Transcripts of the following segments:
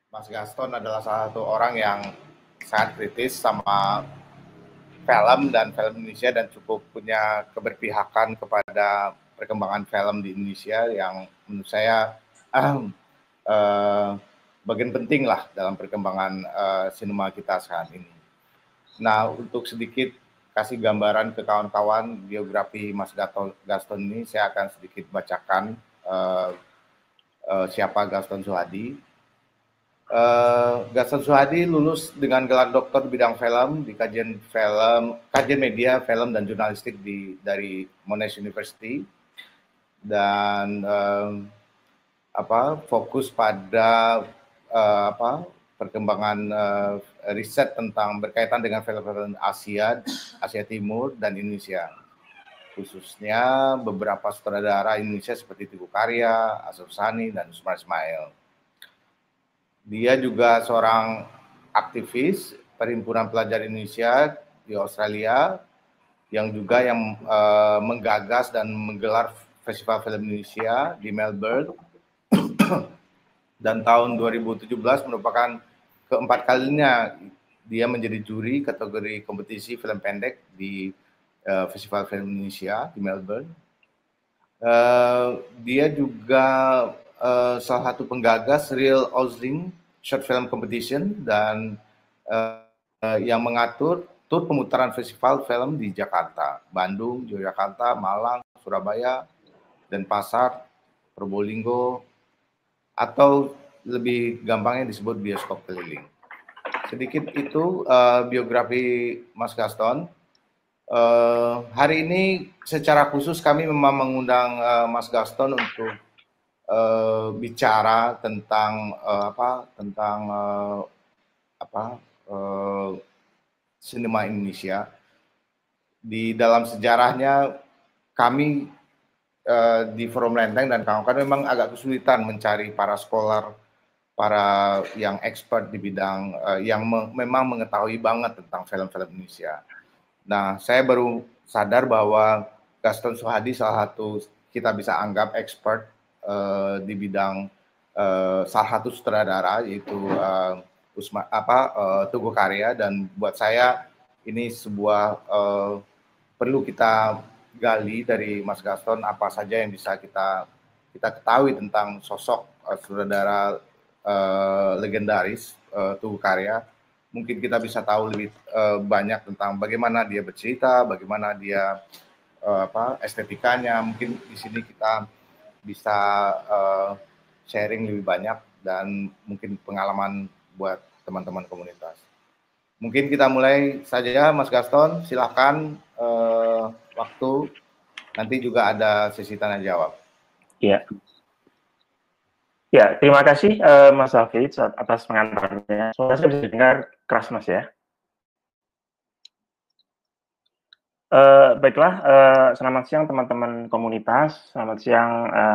Mas Gaston adalah salah satu orang yang sangat kritis sama film dan film Indonesia dan cukup punya keberpihakan kepada perkembangan film di Indonesia yang menurut saya eh, bagian penting lah dalam perkembangan sinema kita saat ini. Nah, untuk sedikit kasih gambaran ke kawan-kawan biografi Mas Gaston ini, saya akan sedikit bacakan siapa Gaston Suhadi. Gaston Suhadi lulus dengan gelar doktor di bidang film di kajian media, film dan jurnalistik dari Monash University dan fokus pada perkembangan riset tentang berkaitan dengan film-film Asia Timur dan Indonesia, khususnya beberapa sutradara Indonesia seperti Teguh Karya, Asrul Sani, dan Usman Ismail. Dia juga seorang aktivis Perhimpunan Pelajar Indonesia di Australia yang juga menggagas dan menggelar Festival Film Indonesia di Melbourne. Dan tahun 2017 merupakan keempat kalinya dia menjadi juri kategori kompetisi film pendek di Festival Film Indonesia di Melbourne. Dia juga salah satu penggagas Real Ozling Short Film Competition dan yang mengatur tur pemutaran festival film di Jakarta, Bandung, Yogyakarta, Malang, Surabaya, Denpasar, Probolinggo, atau lebih gampangnya disebut bioskop keliling. Sedikit itu biografi Mas Gaston. Hari ini secara khusus kami memang mengundang Mas Gaston untuk bicara tentang sinema Indonesia. Di dalam sejarahnya kami di Forum Lenteng dan kawan-kawan memang agak kesulitan mencari para scholar, para yang expert di bidang yang memang mengetahui banget tentang film-film Indonesia. Nah, saya baru sadar bahwa Gaston Suhadi salah satu kita bisa anggap expert di bidang salah satu sutradara yaitu Teguh Karya, dan buat saya ini sebuah perlu kita gali dari Mas Gaston apa saja yang bisa kita ketahui tentang sosok sutradara legendaris Teguh Karya. Mungkin kita bisa tahu lebih banyak tentang bagaimana dia bercerita, bagaimana dia estetikanya. Mungkin di sini kita bisa sharing lebih banyak dan mungkin pengalaman buat teman-teman komunitas. Mungkin kita mulai saja, Mas Gaston. Silahkan waktu. Nanti juga ada sesi tanya jawab. Ya. Ya, terima kasih Mas Hafid atas pengantarnya. Suara saya bisa dengar keras, Mas, ya. Baiklah, selamat siang teman-teman komunitas. Selamat siang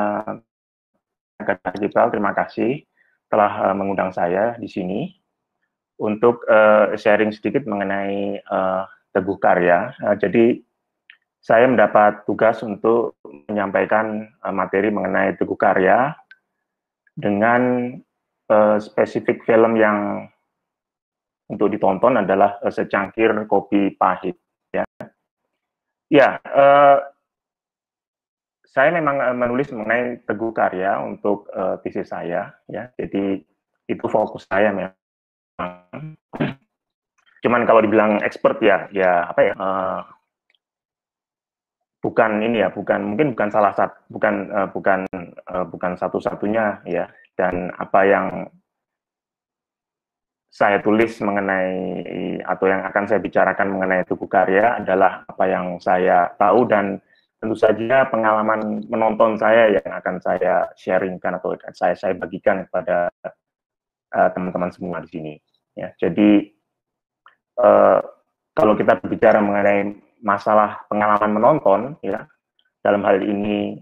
Iqbal, terima kasih telah mengundang saya di sini untuk sharing sedikit mengenai Teguh Karya. Jadi saya mendapat tugas untuk menyampaikan materi mengenai Teguh Karya dengan spesifik film yang untuk ditonton adalah Secangkir Kopi Pahit. Ya, saya memang menulis mengenai Teguh Karya untuk tesis saya, ya. Jadi itu fokus saya memang. Cuman kalau dibilang expert ya apa ya? Bukan ini ya, mungkin bukan salah satu, bukan satu-satunya ya. Dan apa yang saya tulis mengenai atau yang akan saya bicarakan mengenai Teguh Karya adalah apa yang saya tahu dan tentu saja pengalaman menonton saya yang akan saya sharingkan atau saya bagikan kepada teman-teman semua di sini. Ya, jadi kalau kita berbicara mengenai masalah pengalaman menonton, ya dalam hal ini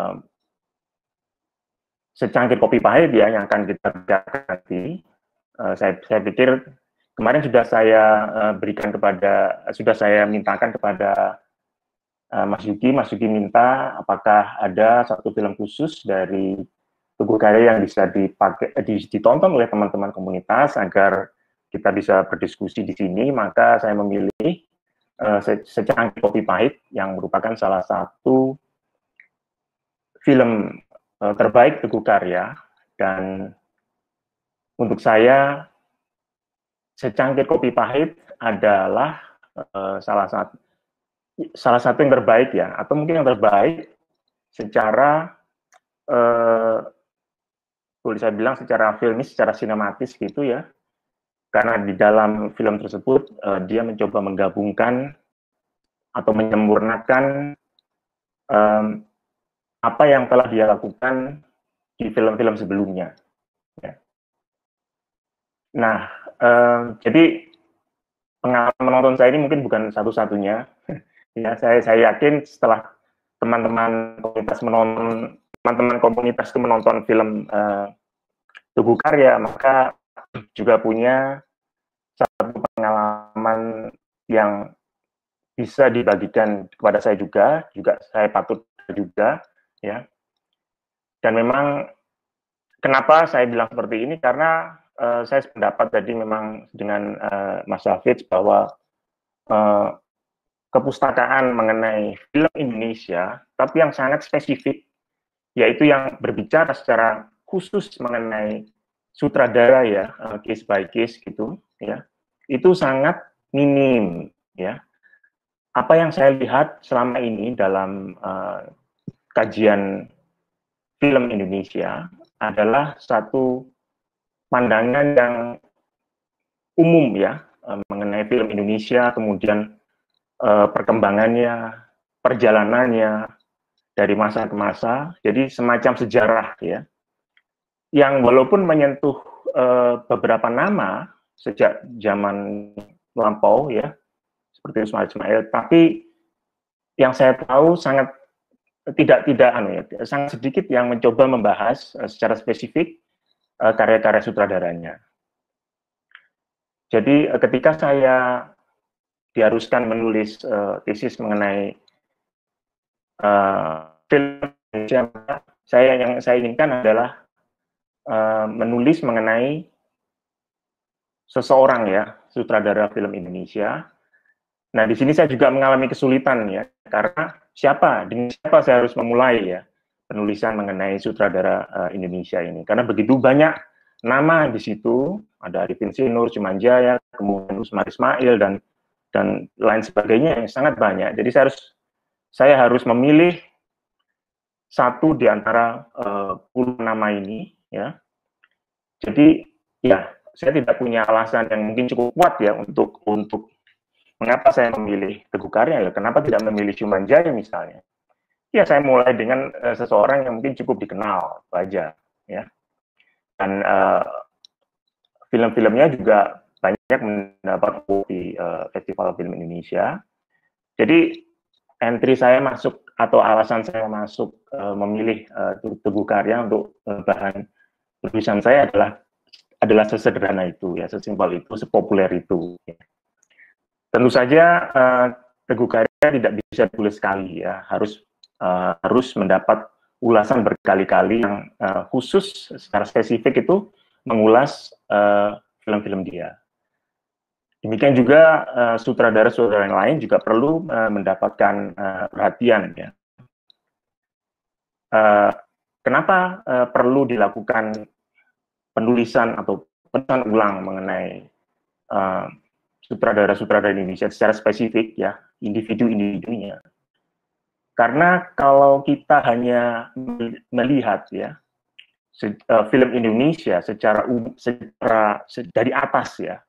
Secangkir Kopi Pahit ya yang akan kita bicarakan nanti. Saya pikir kemarin sudah saya sudah saya mintakan kepada Mas Yuki minta apakah ada satu film khusus dari Teguh Karya yang bisa ditonton oleh teman-teman komunitas agar kita bisa berdiskusi di sini, maka saya memilih Secangkir Kopi Pahit yang merupakan salah satu film terbaik Teguh Karya, dan untuk saya Secangkir Kopi Pahit adalah salah satu yang terbaik ya, atau mungkin yang terbaik secara boleh saya bilang secara filmis, secara sinematis gitu ya. Karena di dalam film tersebut dia mencoba menggabungkan atau menyempurnakan apa yang telah dia lakukan di film-film sebelumnya. Ya. Nah, jadi pengalaman menonton saya ini mungkin bukan satu-satunya. Ya, saya yakin setelah teman-teman komunitas itu menonton film Teguh Karya, maka juga punya satu pengalaman yang bisa dibagikan kepada saya juga saya patut juga, ya. Dan memang kenapa saya bilang seperti ini, karena saya sependapat tadi memang dengan Mas Hafiz bahwa kepustakaan mengenai film Indonesia, tapi yang sangat spesifik, yaitu yang berbicara secara khusus mengenai sutradara ya, case by case gitu, ya, itu sangat minim, ya. Apa yang saya lihat selama ini dalam kajian film Indonesia adalah satu pandangan yang umum ya mengenai film Indonesia, kemudian perkembangannya, perjalanannya dari masa ke masa, jadi semacam sejarah ya, yang walaupun menyentuh beberapa nama sejak zaman lampau ya, seperti Ismail, tapi yang saya tahu sangat sangat sedikit yang mencoba membahas secara spesifik karya-karya sutradaranya. Jadi ketika saya diharuskan menulis tesis mengenai film Indonesia, yang saya inginkan adalah menulis mengenai seseorang ya, sutradara film Indonesia. Nah, di sini saya juga mengalami kesulitan ya, karena dengan siapa saya harus memulai ya penulisan mengenai sutradara Indonesia ini. Karena begitu banyak nama di situ, ada Arifin Sinur, Jumanjaya, kemudian Usmar Ismail dan lain sebagainya yang sangat banyak. Jadi saya harus memilih satu di antara puluh nama ini ya. Jadi ya, saya tidak punya alasan yang mungkin cukup kuat ya untuk mengapa saya memilih Teguh Karya ya, kenapa tidak memilih Jumanjaya misalnya. Ya, saya mulai dengan seseorang yang mungkin cukup dikenal saja ya. Dan film-filmnya juga banyak mendapat di Festival Film Indonesia. Jadi entry saya masuk atau alasan saya masuk memilih Teguh Karya untuk bahan tulisan saya adalah sesederhana itu ya, sesimpel itu, sepopuler itu. Ya. Tentu saja Teguh Karya tidak bisa ditulis sekali ya, harus mendapat ulasan berkali-kali yang khusus secara spesifik itu mengulas film-film dia. Demikian juga sutradara-sutradara yang lain juga perlu mendapatkan perhatian ya. Kenapa perlu dilakukan penulisan atau penulisan ulang mengenai sutradara-sutradara Indonesia secara spesifik ya, individu-individunya. Karena kalau kita hanya melihat ya film Indonesia secara dari atas ya,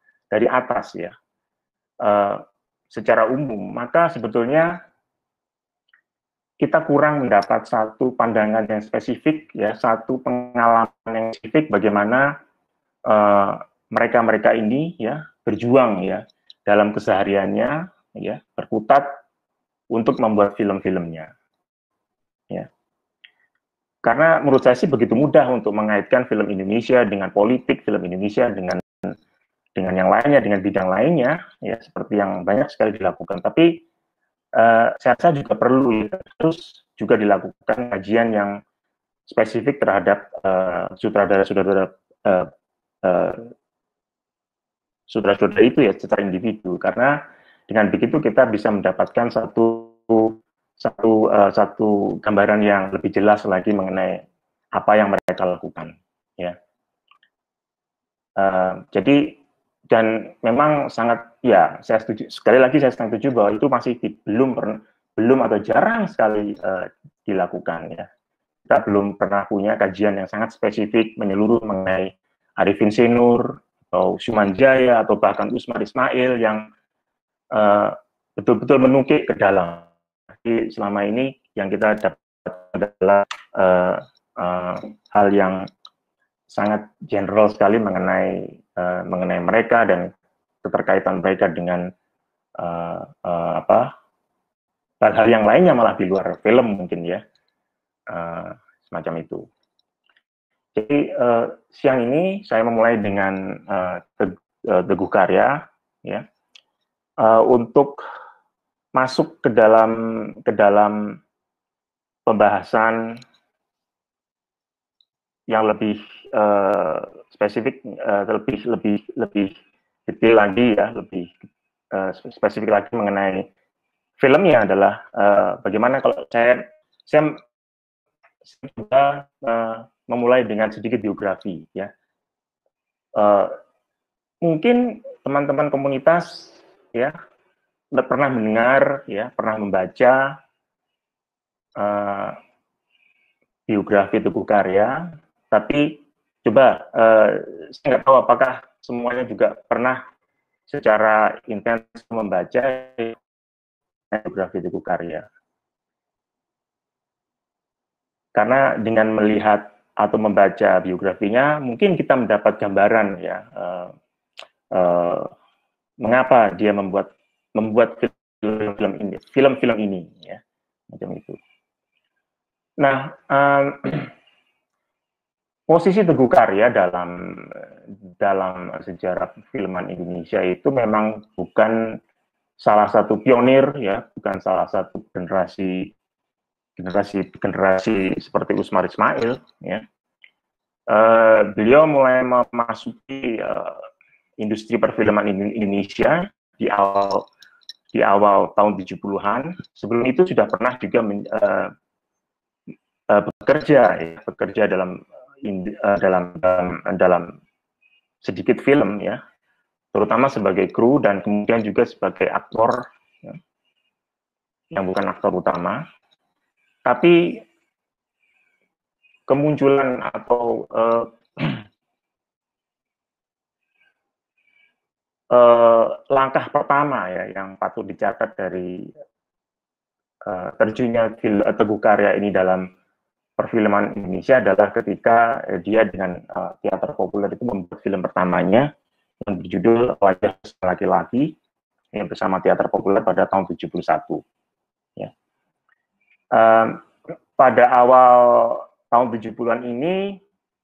secara umum, maka sebetulnya kita kurang mendapat satu pandangan yang spesifik ya, satu pengalaman yang spesifik bagaimana mereka-mereka ini ya berjuang ya dalam kesehariannya ya, berkutat untuk membuat film-filmnya ya. Karena menurut saya sih begitu mudah untuk mengaitkan film Indonesia dengan politik, film Indonesia dengan yang lainnya, dengan bidang lainnya ya, seperti yang banyak sekali dilakukan. Tapi saya rasa juga perlu terus juga dilakukan kajian yang spesifik terhadap sutradara-sutradara sutradara itu ya secara individu, karena dengan begitu kita bisa mendapatkan satu gambaran yang lebih jelas lagi mengenai apa yang mereka lakukan, ya. Jadi dan memang sangat, ya, saya setuju, sekali lagi saya setuju bahwa itu masih belum atau jarang sekali dilakukan, ya. Kita belum pernah punya kajian yang sangat spesifik menyeluruh mengenai Arifin Senur atau Sumanjaya atau bahkan Usmar Ismail yang betul-betul menukik ke dalam. Jadi selama ini yang kita dapat adalah hal yang sangat general sekali mengenai mereka dan keterkaitan mereka dengan hal-hal yang lainnya malah di luar film mungkin, ya, semacam itu. Jadi siang ini saya memulai dengan Teguh Karya, ya, untuk masuk ke dalam pembahasan yang lebih spesifik, lebih detail lagi, ya, lebih spesifik lagi mengenai filmnya adalah bagaimana kalau saya juga memulai dengan sedikit biografi, ya. Mungkin teman-teman komunitas, ya, pernah mendengar, ya, pernah membaca biografi Teguh Karya, tapi coba saya nggak tahu apakah semuanya juga pernah secara intens membaca biografi Teguh Karya. Karena dengan melihat atau membaca biografinya, mungkin kita mendapat gambaran, ya, mengapa dia membuat film-film ini, ya, macam itu. Nah, posisi Teguh Karya dalam sejarah filman Indonesia itu memang bukan salah satu pionir, ya, bukan salah satu generasi seperti Usmar Ismail, ya. Beliau mulai memasuki industri perfilman Indonesia di awal tahun 70-an. Sebelum itu sudah pernah juga bekerja dalam sedikit film, ya, terutama sebagai kru dan kemudian juga sebagai aktor, ya, yang bukan aktor utama. Tapi kemunculan atau langkah pertama, ya, yang patut dicatat dari terjunnya Teguh Karya ini dalam perfilman Indonesia adalah ketika dia dengan teater populer itu membuat film pertamanya yang berjudul Wajah Laki-Laki, yang bersama teater populer pada tahun 71. Ya. Pada awal tahun 70-an ini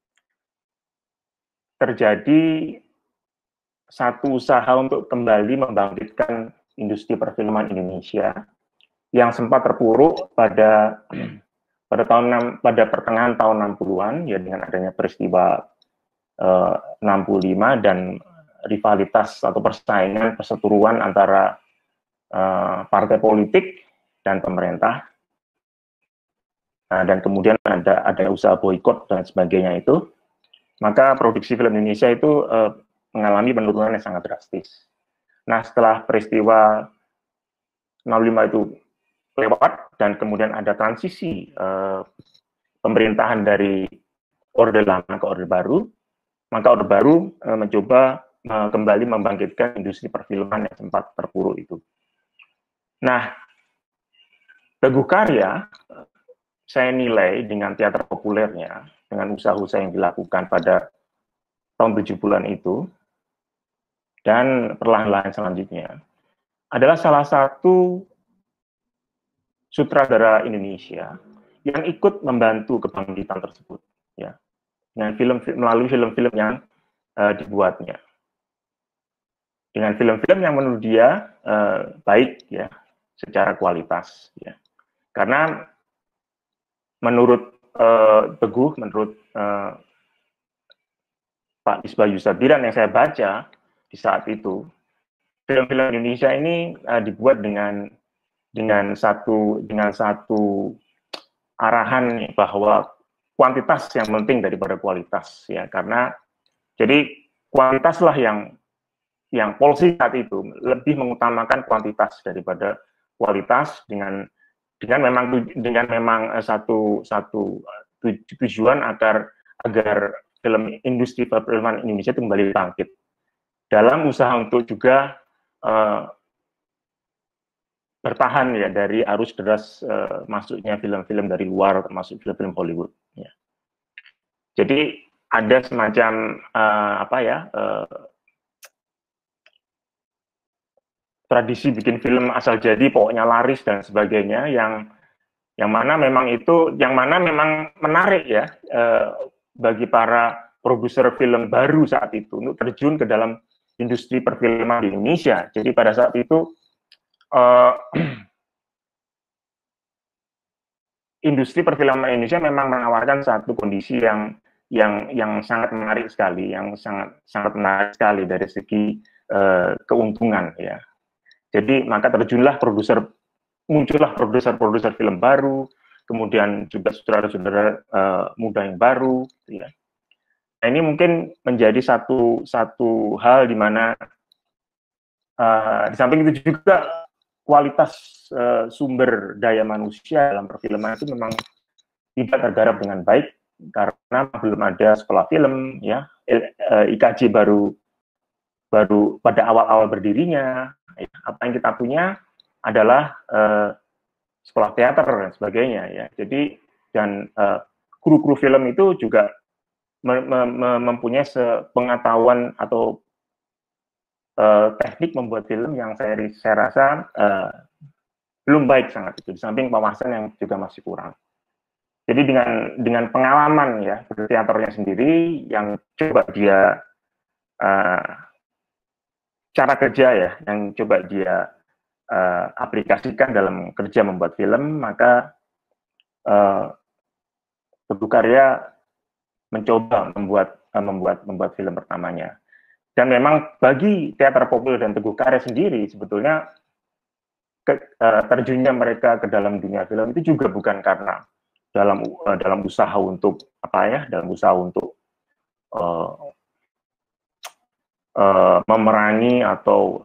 terjadi satu usaha untuk kembali membangkitkan industri perfilman Indonesia yang sempat terpuruk pada pertengahan tahun 60-an, ya, dengan adanya peristiwa 65 dan rivalitas atau perseteruan antara partai politik dan pemerintah. Dan kemudian ada usaha boikot dan sebagainya itu, maka produksi film Indonesia itu mengalami penurunan yang sangat drastis. Nah, setelah peristiwa 65 itu lewat dan kemudian ada transisi pemerintahan dari Orde Lama ke Orde Baru, maka Orde Baru mencoba kembali membangkitkan industri perfilman yang sempat terpuruk itu. Nah, Teguh Karya saya nilai dengan teater populernya, dengan usaha-usaha yang dilakukan pada tahun 70-an itu, dan perlahan-lahan selanjutnya, adalah salah satu sutradara Indonesia yang ikut membantu kebangkitan tersebut, ya, dengan melalui film-film yang dibuatnya, dengan film-film yang menurut dia baik, ya, secara kualitas, ya, karena menurut Teguh, menurut Pak Misbah Yusabiran yang saya baca di saat itu, film-film Indonesia ini dibuat dengan satu arahan bahwa kuantitas yang penting daripada kualitas, ya, karena jadi kualitaslah yang polisi saat itu lebih mengutamakan kuantitas daripada kualitas dengan memang satu tujuan agar industri perfilman Indonesia itu kembali bangkit dalam usaha untuk juga bertahan ya dari arus deras masuknya film-film dari luar, termasuk film-film Hollywood. Ya. Jadi ada semacam tradisi bikin film asal jadi, pokoknya laris dan sebagainya, yang mana memang menarik ya bagi para produser film baru saat itu untuk terjun ke dalam industri perfilman di Indonesia. Jadi pada saat itu industri perfilman Indonesia memang menawarkan satu kondisi yang sangat menarik sekali, yang sangat menarik sekali dari segi keuntungan ya. Jadi maka muncullah produser film baru, kemudian juga sutradara muda yang baru, gitu ya. Nah, ini mungkin menjadi satu hal di mana di samping itu juga kualitas sumber daya manusia dalam perfilman itu memang tidak tergarap dengan baik karena belum ada sekolah film, ya. IKJ baru pada awal-awal berdirinya. Apa yang kita punya adalah sekolah teater dan sebagainya, ya. Jadi dan kru-kru film itu juga mempunyai pengetahuan atau teknik membuat film yang saya rasa belum baik sangat itu. Di samping wawasan yang juga masih kurang. Jadi dengan pengalaman ya berteaternya sendiri yang coba dia cara kerja ya yang coba dia aplikasikan dalam kerja membuat film, maka Teguh Karya mencoba membuat film pertamanya. Dan memang bagi teater populer dan Teguh Karya sendiri sebetulnya terjunnya mereka ke dalam dunia film itu juga bukan karena dalam usaha untuk memerangi atau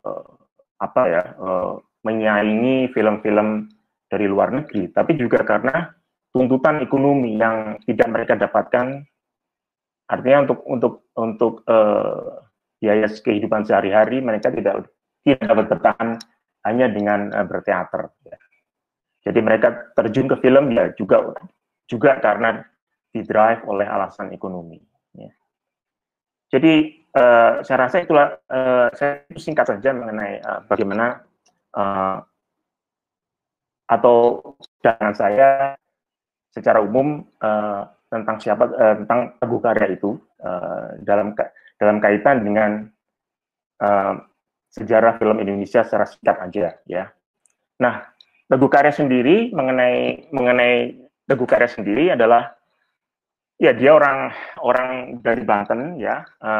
menyaingi film-film dari luar negeri, tapi juga karena tuntutan ekonomi yang tidak mereka dapatkan. Artinya untuk biaya kehidupan sehari-hari mereka tidak dapat bertahan hanya dengan berteater. Ya. Jadi mereka terjun ke film ya juga karena didrive oleh alasan ekonomi. Ya. Jadi saya rasa itulah saya singkat saja mengenai bagaimana atau pandangan saya secara umum tentang tentang Teguh Karya itu dalam kaitan dengan sejarah film Indonesia secara singkat aja ya. Nah, Teguh Karya sendiri mengenai Teguh Karya sendiri adalah ya dia orang dari Banten ya,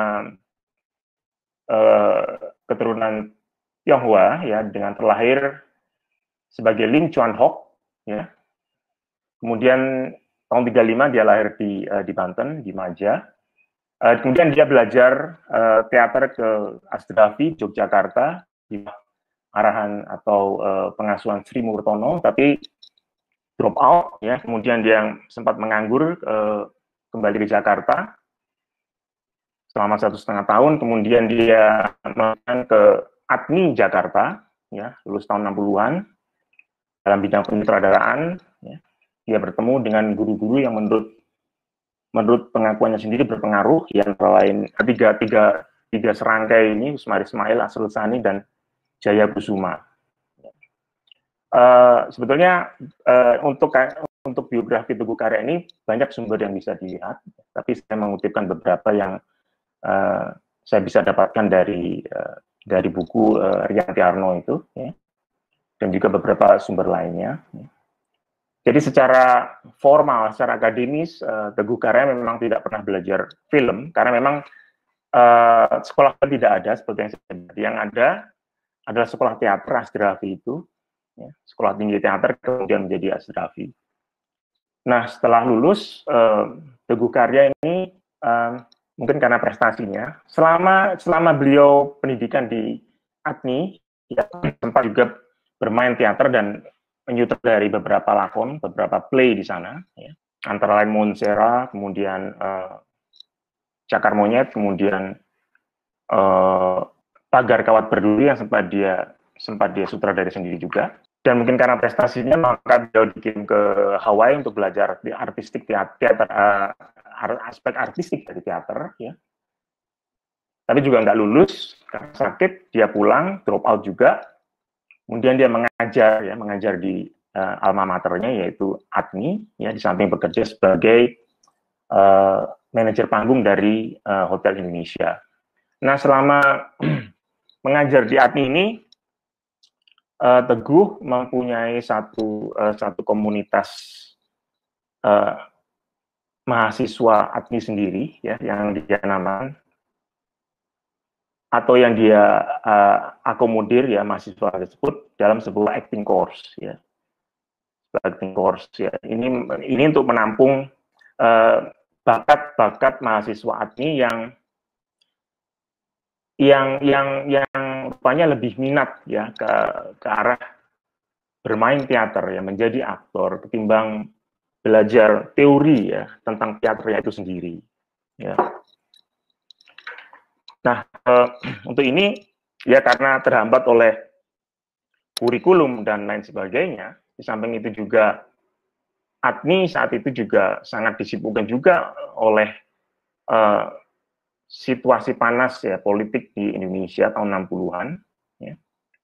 keturunan Tionghoa ya, dengan terlahir sebagai Lim Chuan Hock ya. Kemudian tahun 35 dia lahir di Banten, di Maja. Kemudian dia belajar teater ke Asdrafi, Yogyakarta, di arahan atau pengasuhan Sri Murtono, tapi drop out ya. Kemudian dia sempat menganggur kembali ke Jakarta selama 1,5 tahun. Kemudian dia masuk ke ATMI Jakarta ya, lulus tahun 60-an dalam bidang penyutradaraan ya. Dia bertemu dengan guru-guru yang menurut pengakuannya sendiri berpengaruh, yang lain tiga serangkai ini, Usmar Ismail, Asrul Sani, dan Jaya Kusuma. Sebetulnya untuk biografi Teguh Karya ini banyak sumber yang bisa dilihat, tapi saya mengutipkan beberapa yang saya bisa dapatkan dari buku Rianti Arno itu, ya, dan juga beberapa sumber lainnya. Ya. Jadi secara formal, secara akademis, Teguh Karya memang tidak pernah belajar film, karena memang sekolah tidak ada seperti yang saya sebut. Yang ada adalah sekolah teater Asdrafi itu, ya, sekolah tinggi teater kemudian menjadi Asdrafi. Nah, setelah lulus, Teguh Karya ini mungkin karena prestasinya, selama beliau pendidikan di ATNI, ya, sempat juga bermain teater dan menyutradari beberapa lakon, beberapa play di sana, ya. Antara lain Monsera, kemudian Cakar Monyet, kemudian Pagar Kawat Berduri yang sempat dia sutradari sendiri juga. Dan mungkin karena prestasinya, maka beliau dikirim ke Hawaii untuk belajar di artistik teater, aspek artistik dari teater, ya. Tapi juga nggak lulus karena sakit, dia pulang, drop out juga. Kemudian dia mengajar di alma maternya, yaitu ATNI, ya, di samping bekerja sebagai manajer panggung dari Hotel Indonesia. Nah, selama mengajar di ATNI ini, Teguh mempunyai satu komunitas mahasiswa ATNI sendiri, ya, yang dia namakan atau yang dia akomodir, ya, mahasiswa tersebut dalam sebuah acting course, ya. Acting course, ya. Ini untuk menampung bakat-bakat mahasiswa ATNI yang rupanya lebih minat, ya, ke arah bermain teater, ya, menjadi aktor ketimbang belajar teori, ya, tentang teaternya itu sendiri, ya. Nah, untuk ini, ya, karena terhambat oleh kurikulum dan lain sebagainya, di samping itu juga ATNI saat itu juga sangat disibukkan juga oleh situasi panas, ya, politik di Indonesia tahun 60-an, ya.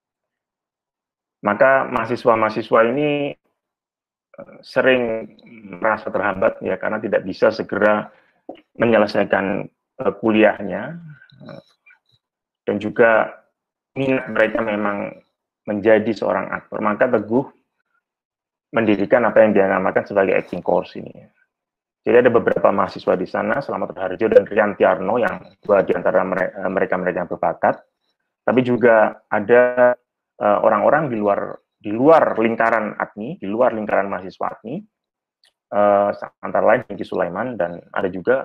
Maka mahasiswa-mahasiswa ini sering merasa terhambat, ya, karena tidak bisa segera menyelesaikan kuliahnya, dan juga minat mereka memang menjadi seorang aktor. Maka Teguh mendirikan apa yang dia namakan sebagai acting course ini. Jadi ada beberapa mahasiswa di sana, Slamet Raharjo dan Rian Tiarno, yang dua di antara mereka yang berbakat. Tapi juga ada orang-orang di luar lingkaran ATNI, di luar lingkaran mahasiswa ATNI, antara lain Hengki Sulaiman, dan ada juga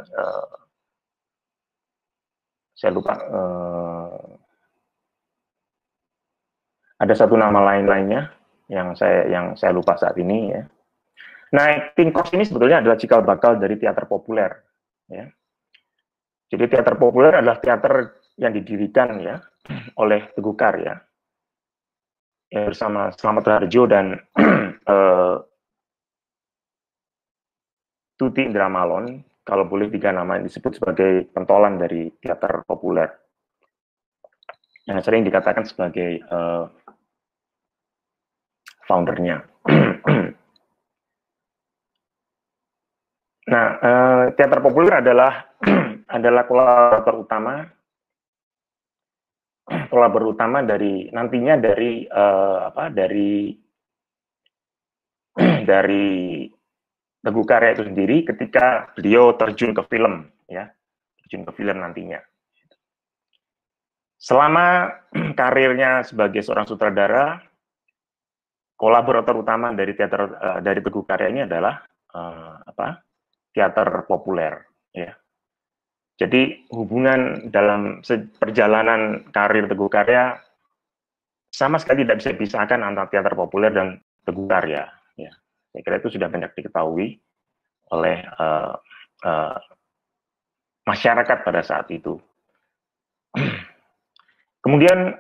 saya lupa, ada satu nama lainnya yang saya lupa saat ini, ya. Nah, acting course ini sebetulnya adalah cikal bakal dari teater populer, ya. Jadi teater populer adalah teater yang didirikan, ya, oleh Teguh Karya, ya, bersama Slamet Raharjo dan Tuti Indramalon, kalau boleh 3 nama yang disebut sebagai pentolan dari teater populer, yang sering dikatakan sebagai foundernya. Nah, teater populer adalah kolaborator utama dari nantinya dari Teguh Karya itu sendiri ketika beliau terjun ke film, ya, nantinya. Selama karirnya sebagai seorang sutradara, kolaborator utama dari Teguh Karya ini adalah teater populer, ya. Jadi hubungan dalam perjalanan karir Teguh Karya sama sekali tidak bisa dipisahkan antara teater populer dan Teguh Karya, ya. Saya kira itu sudah banyak diketahui oleh masyarakat pada saat itu. Kemudian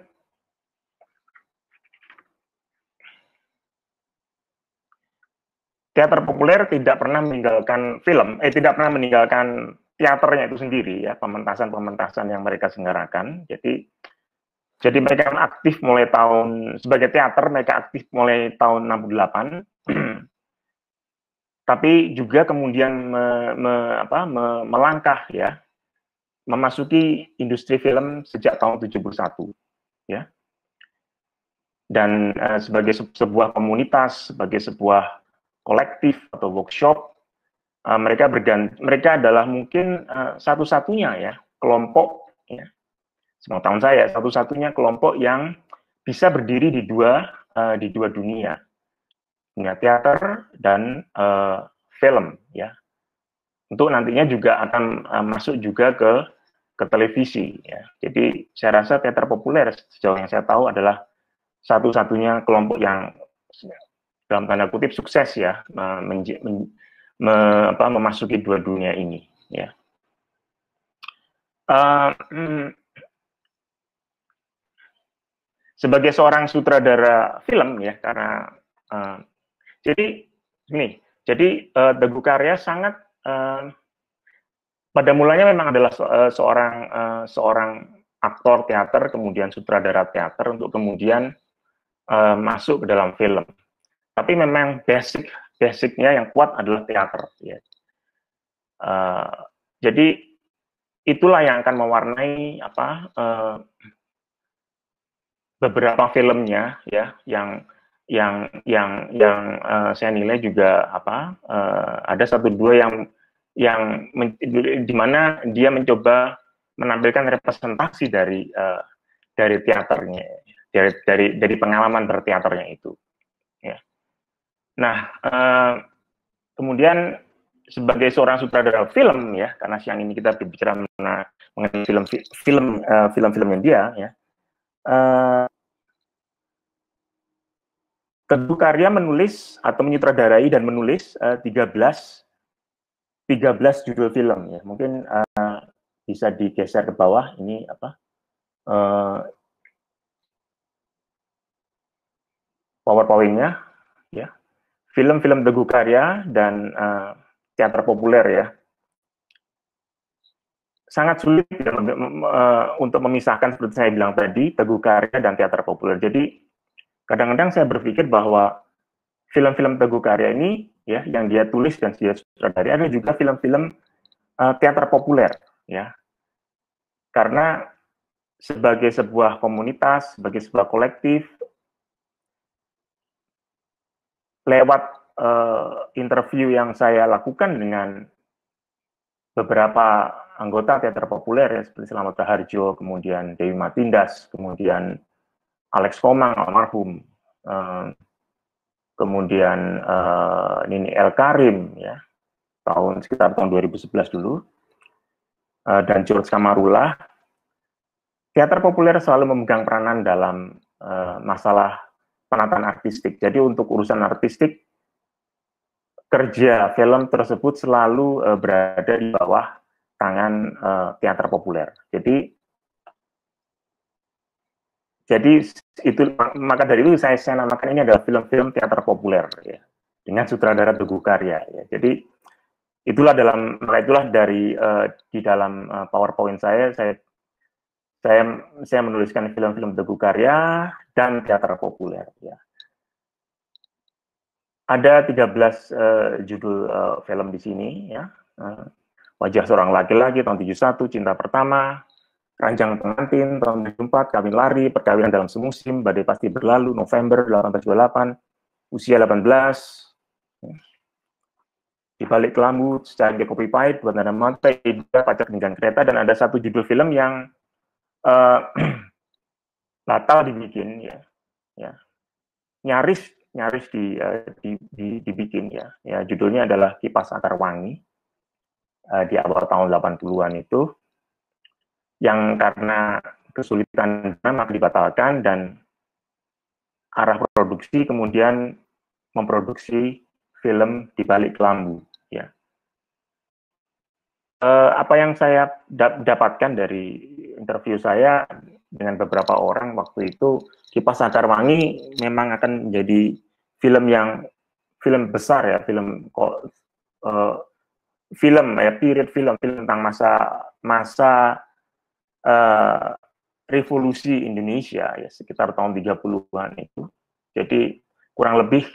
teater populer tidak pernah meninggalkan tidak pernah meninggalkan teaternya itu sendiri, ya, pementasan yang mereka selenggarakan. Jadi mereka aktif mulai sebagai teater, mereka aktif mulai tahun 68. Tapi juga kemudian melangkah, ya, memasuki industri film sejak tahun 71, ya. Dan sebagai sebuah komunitas, sebagai sebuah kolektif atau workshop, mereka adalah mungkin satu-satunya ya kelompok, ya, sepengetahuan saya satu-satunya kelompok yang bisa berdiri di dua dunia teater dan film, ya. Untuk nantinya juga akan masuk juga ke televisi, ya. Jadi saya rasa teater populer sejauh yang saya tahu adalah satu-satunya kelompok yang dalam tanda kutip sukses ya memasuki dua dunia ini, ya. Sebagai seorang sutradara film ya, karena jadi Teguh Karya sangat pada mulanya memang adalah seorang aktor teater, kemudian sutradara teater untuk kemudian masuk ke dalam film. Tapi memang basicnya yang kuat adalah teater. Ya. Jadi itulah yang akan mewarnai beberapa filmnya ya, yang saya nilai juga ada satu dua yang di mana dia mencoba menampilkan representasi dari teaternya, dari pengalaman berteaternya itu. Ya. Nah, kemudian sebagai seorang sutradara film ya, karena siang ini kita berbicara mengenai film-filmnya dia ya. Teguh Karya menulis atau menyutradarai dan menulis 13 judul film ya. Mungkin bisa digeser ke bawah ini PowerPoint-nya ya. Film-film Teguh Karya dan teater populer ya. Sangat sulit untuk memisahkan seperti saya bilang tadi, Teguh Karya dan teater populer. Jadi kadang-kadang saya berpikir bahwa film-film Teguh Karya ini ya yang dia tulis dan dia sutradari ada juga film-film teater populer ya. Karena sebagai sebuah komunitas, sebagai sebuah kolektif, lewat interview yang saya lakukan dengan beberapa anggota teater populer ya, seperti Slamet Raharjo, kemudian Dewi Matindas, kemudian Alex Komang almarhum, kemudian Nini El Karim ya, sekitar tahun 2011 dulu, dan George Kamarullah. Teater populer selalu memegang peranan dalam masalah penataan artistik. Jadi untuk urusan artistik, kerja film tersebut selalu berada di bawah tangan teater populer. Jadi itu, maka dari itu saya namakan ini adalah film-film teater populer ya, dengan sutradara Teguh Karya ya. Jadi itulah dari di dalam PowerPoint saya menuliskan film-film Teguh Karya dan teater populer ya. Ada 13 judul film di sini ya. Wajah Seorang Laki-laki tahun 71, Cinta Pertama, Ranjang Pengantin tahun 74, Kawin Lari, Perkawinan Dalam Semusim, Badai Pasti Berlalu, November 1828, Usia 18, Di Balik Kelambu, Secangkir Kopi Pahit, Dua Tanda Mata, Ida, Pacar Genggam Kereta, dan ada satu judul film yang batal dibikin ya. Nyaris dibikin ya. Judulnya adalah Kipas Akar Wangi di awal tahun 80-an itu, yang karena kesulitan maka dibatalkan dan arah produksi kemudian memproduksi film Di Balik Kelambu ya. Apa yang saya dapatkan dari interview saya dengan beberapa orang waktu itu, Kipas Akar Wangi memang akan menjadi film besar ya, film period film tentang masa revolusi Indonesia ya, sekitar tahun 30-an itu. Jadi kurang lebih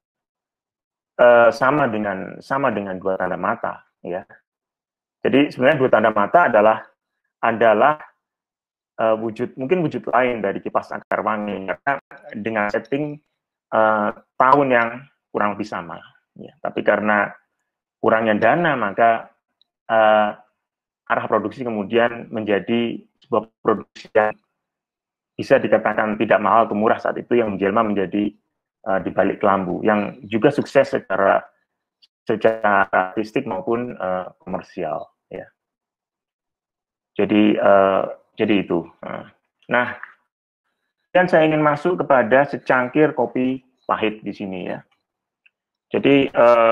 sama dengan Dua Tanda Mata ya. Jadi sebenarnya Dua Tanda Mata adalah mungkin wujud lain dari Kipas Akar Wangi, karena dengan setting tahun yang kurang lebih sama Ya, tapi karena kurangnya dana, maka arah produksi kemudian menjadi sebuah produksi yang bisa dikatakan tidak mahal atau murah saat itu, yang menjelma menjadi di balik kelambu, yang juga sukses secara artistik maupun komersial. Ya. Jadi itu. Nah, dan saya ingin masuk kepada secangkir kopi pahit di sini ya. Jadi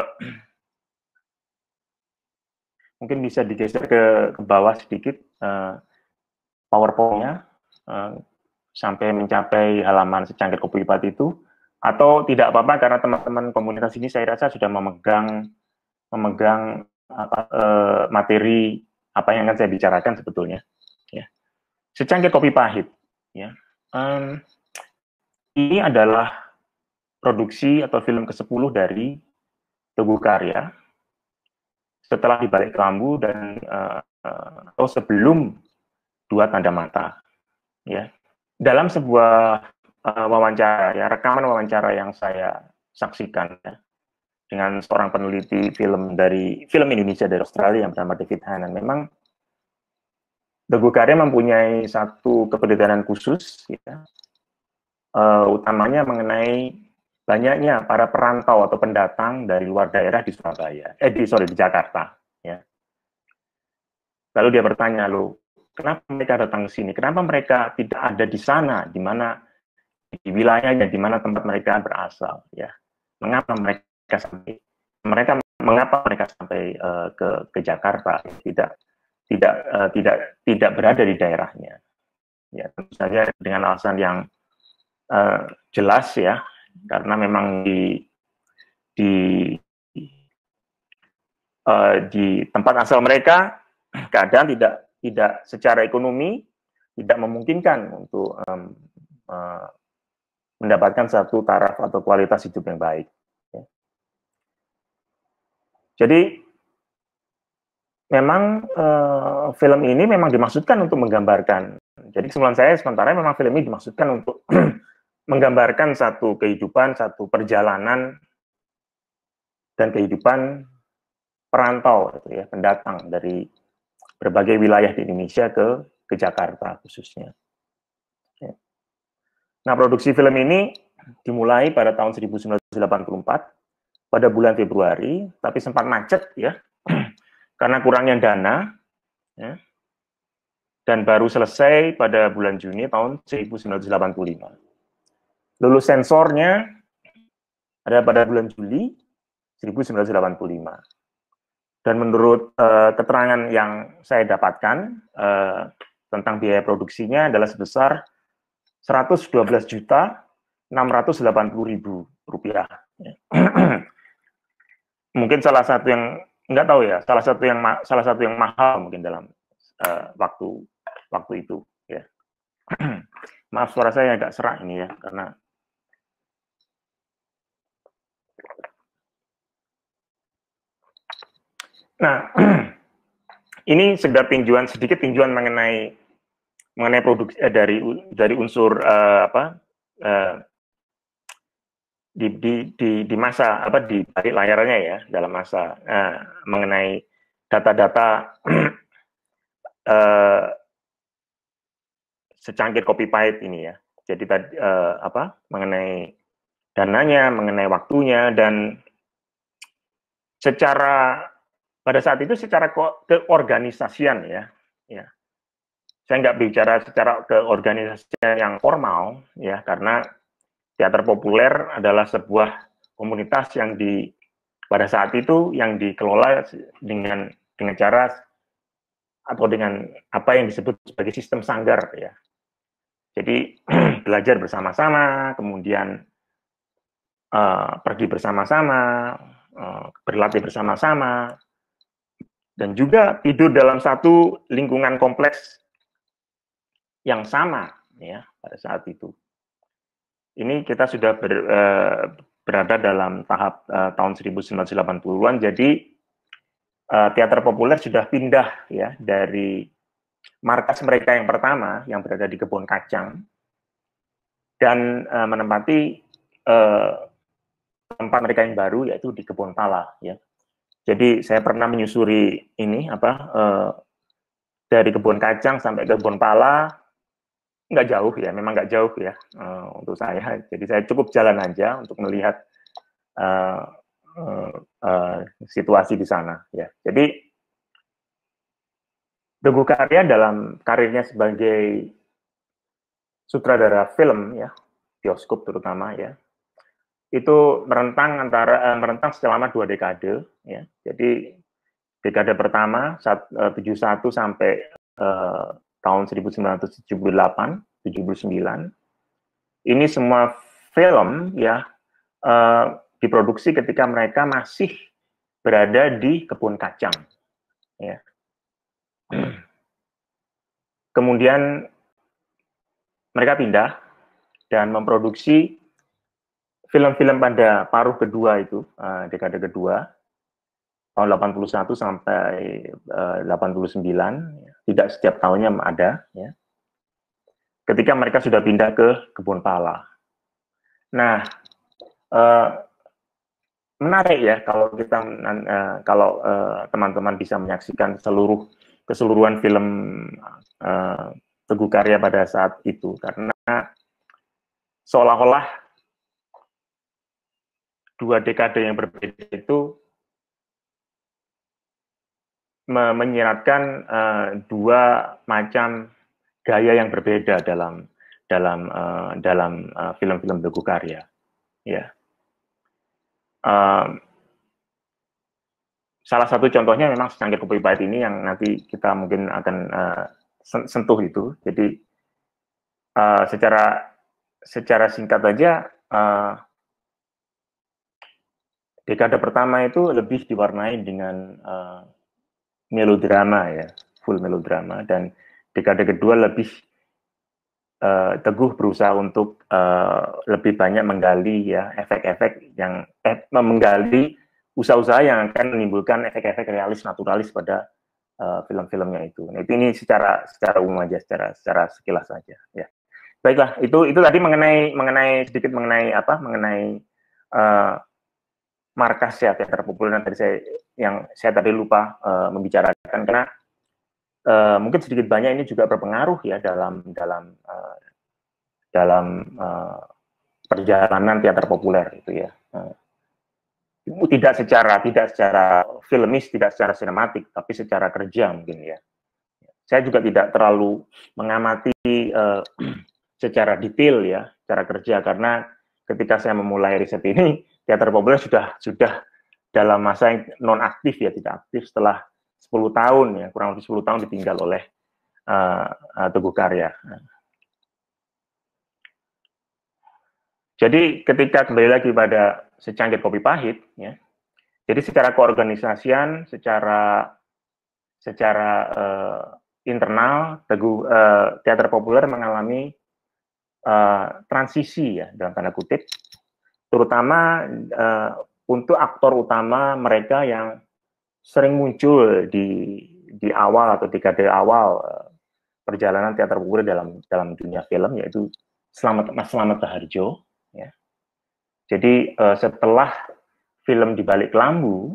mungkin bisa digeser ke bawah sedikit PowerPoint-nya sampai mencapai halaman secangkir kopi pahit itu, atau tidak apa-apa karena teman-teman komunitas ini saya rasa sudah memegang materi apa yang akan saya bicarakan sebetulnya. Ya. Secangkir kopi pahit. Ya. Ini adalah produksi atau film ke-10 dari Teguh Karya setelah Di Balik Kelambu dan atau sebelum Dua Tanda Mata. Ya. Dalam sebuah wawancara, ya, rekaman wawancara yang saya saksikan ya, dengan seorang peneliti film Indonesia dari Australia yang bernama David Hannan, memang Teguh Karya mempunyai satu kepribadian khusus, ya, utamanya mengenai banyaknya para perantau atau pendatang dari luar daerah di Surabaya, di Jakarta. Ya. Lalu dia bertanya, loh, kenapa mereka datang ke sini? Kenapa mereka tidak ada di sana, di mana di wilayahnya, di mana tempat mereka berasal? Ya, mengapa mereka sampai ke Jakarta? Tidak berada di daerahnya. Ya, tentu saja dengan alasan yang jelas ya, karena memang di tempat asal mereka keadaan tidak secara ekonomi tidak memungkinkan untuk mendapatkan satu taraf atau kualitas hidup yang baik. Ya. Jadi memang film ini memang dimaksudkan untuk menggambarkan. Jadi kesimpulan saya sementara memang film ini dimaksudkan untuk menggambarkan satu kehidupan, satu perjalanan dan kehidupan perantau, gitu ya, pendatang dari berbagai wilayah di Indonesia ke Jakarta khususnya. Ya. Nah, produksi film ini dimulai pada tahun 1984 pada bulan Februari, tapi sempat macet ya karena kurangnya dana, ya, dan baru selesai pada bulan Juni tahun 1985. Lulus sensornya ada pada bulan Juli 1985. Dan menurut keterangan yang saya dapatkan tentang biaya produksinya adalah sebesar 112.680.000 rupiah. Mungkin salah satu yang nggak tahu ya, salah satu yang mahal mungkin dalam waktu itu. Ya. Maaf suara saya agak serak ini ya, karena nah ini sedikit tinjauan mengenai produksi dari unsur di masa di balik layarnya ya, dalam masa mengenai data-data secangkir kopi pahit ini ya. Jadi tadi mengenai dananya, mengenai waktunya, dan pada saat itu secara keorganisasian ya. Saya nggak bicara secara keorganisasian yang formal ya, karena teater populer adalah sebuah komunitas yang pada saat itu yang dikelola dengan cara atau dengan apa yang disebut sebagai sistem sanggar ya. Jadi belajar bersama-sama, kemudian pergi bersama-sama, berlatih bersama-sama, dan juga tidur dalam satu lingkungan kompleks yang sama ya pada saat itu. Ini kita sudah berada dalam tahap tahun 1980-an, jadi teater populer sudah pindah ya dari markas mereka yang pertama yang berada di Kebon Kacang dan menempati tempat mereka yang baru yaitu di Kebun Pala ya. Jadi saya pernah menyusuri ini dari Kebun Kacang sampai ke Kebun Pala, nggak jauh ya, memang nggak jauh ya untuk saya. Jadi saya cukup jalan aja untuk melihat situasi di sana ya. Jadi Teguh Karya dalam karirnya sebagai sutradara film ya, bioskop terutama ya, itu merentang selama 2 dekade ya. Jadi dekade pertama 71 sampai tahun 1978 79 ini semua film ya diproduksi ketika mereka masih berada di Kebun Kacang ya. Kemudian mereka pindah dan memproduksi film-film pada paruh kedua itu, dekade kedua, tahun 81 sampai 89, tidak setiap tahunnya ada. Ya. Ketika mereka sudah pindah ke Kebun Pala. Nah, menarik ya kalau kita teman-teman bisa menyaksikan keseluruhan film Teguh Karya pada saat itu, karena seolah-olah 2 dekade yang berbeda itu menyiratkan 2 macam gaya yang berbeda dalam film-film Teguh Karya. Ya. Salah satu contohnya memang Secangkir Kopi Pahit ini yang nanti kita mungkin akan sentuh itu. Jadi secara singkat aja, dekade pertama itu lebih diwarnai dengan melodrama ya, full melodrama, dan dekade kedua lebih Teguh berusaha untuk lebih banyak menggali ya efek-efek yang menggali usaha-usaha yang akan menimbulkan efek-efek realis naturalis pada film-filmnya itu. Nah, ini secara umum aja, secara sekilas saja ya. Baiklah, itu tadi mengenai sedikit mengenai markas ya teater populer yang saya tadi lupa membicarakan, karena mungkin sedikit banyak ini juga berpengaruh ya dalam perjalanan teater populer itu ya. Tidak secara filmis, tidak secara sinematik, tapi secara kerja mungkin ya. Saya juga tidak terlalu mengamati secara detail ya, secara kerja, karena ketika saya memulai riset ini, teater populer sudah dalam masa yang non aktif ya, tidak aktif setelah 10 tahun ya, kurang lebih 10 tahun ditinggal oleh Teguh Karya. Jadi ketika kembali lagi pada Secangkir Kopi Pahit, ya, jadi secara keorganisasian, secara internal, teater populer mengalami transisi ya dalam tanda kutip, terutama untuk aktor utama mereka yang sering muncul di awal atau dekade awal perjalanan teater populer dalam dunia film, yaitu Mas Slamet Raharjo. Ya. Jadi setelah film Di Balik Kelambu,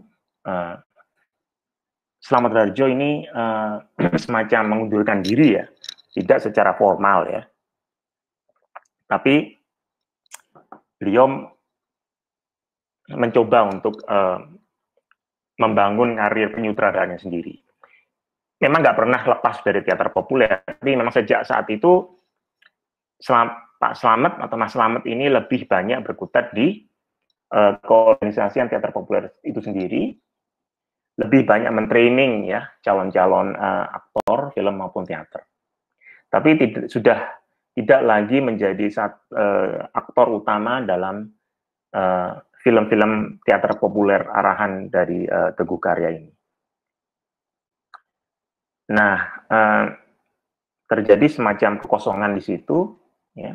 Slamet Raharjo ini semacam mengundurkan diri ya, tidak secara formal ya, tapi beliau mencoba untuk membangun karir penyutradaranya sendiri. Memang nggak pernah lepas dari teater populer, tapi memang sejak saat itu Pak Slamet atau Mas Slamet ini lebih banyak berkutat di keorganisasian teater populer itu sendiri, lebih banyak mentraining ya calon-calon aktor film maupun teater. Tapi sudah tidak lagi menjadi aktor utama dalam film-film teater populer arahan dari Teguh Karya ini. Nah, terjadi semacam kekosongan di situ, ya,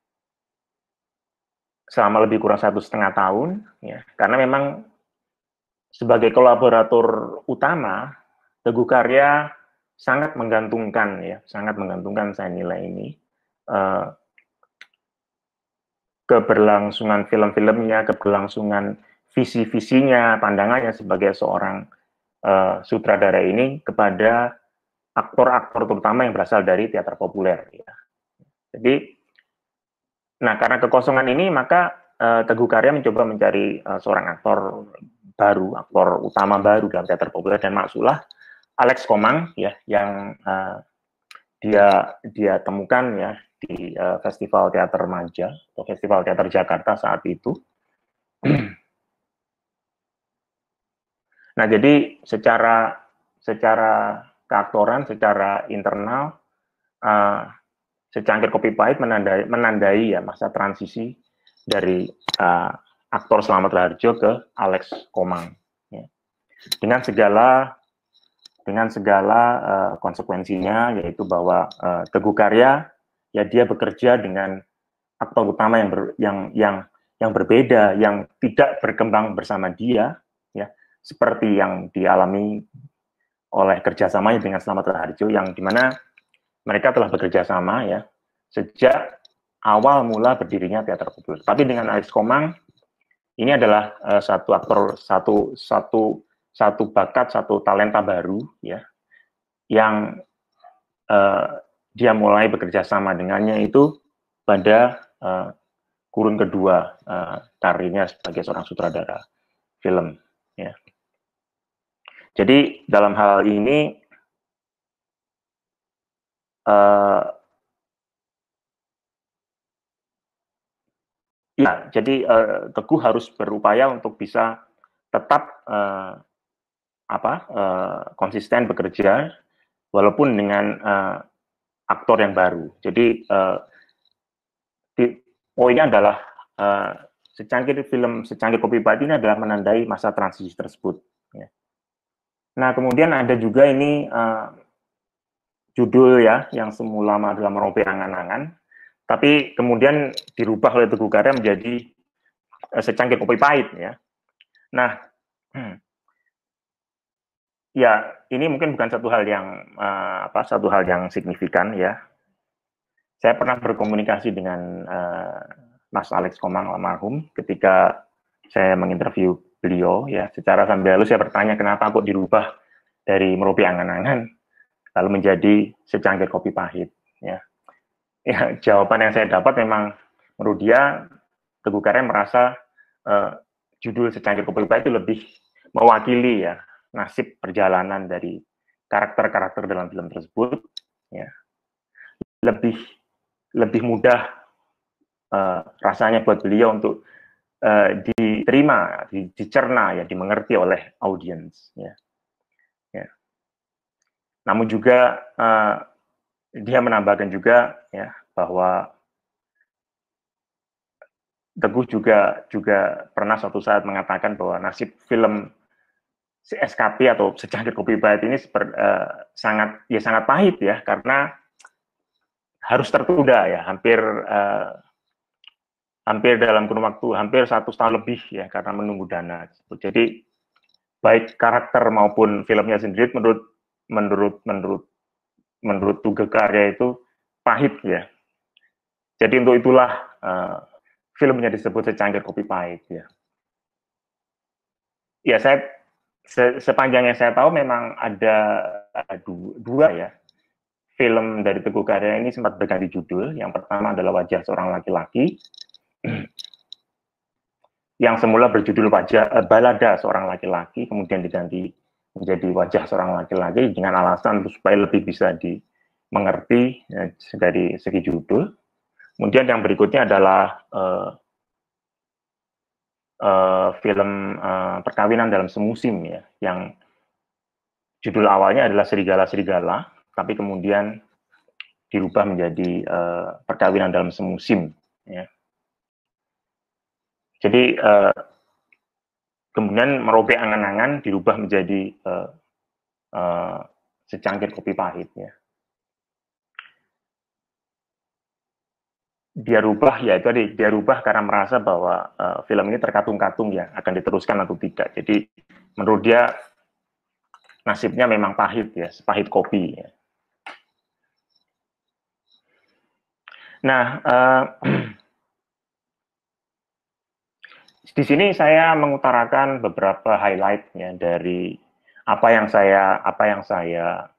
selama lebih kurang 1,5 tahun, ya, karena memang sebagai kolaborator utama, Teguh Karya sangat menggantungkan saya nilai ini keberlangsungan film-filmnya, keberlangsungan visi-visinya, pandangannya sebagai seorang sutradara ini kepada aktor-aktor terutama yang berasal dari teater populer. Ya. Jadi, nah karena kekosongan ini maka Teguh Karya mencoba mencari seorang aktor baru, aktor utama baru dalam teater populer, dan maksudlah Alex Komang ya, yang dia temukan ya di Festival Teater Maja atau Festival Teater Jakarta saat itu. Nah, jadi secara keaktoran, secara internal, Secangkir Kopi Pahit menandai ya masa transisi dari aktor Slamet Raharjo ke Alex Komang. Ya. Dengan segala konsekuensinya, yaitu bahwa Teguh Karya ya dia bekerja dengan aktor utama yang berbeda, yang tidak berkembang bersama dia, ya seperti yang dialami oleh kerjasamanya dengan Slamet Raharjo, yang dimana mereka telah bekerja sama ya sejak awal mula berdirinya teater populer. Tapi dengan Alex Komang ini adalah satu aktor, satu bakat, satu talenta baru ya yang dia mulai bekerja sama dengannya itu pada kurun kedua karirnya sebagai seorang sutradara film. Ya. Jadi dalam hal ini ya, jadi Teguh harus berupaya untuk bisa tetap konsisten bekerja walaupun dengan aktor yang baru. Jadi poinnya adalah Secangkir Kopi Pahit ini adalah menandai masa transisi tersebut. Ya. Nah, kemudian ada juga ini judul ya yang semula adalah Merobek Angan-angan, tapi kemudian dirubah oleh Teguh Karya menjadi Secangkir Kopi Pahit ya. Nah, ya ini mungkin bukan satu hal yang signifikan ya. Saya pernah berkomunikasi dengan Mas Alex Komang almarhum ketika saya menginterview beliau ya. Secara sambil halus saya bertanya kenapa kok dirubah dari Merobek Angan-angan lalu menjadi Secangkir Kopi Pahit ya. Ya, jawaban yang saya dapat memang menurut dia Teguh Karya merasa judul Secangkir Kopi Pahit itu lebih mewakili ya nasib perjalanan dari karakter-karakter dalam film tersebut ya. Lebih mudah rasanya buat beliau untuk diterima, dicerna ya, dimengerti oleh audiens ya. Ya. Namun juga dia menambahkan juga ya bahwa Teguh juga pernah suatu saat mengatakan bahwa nasib film SKP atau Secangkir Kopi Pahit ini sangat pahit ya, karena harus tertunda ya, hampir dalam kurun waktu hampir 1 tahun lebih ya, karena menunggu dana. Jadi baik karakter maupun filmnya sendiri menurut Teguh Karya itu pahit ya. Jadi untuk itulah filmnya disebut Secangkir Kopi Pahit ya. Ya, saya sepanjang yang saya tahu memang ada dua ya film dari Teguh Karya ini sempat berganti judul. Yang pertama adalah Wajah Seorang Laki-laki, yang semula berjudul Balada Seorang Laki-laki, kemudian diganti menjadi Wajah Seorang Laki-laki dengan alasan supaya lebih bisa dimengerti ya, dari segi judul. Kemudian yang berikutnya adalah film Perkawinan dalam Semusim ya, yang judul awalnya adalah Serigala-serigala, tapi kemudian dirubah menjadi Perkawinan dalam Semusim ya. Jadi kemudian Merobek Angan-angan dirubah menjadi Secangkir Kopi Pahit ya. Dia rubah karena merasa bahwa film ini terkatung-katung ya, akan diteruskan atau tidak. Jadi menurut dia nasibnya memang pahit ya, sepahit kopi ya. Nah, di sini saya mengutarakan beberapa highlight ya dari apa yang saya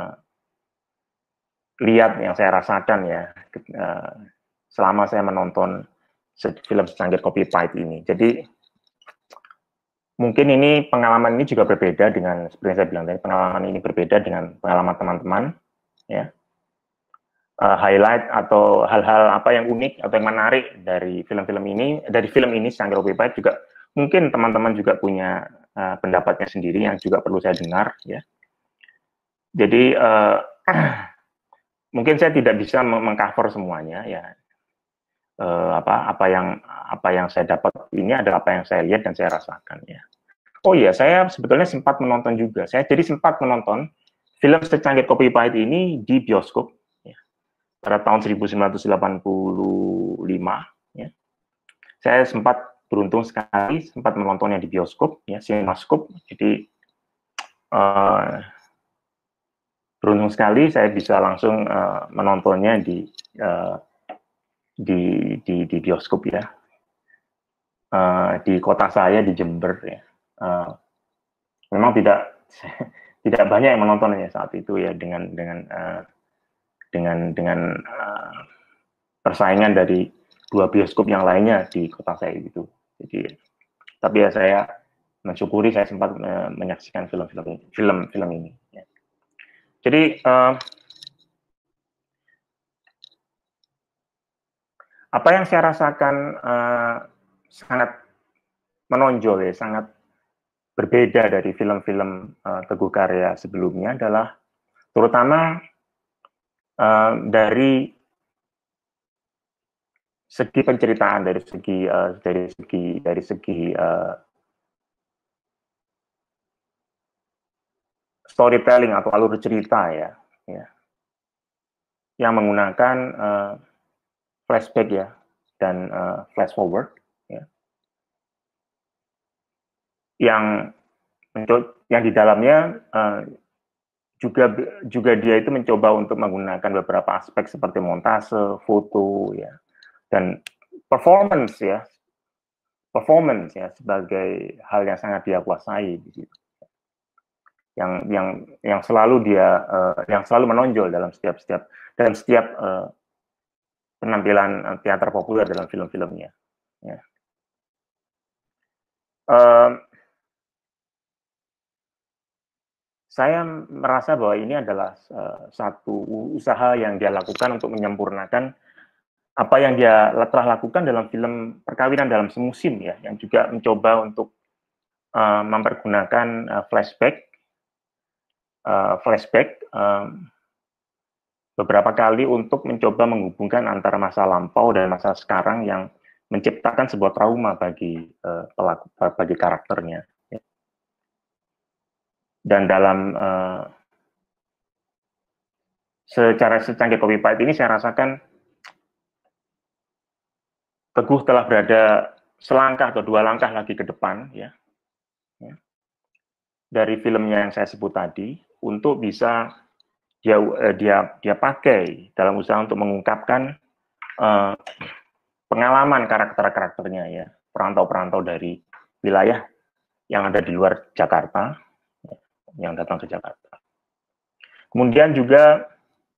lihat, yang saya rasakan ya selama saya menonton film Secangkir Kopi Pahit ini. Jadi mungkin ini pengalaman ini juga berbeda dengan seperti yang saya bilang tadi, pengalaman ini berbeda dengan pengalaman teman-teman ya. Highlight atau hal-hal apa yang unik atau yang menarik dari film ini Secangkir Kopi Pahit juga mungkin teman-teman juga punya pendapatnya sendiri yang juga perlu saya dengar ya. Jadi mungkin saya tidak bisa mengcover semuanya ya. Apa yang saya dapat ini adalah apa yang saya lihat dan saya rasakan ya. Oh iya, saya sebetulnya sempat menonton juga. Saya jadi sempat menonton film Secangkir Kopi Pahit ini di bioskop ya, pada tahun 1985 ya. Saya sempat beruntung sekali sempat menontonnya di bioskop ya, CinemaScope. Jadi beruntung sekali saya bisa langsung menontonnya di bioskop ya, di kota saya di Jember ya. Memang tidak banyak yang menontonnya saat itu ya, dengan persaingan dari dua bioskop yang lainnya di kota saya itu. Jadi tapi ya saya mensyukuri saya sempat menyaksikan film ini ya. Jadi apa yang saya rasakan sangat menonjol ya, sangat berbeda dari film-film Teguh Karya sebelumnya adalah terutama dari segi penceritaan, dari segi storytelling atau alur cerita ya, yang menggunakan flashback ya dan flash forward ya, yang di dalamnya juga dia itu mencoba untuk menggunakan beberapa aspek seperti montase, foto ya, dan performance ya sebagai hal yang sangat dia kuasai di situ. Yang selalu yang selalu menonjol dalam setiap penampilan teater populer dalam film-filmnya. Ya. Saya merasa bahwa ini adalah satu usaha yang dia lakukan untuk menyempurnakan apa yang dia telah lakukan dalam film Perkawinan dalam Semusim ya, yang juga mencoba untuk mempergunakan flashback beberapa kali untuk mencoba menghubungkan antara masa lampau dan masa sekarang yang menciptakan sebuah trauma bagi bagi karakternya. Ya. Dan dalam secara Secangkir Kopi Pahit ini saya rasakan Teguh telah berada selangkah atau dua langkah lagi ke depan ya, dari filmnya yang saya sebut tadi untuk bisa dia pakai dalam usaha untuk mengungkapkan pengalaman karakternya ya, perantau-perantau dari wilayah yang ada di luar Jakarta yang datang ke Jakarta. Kemudian juga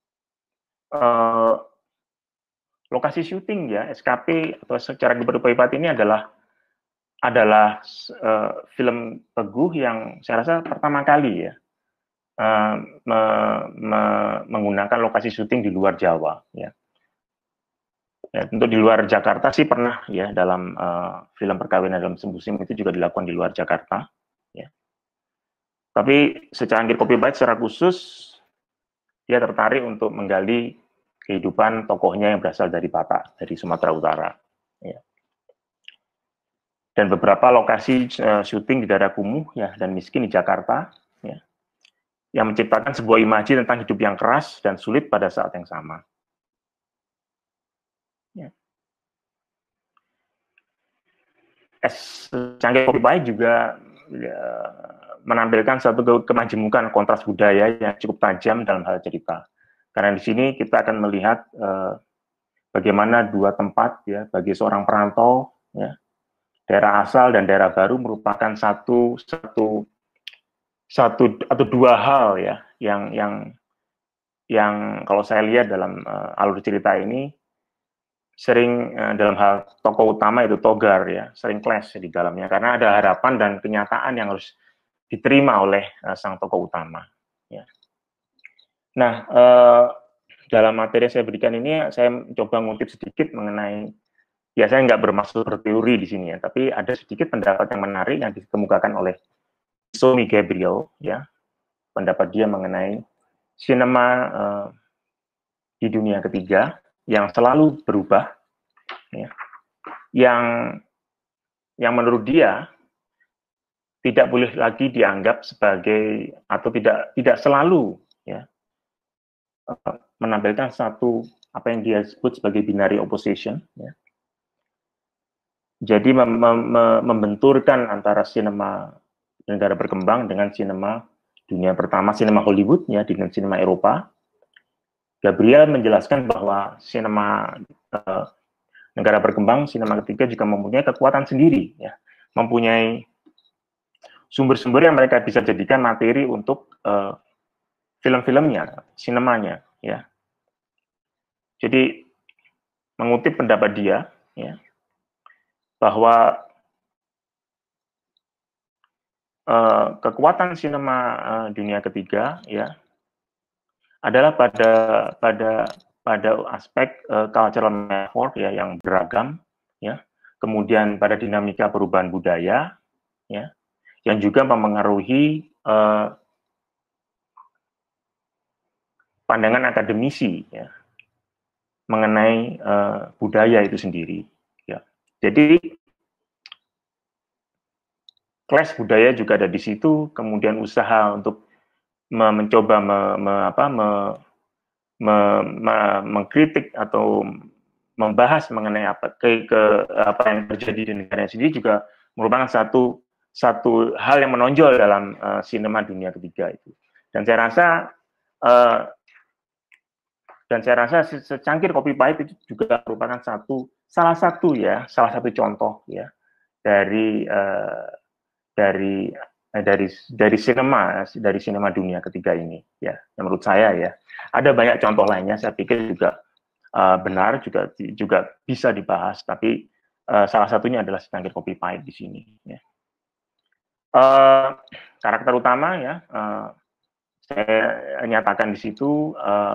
lokasi syuting ya, SKP atau secara Kopi Pahit ini adalah film Teguh yang saya rasa pertama kali ya menggunakan lokasi syuting di luar Jawa ya. Ya, untuk di luar Jakarta sih pernah ya, dalam film Perkawinan dalam Semusim itu juga dilakukan di luar Jakarta ya. Tapi Secangkir Kopi Pahit secara khusus dia tertarik untuk menggali kehidupan tokohnya yang berasal dari Batak, dari Sumatera Utara ya. Dan beberapa lokasi syuting di daerah kumuh ya dan miskin di Jakarta ya, yang menciptakan sebuah imaji tentang hidup yang keras dan sulit pada saat yang sama. Ya. Secangkir Kopi Pahit juga ya, menampilkan satu kemajemukan kontras budaya yang cukup tajam dalam hal cerita. Karena di sini kita akan melihat bagaimana dua tempat ya bagi seorang perantau ya, daerah asal dan daerah baru merupakan satu atau dua hal ya yang kalau saya lihat dalam alur cerita ini sering dalam hal tokoh utama itu Togar ya sering clash di dalamnya karena ada harapan dan kenyataan yang harus diterima oleh sang tokoh utama ya. Nah, dalam materi yang saya berikan ini saya coba ngutip sedikit mengenai ya saya nggak bermaksud berteori di sini ya, tapi ada sedikit pendapat yang menarik yang dikemukakan oleh Somi Gabriel ya, pendapat dia mengenai sinema di dunia ketiga yang selalu berubah ya, yang menurut dia tidak boleh lagi dianggap sebagai atau tidak selalu ya menampilkan satu apa yang dia sebut sebagai binary opposition ya. Jadi membenturkan antara sinema negara berkembang dengan sinema dunia pertama, sinema Hollywood ya dengan sinema Eropa. Gabriel menjelaskan bahwa sinema negara berkembang, sinema ketiga juga mempunyai kekuatan sendiri ya, mempunyai sumber-sumber yang mereka bisa jadikan materi untuk film-filmnya, sinemanya ya. Jadi mengutip pendapat dia ya, bahwa kekuatan sinema dunia ketiga ya adalah pada aspek cultural metaphor ya yang beragam ya, kemudian pada dinamika perubahan budaya ya, yang juga mempengaruhi pandangan akademisi ya mengenai budaya itu sendiri ya. Jadi clash budaya juga ada di situ, kemudian usaha untuk mencoba mengkritik atau membahas mengenai apa yang terjadi di negara sendiri juga merupakan satu hal yang menonjol dalam sinema dunia ketiga itu. Dan saya rasa secangkir kopi pahit itu juga merupakan salah satu contoh ya dari sinema dunia ketiga ini ya, menurut saya ya. Ada banyak contoh lainnya, saya pikir juga benar juga bisa dibahas, tapi salah satunya adalah secangkir kopi pahit di sini ya. Karakter utama ya saya nyatakan di situ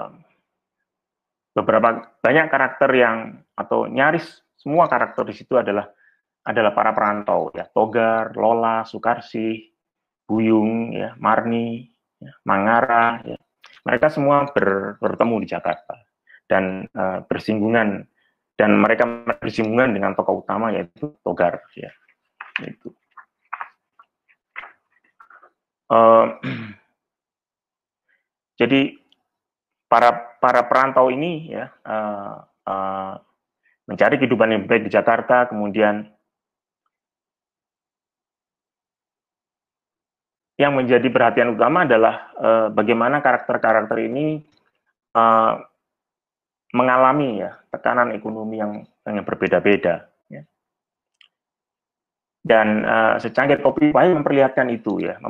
banyak karakter yang atau nyaris semua karakter di situ adalah para perantau ya, Togar, Lola, Sukarsih, Buyung ya, Marni, ya, Mangara ya. Mereka semua bertemu di Jakarta dan bersinggungan, dan mereka bersinggungan dengan tokoh utama yaitu Togar ya. Itu. Jadi para perantau ini ya mencari kehidupan yang baik di Jakarta, kemudian yang menjadi perhatian utama adalah bagaimana karakter-karakter ini mengalami ya tekanan ekonomi yang berbeda-beda. Ya. Dan secangkir kopi pahit memperlihatkan itu ya,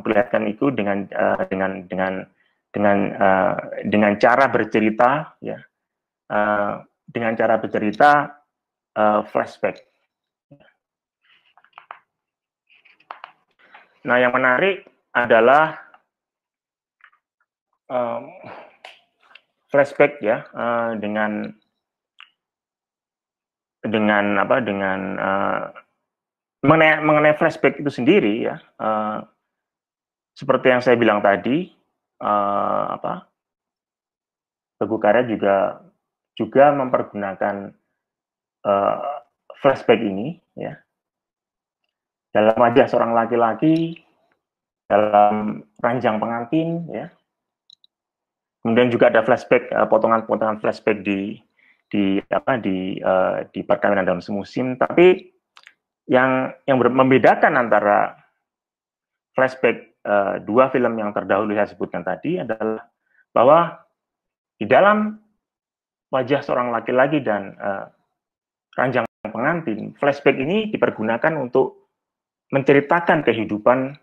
dengan cara bercerita ya, flashback. Nah, yang menarik adalah flashback ya, mengenai flashback itu sendiri ya, seperti yang saya bilang tadi, Teguh Karya juga mempergunakan flashback ini ya dalam wajah seorang laki-laki, dalam ranjang pengantin ya. Kemudian juga ada flashback, potongan-potongan flashback di perkawinan dalam semusim. Tapi yang membedakan antara flashback dua film yang terdahulu saya sebutkan tadi adalah bahwa di dalam wajah seorang laki-laki dan ranjang Pengantin, flashback ini dipergunakan untuk menceritakan kehidupan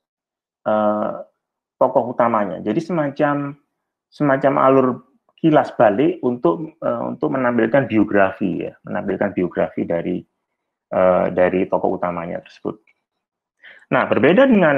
tokoh utamanya. Jadi semacam alur kilas balik untuk menampilkan biografi, ya, menampilkan biografi dari tokoh utamanya tersebut. Nah, berbeda dengan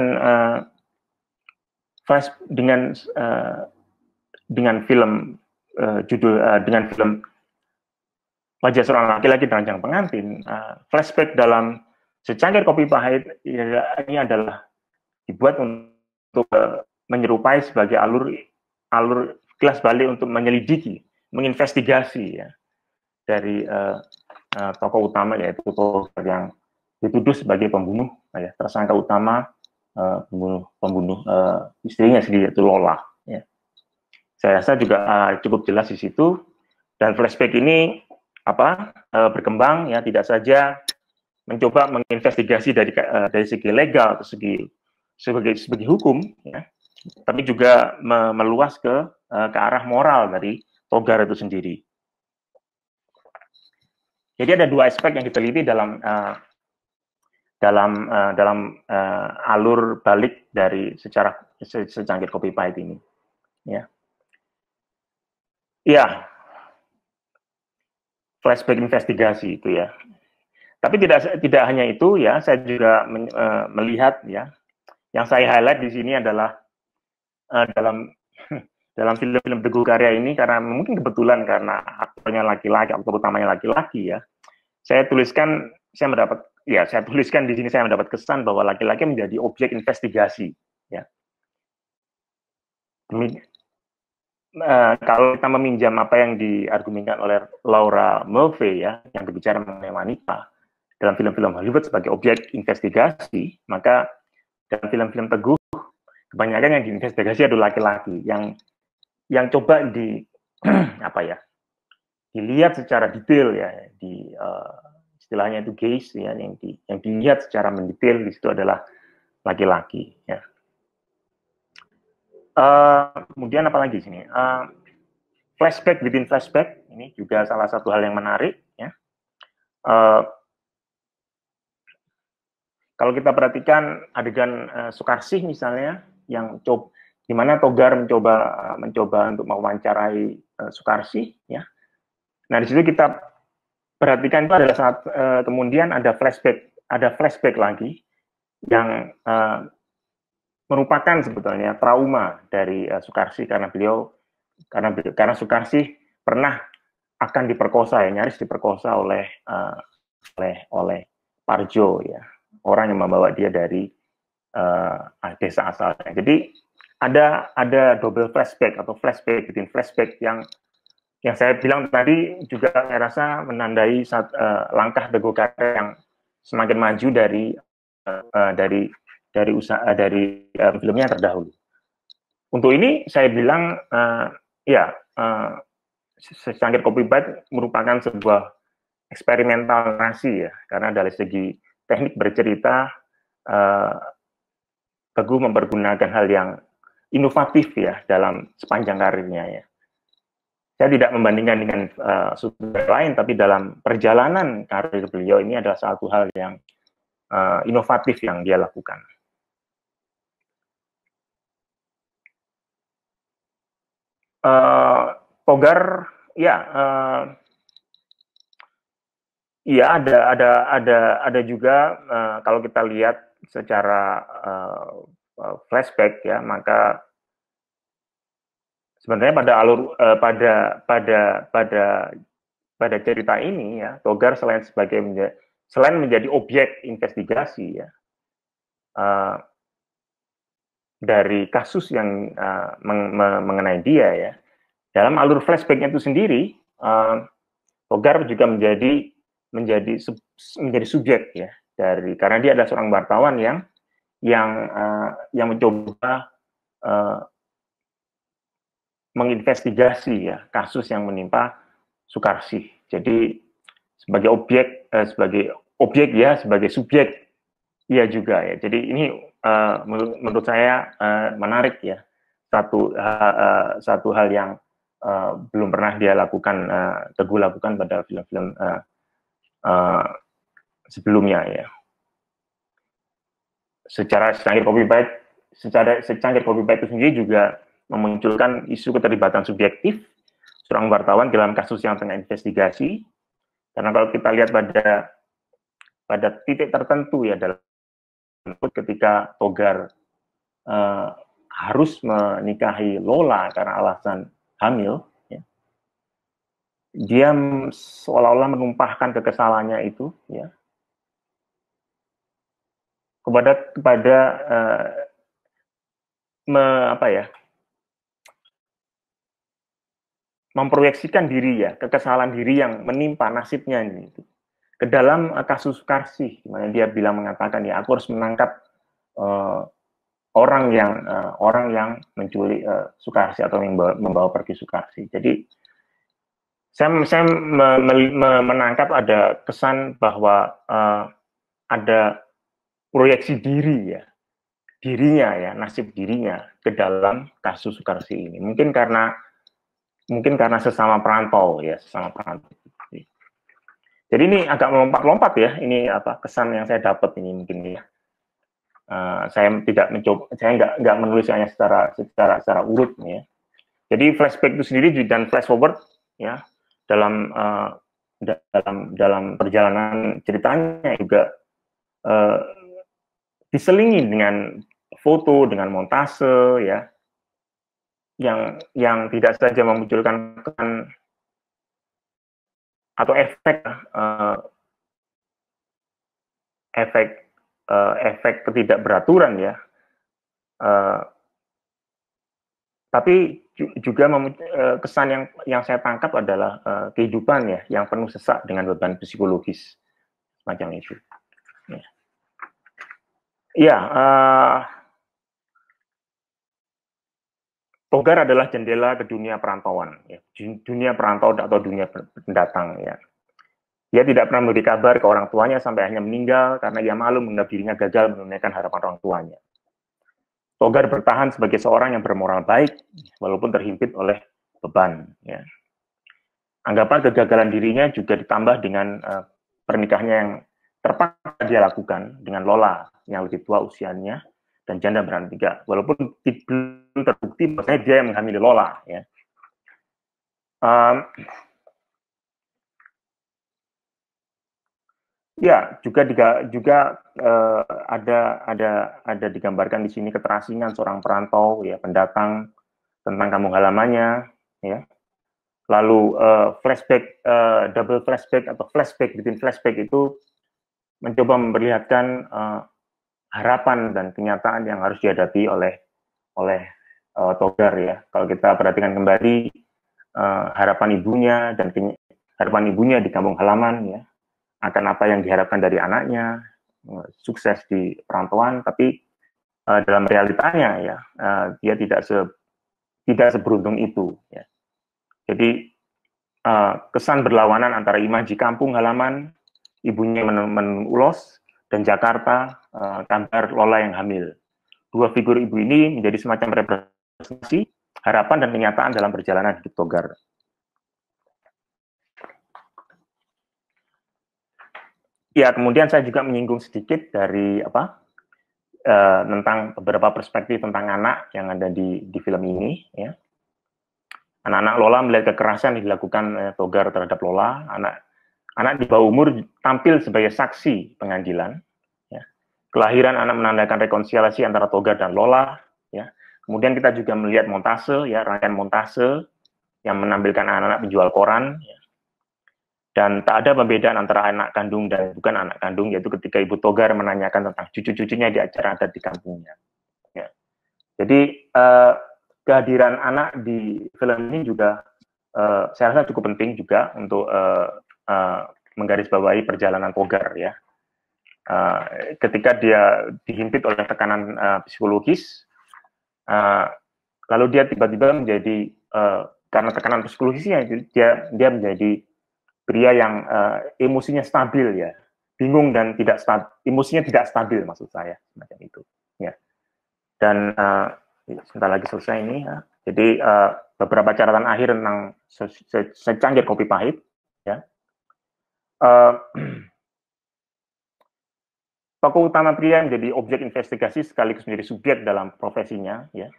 dengan film dengan film Wajah Seorang Laki-laki Terancang Pengantin, flashback dalam Secangkir Kopi Pahit ini adalah dibuat untuk menyerupai sebagai alur kilas balik untuk menyelidiki, menginvestigasi, ya, dari tokoh utama, yaitu tokoh yang dituduh sebagai pembunuh, ya, tersangka utama, pembunuh istrinya sendiri, yaitu Lola. Ya. Saya rasa juga cukup jelas di situ. Dan flashback ini berkembang, ya, tidak saja mencoba menginvestigasi dari segi legal atau segi hukum, ya, tapi juga meluas ke arah moral dari Togar itu sendiri. Jadi ada dua aspek yang diteliti dalam alur balik dari Secangkir Kopi Pahit ini. Ya. Ya, flashback investigasi itu, ya. Tapi tidak hanya itu, ya, saya juga melihat, ya, yang saya highlight di sini adalah dalam film-film Teguh Karya ini, karena mungkin kebetulan karena aktornya laki-laki, aktor utamanya laki-laki, ya, saya tuliskan di sini saya mendapat kesan bahwa laki-laki menjadi objek investigasi, ya. Kalau kita meminjam apa yang diargumenkan oleh Laura Mulvey, ya, yang berbicara mengenai wanita dalam film-film Hollywood sebagai objek investigasi, maka dalam film-film Teguh kebanyakan yang diinvestigasi adalah laki-laki yang coba dilihat secara detail, ya, istilahnya itu gaze, ya, yang dilihat secara mendetail di situ adalah laki-laki, ya. Kemudian apa lagi sini? Flashback within flashback ini juga salah satu hal yang menarik, ya. Kalau kita perhatikan adegan Sukarsih misalnya, di mana Togar mencoba untuk mewawancarai Sukarsih, ya. Nah, di situ kita perhatikan itu adalah saat kemudian ada flashback lagi yang merupakan sebetulnya trauma dari Sukarsih karena Sukarsih pernah akan diperkosa, ya, nyaris diperkosa oleh Parjo, ya, orang yang membawa dia dari desa asalnya. Jadi ada double flashback atau flashback within flashback yang saya bilang tadi juga saya rasa menandai langkah Teguh Karya yang semakin maju dari filmnya terdahulu. Untuk ini saya bilang Secangkir Kopi Pahit merupakan sebuah eksperimental narasi, ya, karena dari segi teknik bercerita Teguh mempergunakan hal yang inovatif, ya, dalam sepanjang karirnya, ya. Saya tidak membandingkan dengan sutradara lain, tapi dalam perjalanan karir beliau ini adalah satu hal yang inovatif yang dia lakukan. Togar, ya, ada juga kalau kita lihat secara flashback, ya, maka sebenarnya pada cerita ini, ya, Togar selain menjadi objek investigasi, ya, dari kasus yang mengenai dia, ya, dalam alur flashbacknya itu sendiri, Togar juga menjadi subjek, ya, karena dia adalah seorang wartawan yang mencoba menginvestigasi, ya, kasus yang menimpa Sukarsih. Jadi sebagai objek, ya, sebagai subjek, iya juga, ya. Jadi ini menurut saya menarik, ya, satu hal yang belum pernah dia lakukan, Teguh lakukan pada film-film sebelumnya ya. Secara secangkir kopi pahit itu sendiri juga memunculkan isu keterlibatan subjektif seorang wartawan dalam kasus yang tengah investigasi. Karena kalau kita lihat pada titik tertentu ya dalam ketika Togar harus menikahi Lola karena alasan hamil, ya, dia seolah-olah menumpahkan kekesalannya itu ya kepada memproyeksikan diri ya, kekesalan diri yang menimpa nasibnya ini ke dalam kasus Sukarsih, di mana dia mengatakan ya aku harus menangkap orang yang menculik Sukarsih atau membawa pergi Sukarsih. Jadi saya menangkap ada kesan bahwa ada proyeksi dirinya ya, nasib dirinya ke dalam kasus Sukarsih ini. Mungkin karena sesama perantau ya, sesama perantau. Jadi ini agak melompat-lompat ya, ini kesan yang saya dapat ini mungkin ya. Saya nggak menulisnya secara urut ya. Jadi flashback itu sendiri dan flash forward ya dalam perjalanan ceritanya juga diselingi dengan foto, dengan montase ya, yang tidak saja memunculkan kesan atau efek ketidakberaturan ya, tapi juga kesan yang saya tangkap adalah kehidupan ya yang penuh sesak dengan beban psikologis semacam itu. Ya, Togar adalah jendela ke dunia perantauan, ya. Dunia perantau atau dunia pendatang. Ya. Dia tidak pernah memberi kabar ke orang tuanya sampai akhirnya meninggal karena ia malu menganggap dirinya gagal menunaikan harapan orang tuanya. Togar bertahan sebagai seorang yang bermoral baik, walaupun terhimpit oleh beban. Ya. Anggapan kegagalan dirinya juga ditambah dengan pernikahannya yang terpaksa dia lakukan dengan Lola yang lebih tua usianya dan janda beranak 3, walaupun belum terbukti bahwasanya dia yang menghamili Lola. Ya. Ya, juga ada digambarkan di sini keterasingan seorang perantau, ya pendatang tentang kampung halamannya, ya. Lalu double flashback atau flashback within flashback itu mencoba memperlihatkan harapan dan kenyataan yang harus dihadapi oleh Togar ya. Kalau kita perhatikan kembali harapan ibunya di kampung halaman ya, akan apa yang diharapkan dari anaknya, sukses di perantauan, tapi dalam realitanya ya dia tidak seberuntung itu. Ya. Jadi kesan berlawanan antara imaji kampung halaman, ibunya menulos, dan Jakarta, kabar Lola yang hamil. Dua figur ibu ini menjadi semacam representasi harapan dan kenyataan dalam perjalanan hidup Togar. Ya, kemudian saya juga menyinggung sedikit dari tentang beberapa perspektif tentang anak yang ada di film ini. Ya. Anak-anak Lola melihat kekerasan yang dilakukan Togar terhadap Lola. Anak di bawah umur tampil sebagai saksi pengadilan. Ya. Kelahiran anak menandakan rekonsiliasi antara Togar dan Lola. Ya. Kemudian kita juga melihat montase, ya, rangkaian montase yang menampilkan anak-anak penjual koran. Ya. Dan tak ada pembedaan antara anak kandung dan bukan anak kandung, yaitu ketika Ibu Togar menanyakan tentang cucu-cucunya di acara adat di kampungnya. Ya. Jadi kehadiran anak di film ini juga saya rasa cukup penting juga untuk menggarisbawahi perjalanan Togar ya. Ketika dia dihimpit oleh tekanan psikologis, lalu dia tiba-tiba menjadi karena tekanan psikologisnya dia menjadi pria yang emosinya stabil ya, bingung dan tidak stabil, emosinya tidak stabil maksud saya semacam itu ya. Dan sebentar lagi selesai ini ya. Jadi beberapa catatan akhir tentang secangkir kopi pahit ya. Tokoh utama pria menjadi objek investigasi sekaligus menjadi subjek dalam profesinya, ya.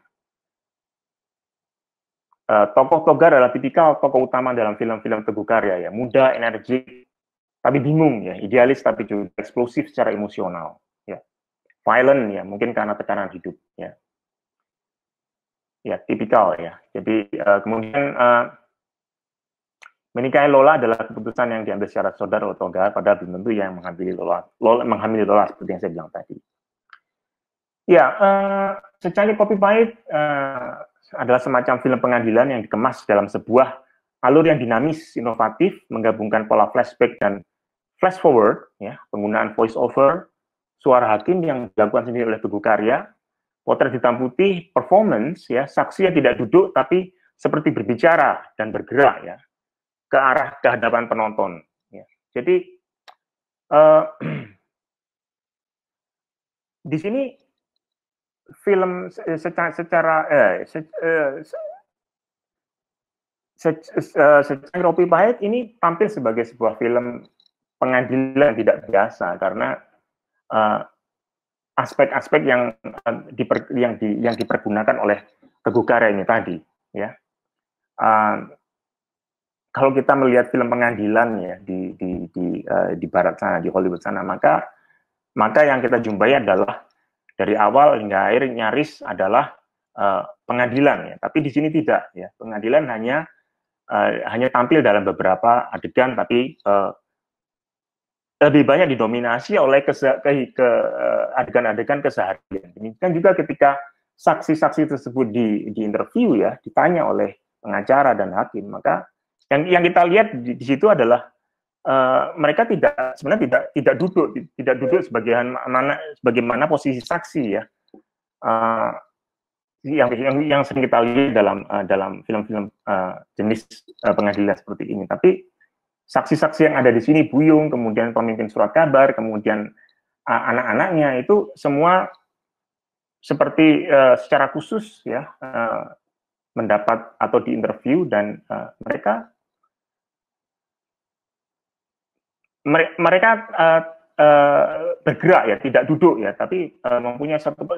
Tokoh Togar adalah tipikal tokoh utama dalam film-film Teguh Karya, ya, muda, energik, tapi bingung, ya, idealis tapi juga eksplosif secara emosional, ya, violent, ya, mungkin karena tekanan hidup, ya, tipikal, ya. Jadi kemudian menikahi Lola adalah keputusan yang diambil secara saudara oleh Togar, padahal belum tentu yang menghamili Lola seperti yang saya bilang tadi. Ya, Secangkir Kopi Pahit adalah semacam film pengadilan yang dikemas dalam sebuah alur yang dinamis, inovatif, menggabungkan pola flashback dan flash forward, ya, penggunaan voice over, suara hakim yang dilakukan sendiri oleh Teguh Karya, potret hitam putih, performance, ya, saksi yang tidak duduk tapi seperti berbicara dan bergerak, ya, ke arah kehadapan penonton. Ya. Jadi di sini film Secangkir Kopi Pahit ini tampil sebagai sebuah film pengadilan tidak biasa karena aspek-aspek yang dipergunakan oleh Teguh Karya ini tadi, ya. Kalau kita melihat film pengadilan, ya, di barat sana, di Hollywood sana, maka yang kita jumpai adalah dari awal hingga akhir nyaris adalah pengadilan, ya. Tapi di sini tidak, ya. Pengadilan hanya tampil dalam beberapa adegan, tapi lebih banyak didominasi oleh adegan-adegan keseharian. Demikian juga ketika saksi-saksi tersebut di interview, ya, ditanya oleh pengacara dan hakim, maka yang kita lihat di situ adalah mereka sebenarnya tidak duduk sebagaimana posisi saksi, ya, yang sering kita lihat dalam film-film jenis pengadilan seperti ini. Tapi saksi-saksi yang ada di sini, Buyung, kemudian pemimpin surat kabar, kemudian anak-anaknya itu semua seperti secara khusus, ya, mendapat atau diinterview dan mereka bergerak, ya, tidak duduk, ya, tapi mempunyai satu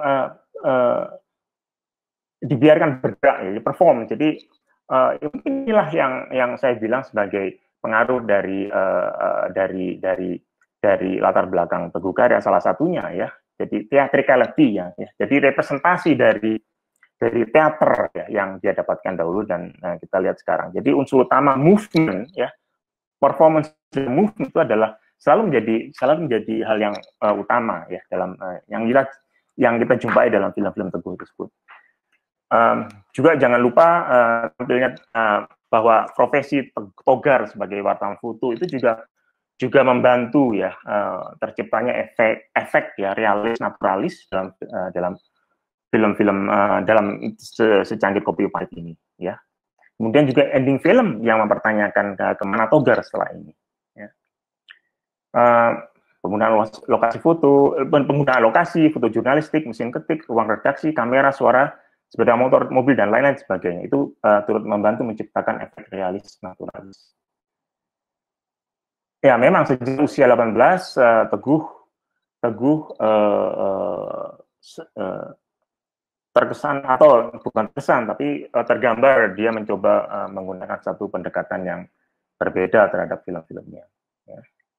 dibiarkan bergerak, ya, perform. Jadi inilah yang saya bilang sebagai pengaruh dari latar belakang Teguh Karya, salah satunya, ya. Jadi theatricality, ya. Jadi representasi dari teater, ya, yang dia dapatkan dahulu dan kita lihat sekarang. Jadi unsur utama movement, ya, performance movement itu adalah selalu menjadi hal yang utama, ya, dalam yang kita jumpai dalam film-film Teguh tersebut. Juga jangan lupa tampilnya bahwa profesi Togar sebagai wartawan foto itu juga membantu, ya, terciptanya efek, ya, realis naturalis dalam film-film dalam Secangkir Kopi Pahit ini, ya. Kemudian juga ending film yang mempertanyakan kemana Togar setelah ini, ya. Penggunaan lokasi foto, penggunaan lokasi, foto jurnalistik, mesin ketik, ruang redaksi, kamera, suara, sepeda motor, mobil, dan lain-lain sebagainya. Itu turut membantu menciptakan efek realis naturalis. Ya, memang sejak usia 18, Teguh terkesan, atau bukan terkesan, tapi tergambar dia mencoba menggunakan satu pendekatan yang berbeda terhadap film-filmnya. Ya.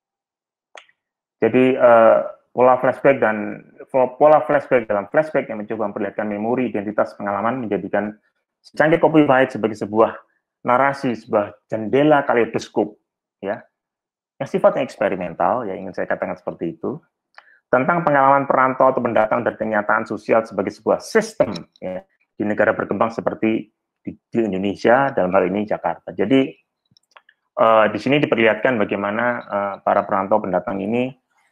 Jadi pola flashback dalam flashback yang mencoba memperlihatkan memori, identitas, pengalaman menjadikan Secangkir Kopi Pahit sebagai sebuah narasi, sebuah jendela kaleidoskop, ya, yang sifatnya eksperimental, ya, ingin saya katakan seperti itu, tentang pengalaman perantau atau pendatang dari kenyataan sosial sebagai sebuah sistem, ya, di negara berkembang seperti di Indonesia, dalam hal ini Jakarta. Jadi di sini diperlihatkan bagaimana para perantau pendatang ini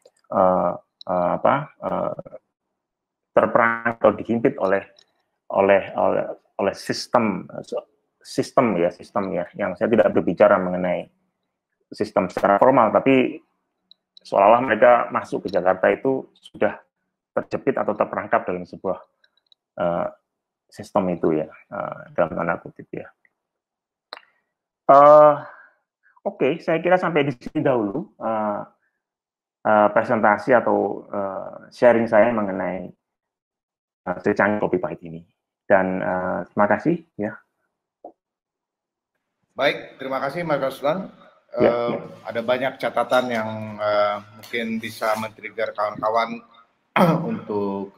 terperangkap atau dihimpit oleh sistem, ya, yang saya tidak berbicara mengenai sistem secara formal, tapi seolah-olah mereka masuk ke Jakarta itu sudah terjepit atau terperangkap dalam sebuah sistem itu, ya, dalam tanda kutip, ya. Oke, saya kira sampai di sini dahulu presentasi atau sharing saya mengenai secangkir kopi pahit ini. Dan terima kasih ya. Baik, terima kasih Mas Ruslan. Ada banyak catatan yang mungkin bisa men-trigger kawan-kawan untuk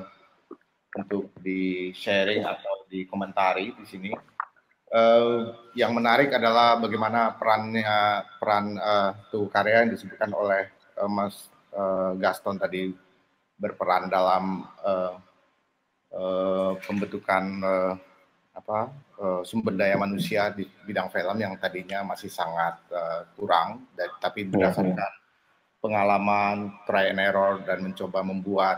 di sharing atau dikomentari di sini. Yang menarik adalah bagaimana peran Tugu Karya yang disebutkan oleh Mas Gaston tadi berperan dalam pembentukan sumber daya manusia di bidang film yang tadinya masih sangat kurang, tapi berdasarkan pengalaman, try and error, dan mencoba membuat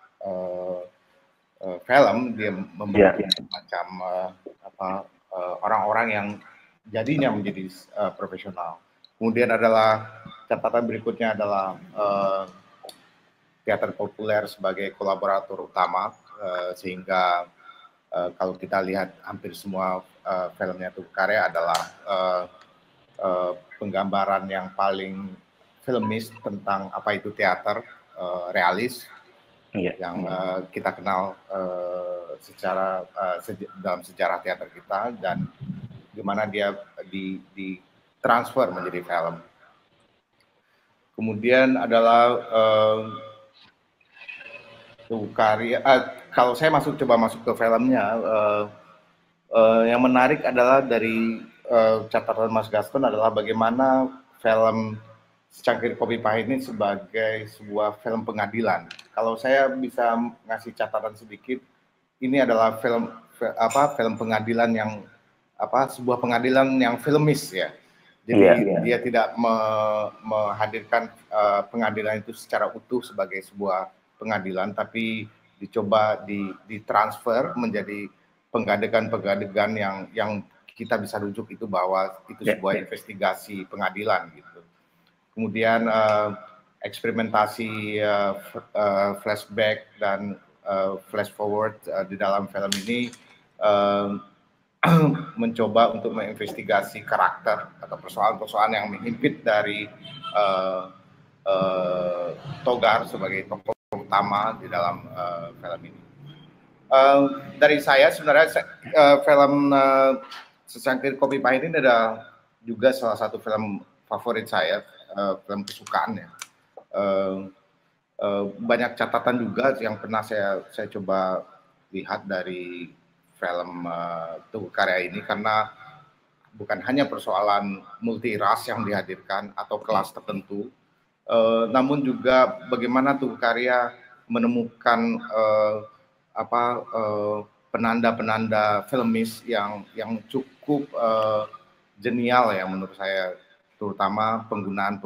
film, dia membentuk macam orang-orang yang jadinya menjadi profesional. Kemudian adalah catatan berikutnya adalah teater populer sebagai kolaborator utama, sehingga kalau kita lihat hampir semua filmnya Tugu Karya adalah penggambaran yang paling filmis tentang apa itu teater realis yang kita kenal secara dalam sejarah teater kita, dan gimana dia ditransfer menjadi film. Kemudian adalah Tugu Karya. Kalau saya coba masuk ke filmnya, yang menarik adalah dari catatan Mas Gaston adalah bagaimana film Secangkir Kopi Pahit ini sebagai sebuah film pengadilan. Kalau saya bisa ngasih catatan sedikit, ini adalah film pengadilan yang sebuah pengadilan yang filmis ya. Jadi dia tidak menghadirkan pengadilan itu secara utuh sebagai sebuah pengadilan, tapi dicoba ditransfer menjadi penggadegan yang kita bisa rujuk itu bahwa itu sebuah investigasi pengadilan gitu. Kemudian eksperimentasi flashback dan flash forward di dalam film ini mencoba untuk menginvestigasi karakter atau persoalan-persoalan yang menghimpit dari Togar sebagai tokoh utama di dalam film ini. Dari saya sebenarnya film Secangkir Kopi Pahit ini adalah juga salah satu film favorit saya, film kesukaan ya. Banyak catatan juga yang pernah saya coba lihat dari film Tugu Karya ini, karena bukan hanya persoalan multi ras yang dihadirkan atau kelas tertentu, namun juga bagaimana Tugu Karya menemukan penanda-penanda filmis yang cukup jenial ya menurut saya, terutama penggunaan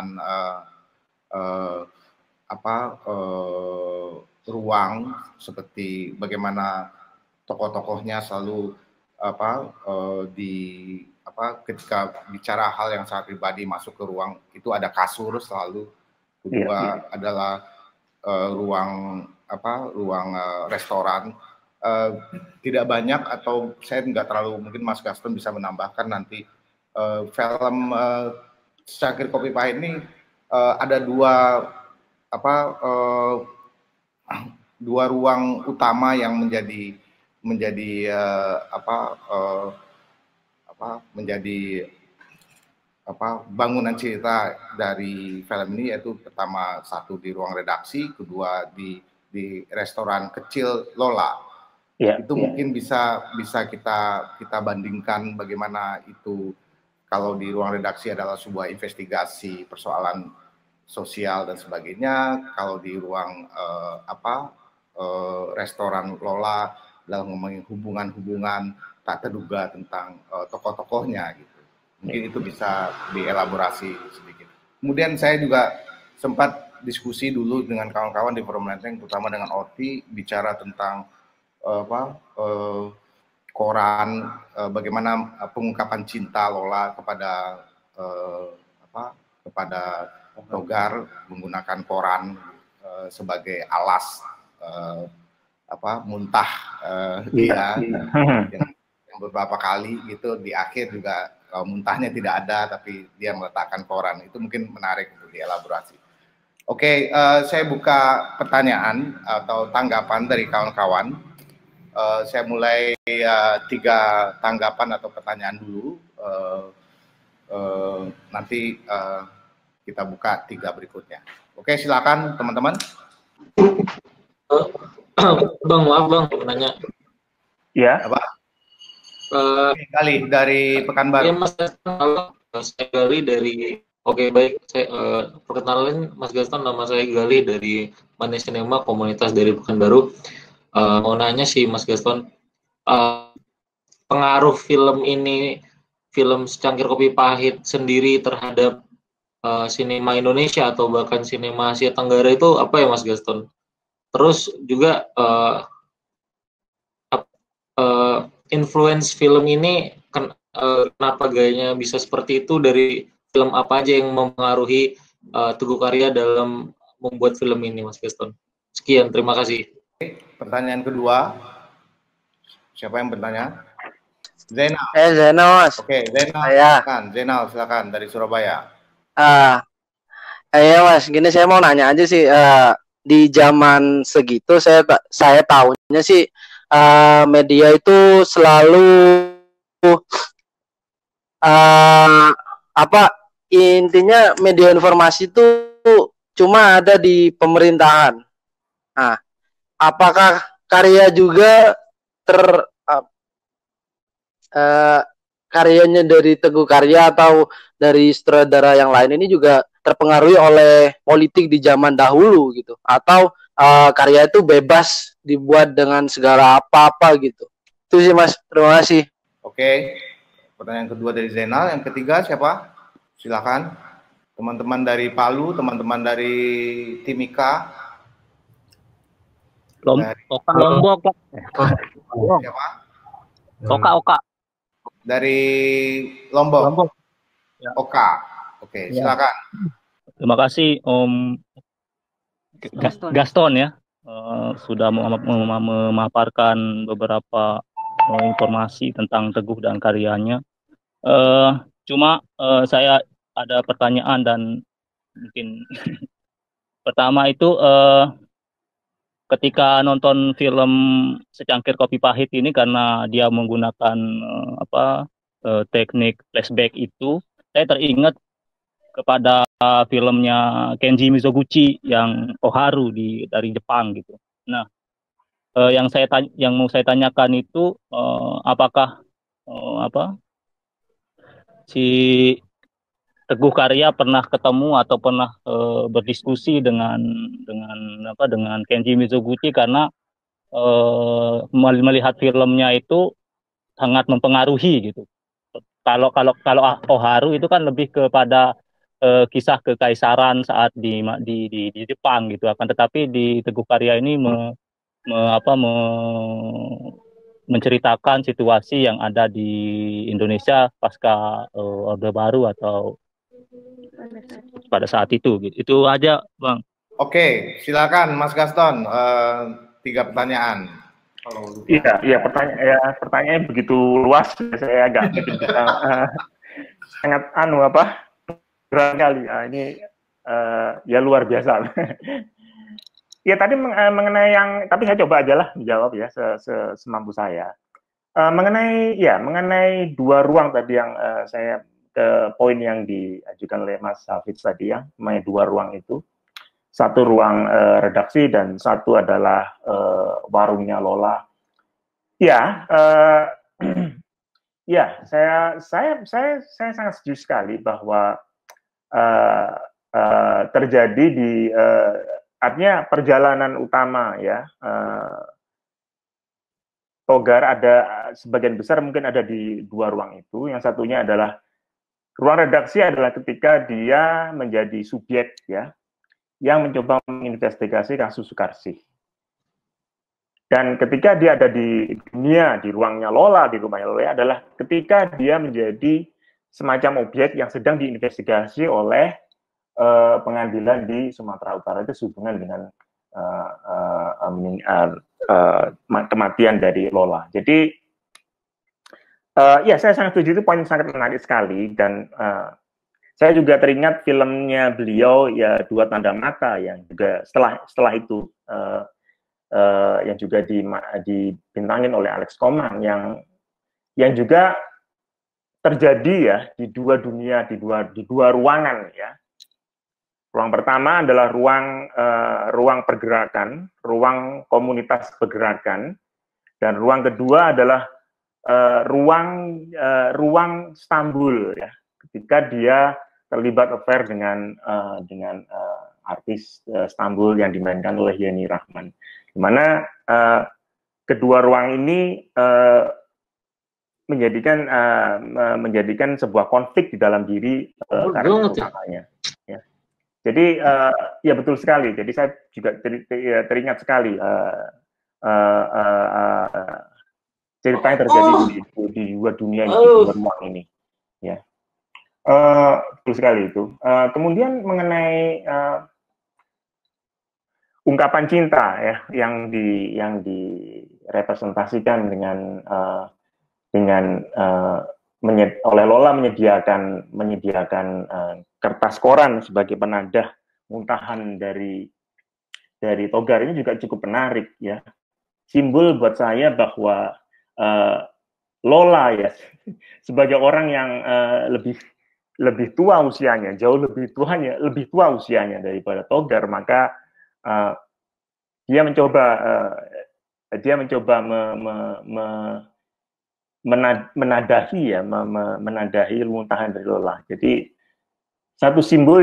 ruang, seperti bagaimana tokoh-tokohnya selalu ketika bicara hal yang sangat pribadi masuk ke ruang itu ada kasur selalu. Kedua adalah ruang restoran. Tidak banyak, atau saya nggak terlalu, mungkin Mas Gaston bisa menambahkan nanti, film Secangkir Kopi Pahit ini ada dua ruang utama yang menjadi bangunan cerita dari film ini, yaitu pertama satu di ruang redaksi, kedua di restoran kecil Lola. Itu mungkin bisa kita bandingkan bagaimana itu kalau di ruang redaksi adalah sebuah investigasi persoalan sosial dan sebagainya, kalau di ruang restoran Lola dalam ngomongin hubungan-hubungan tak terduga tentang tokoh-tokohnya gitu. Mungkin itu bisa dielaborasi sedikit. Kemudian saya juga sempat diskusi dulu dengan kawan-kawan di Forum Lenteng, terutama dengan Oti, bicara tentang koran, bagaimana pengungkapan cinta Lola kepada Togar menggunakan koran sebagai alas muntah dia yang beberapa kali gitu. Di akhir juga muntahnya tidak ada, tapi dia meletakkan koran. Itu mungkin menarik untuk dielaborasi. Oke, saya buka pertanyaan atau tanggapan dari kawan-kawan. Saya mulai 3 tanggapan atau pertanyaan dulu. Nanti kita buka 3 berikutnya. Oke, silakan teman-teman. Bang, maaf Bang, menanya. Ya. Apa? Gali dari Pekanbaru. Ya Mas Gaston, saya Gali dari. Oke baik, saya perkenalan Mas Gaston, nama saya Gali dari Mane Cinema, komunitas dari Pekanbaru. Mau nanya sih Mas Gaston, pengaruh film ini, film Secangkir Kopi Pahit sendiri terhadap sinema Indonesia atau bahkan sinema Asia Tenggara itu apa ya Mas Gaston? Terus juga influence film ini kenapa gayanya bisa seperti itu, dari film apa aja yang mempengaruhi Teguh Karya dalam membuat film ini Mas Gaston? Sekian, terima kasih. Pertanyaan kedua, siapa yang bertanya? Zainal. Zainal Mas. Oke, Zainal. Silakan. Zainal, silakan dari Surabaya. Iya Mas, gini saya mau nanya aja sih, di zaman segitu saya tahunya sih media itu selalu intinya media informasi itu cuma ada di pemerintahan. Nah, apakah Karya juga karyanya dari Teguh Karya atau dari sutradara yang lain ini juga terpengaruhi oleh politik di zaman dahulu gitu, atau karya itu bebas dibuat dengan segala apa-apa gitu? Itu sih Mas, terima kasih. Oke, pertanyaan kedua dari Zainal. Yang ketiga siapa? Silakan teman-teman dari Palu, teman-teman dari Timika. Lombok. Siapa? Oka. Dari Lombok. Ya. Oka. Oke, silakan. Terima kasih Om Gaston ya, sudah memaparkan beberapa informasi tentang Teguh dan karyanya. Cuma saya ada pertanyaan dan mungkin pertama itu ketika nonton film Secangkir Kopi Pahit ini, karena dia menggunakan teknik flashback itu, saya teringat kepada filmnya Kenji Mizoguchi yang Oharu dari Jepang gitu. Nah, yang mau saya tanyakan itu apakah si Teguh Karya pernah ketemu atau pernah berdiskusi dengan Kenji Mizoguchi, karena melihat filmnya itu sangat mempengaruhi gitu. Kalau Oharu itu kan lebih kepada kisah kekaisaran saat di Jepang gitu, akan tetapi di Teguh Karya ini menceritakan situasi yang ada di Indonesia pasca Orde Baru atau pada saat itu gitu. Itu aja Bang. Oke, silakan Mas Gaston, 3 pertanyaan. Iya, pertanyaannya begitu luas, saya agak sangat berat kali. Ini ya luar biasa. Ya tadi mengenai tapi saya coba aja lah menjawab ya semampu saya. Mengenai 2 ruang tadi yang saya poin yang diajukan oleh Mas Hafiz tadi ya, mengenai 2 ruang itu. Satu ruang redaksi dan satu adalah warungnya Lola. Ya, saya sangat setuju sekali bahwa terjadi di artinya perjalanan utama ya, Togar ada sebagian besar mungkin ada di 2 ruang itu. Yang satunya adalah ruang redaksi, adalah ketika dia menjadi subjek ya, yang mencoba menginvestigasi kasus Sukarsih. Dan ketika dia ada di dunia, di ruangnya Lola, di rumahnya Lola, adalah ketika dia menjadi semacam objek yang sedang diinvestigasi oleh pengadilan di Sumatera Utara, itu sehubungan dengan kematian dari Lola. Jadi Ya, saya sangat setuju, itu poin sangat menarik sekali, dan saya juga teringat filmnya beliau ya Dua Tanda Mata yang juga setelah itu yang juga dibintangin oleh Alex Komang yang juga terjadi ya di dua dunia, di dua ruangan ya. Ruang pertama adalah ruang pergerakan, ruang komunitas pergerakan, dan ruang kedua adalah ruang Stambul ya, ketika dia terlibat affair dengan artis Stambul yang dimainkan oleh Yenny Rahman, di mana kedua ruang ini menjadikan sebuah konflik di dalam diri karakter utamanya. Ya. Jadi ya betul sekali. Jadi saya juga teringat sekali cerita yang terjadi di dua dunia ini, di dua ruang ini. Ya, betul sekali itu. Kemudian mengenai ungkapan cinta ya, yang direpresentasikan oleh Lola menyediakan kertas koran sebagai penadah muntahan dari Togar, ini juga cukup menarik ya. Simbol buat saya bahwa Lola ya sebagai orang yang lebih tua usianya, jauh lebih tua usianya daripada Togar, maka dia mencoba menadahi muntahan dari Lola. Jadi satu simbol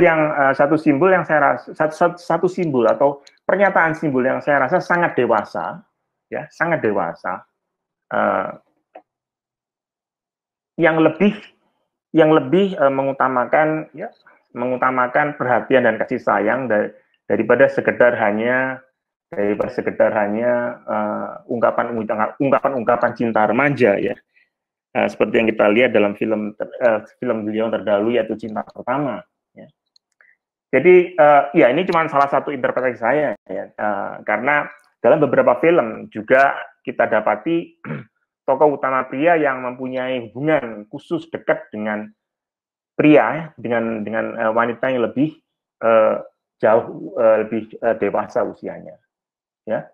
atau pernyataan simbol yang saya rasa sangat dewasa, ya, sangat dewasa, yang lebih mengutamakan perhatian dan kasih sayang daripada sekedar hanya ungkapan cinta remaja ya. Seperti yang kita lihat dalam film beliau terdahulu, yaitu Cinta Pertama. Ya. Jadi ya ini cuma salah satu interpretasi saya, ya. Karena dalam beberapa film juga kita dapati tokoh utama pria yang mempunyai hubungan khusus dekat dengan pria, dengan wanita yang lebih lebih dewasa usianya. Ya.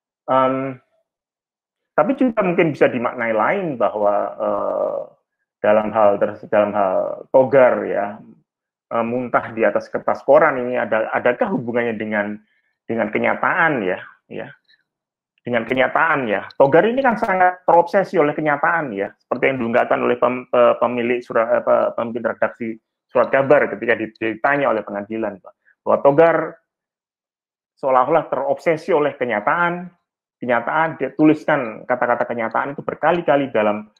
Tapi juga mungkin bisa dimaknai lain bahwa dalam hal Togar ya muntah di atas kertas koran ini adakah hubungannya dengan kenyataan ya dengan kenyataan ya. Togar ini kan sangat terobsesi oleh kenyataan ya, seperti yang diungkapkan oleh pemilik redaksi surat kabar ketika ditanya oleh pengadilan bahwa Togar seolah-olah terobsesi oleh kenyataan, dia tuliskan kata-kata kenyataan itu berkali-kali dalam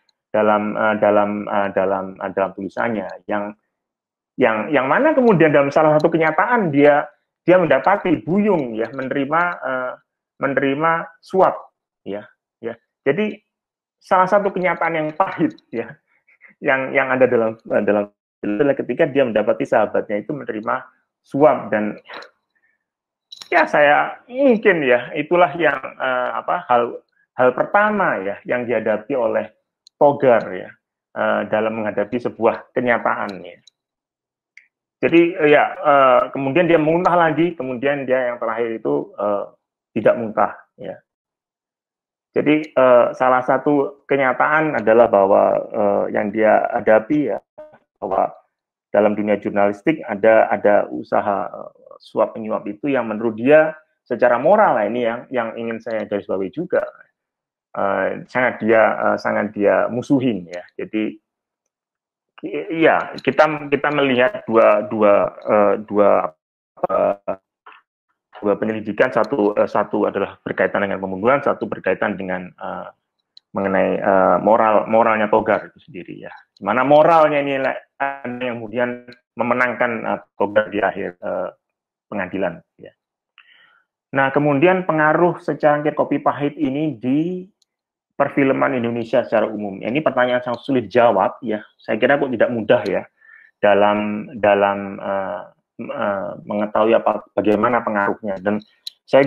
tulisannya, yang mana kemudian dalam salah satu kenyataan dia mendapati Buyung ya menerima suap ya. Jadi salah satu kenyataan yang pahit ya yang ada dalam ketika dia mendapati sahabatnya itu menerima suap, dan ya saya mungkin ya itulah yang hal pertama ya yang dihadapi oleh Togar ya dalam menghadapi sebuah kenyataan ya. Jadi ya kemudian dia muntah lagi, kemudian dia yang terakhir itu tidak muntah ya. Jadi salah satu kenyataan adalah bahwa yang dia hadapi ya bahwa dalam dunia jurnalistik ada usaha suap menyuap itu yang menurut dia secara moral ini yang ingin saya garisbawahi juga sangat dia musuhin ya. Jadi ya kita melihat dua penyelidikan, satu adalah berkaitan dengan pembunuhan, satu berkaitan dengan mengenai moralnya Togar itu sendiri ya. Mana moralnya ini yang kemudian memenangkan Togar di akhir pengadilan ya. Nah, kemudian pengaruh secangkir kopi pahit ini di perfilman Indonesia secara umum. Ini pertanyaan yang sulit dijawab ya. Saya kira kok tidak mudah ya dalam mengetahui bagaimana pengaruhnya, dan saya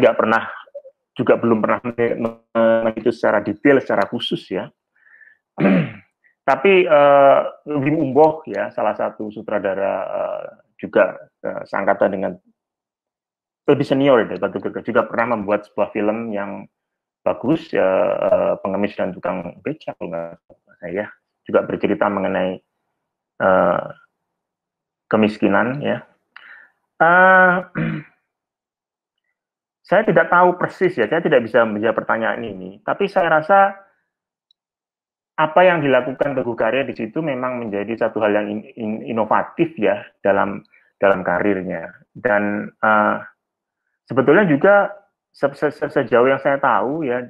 belum pernah itu secara detail, secara khusus ya. Tapi Wim Umboh ya, salah satu sutradara juga seangkatan dengan lebih senior daripada Gurga, juga pernah membuat sebuah film yang bagus ya, Pengemis dan Tukang Becak kalau nggak salah saya, juga bercerita mengenai kemiskinan ya. Saya tidak tahu persis ya, saya tidak bisa menjawab pertanyaan ini, tapi saya rasa apa yang dilakukan Teguh Karya di situ memang menjadi satu hal yang inovatif ya dalam karirnya. Dan sebetulnya juga sejauh yang saya tahu ya,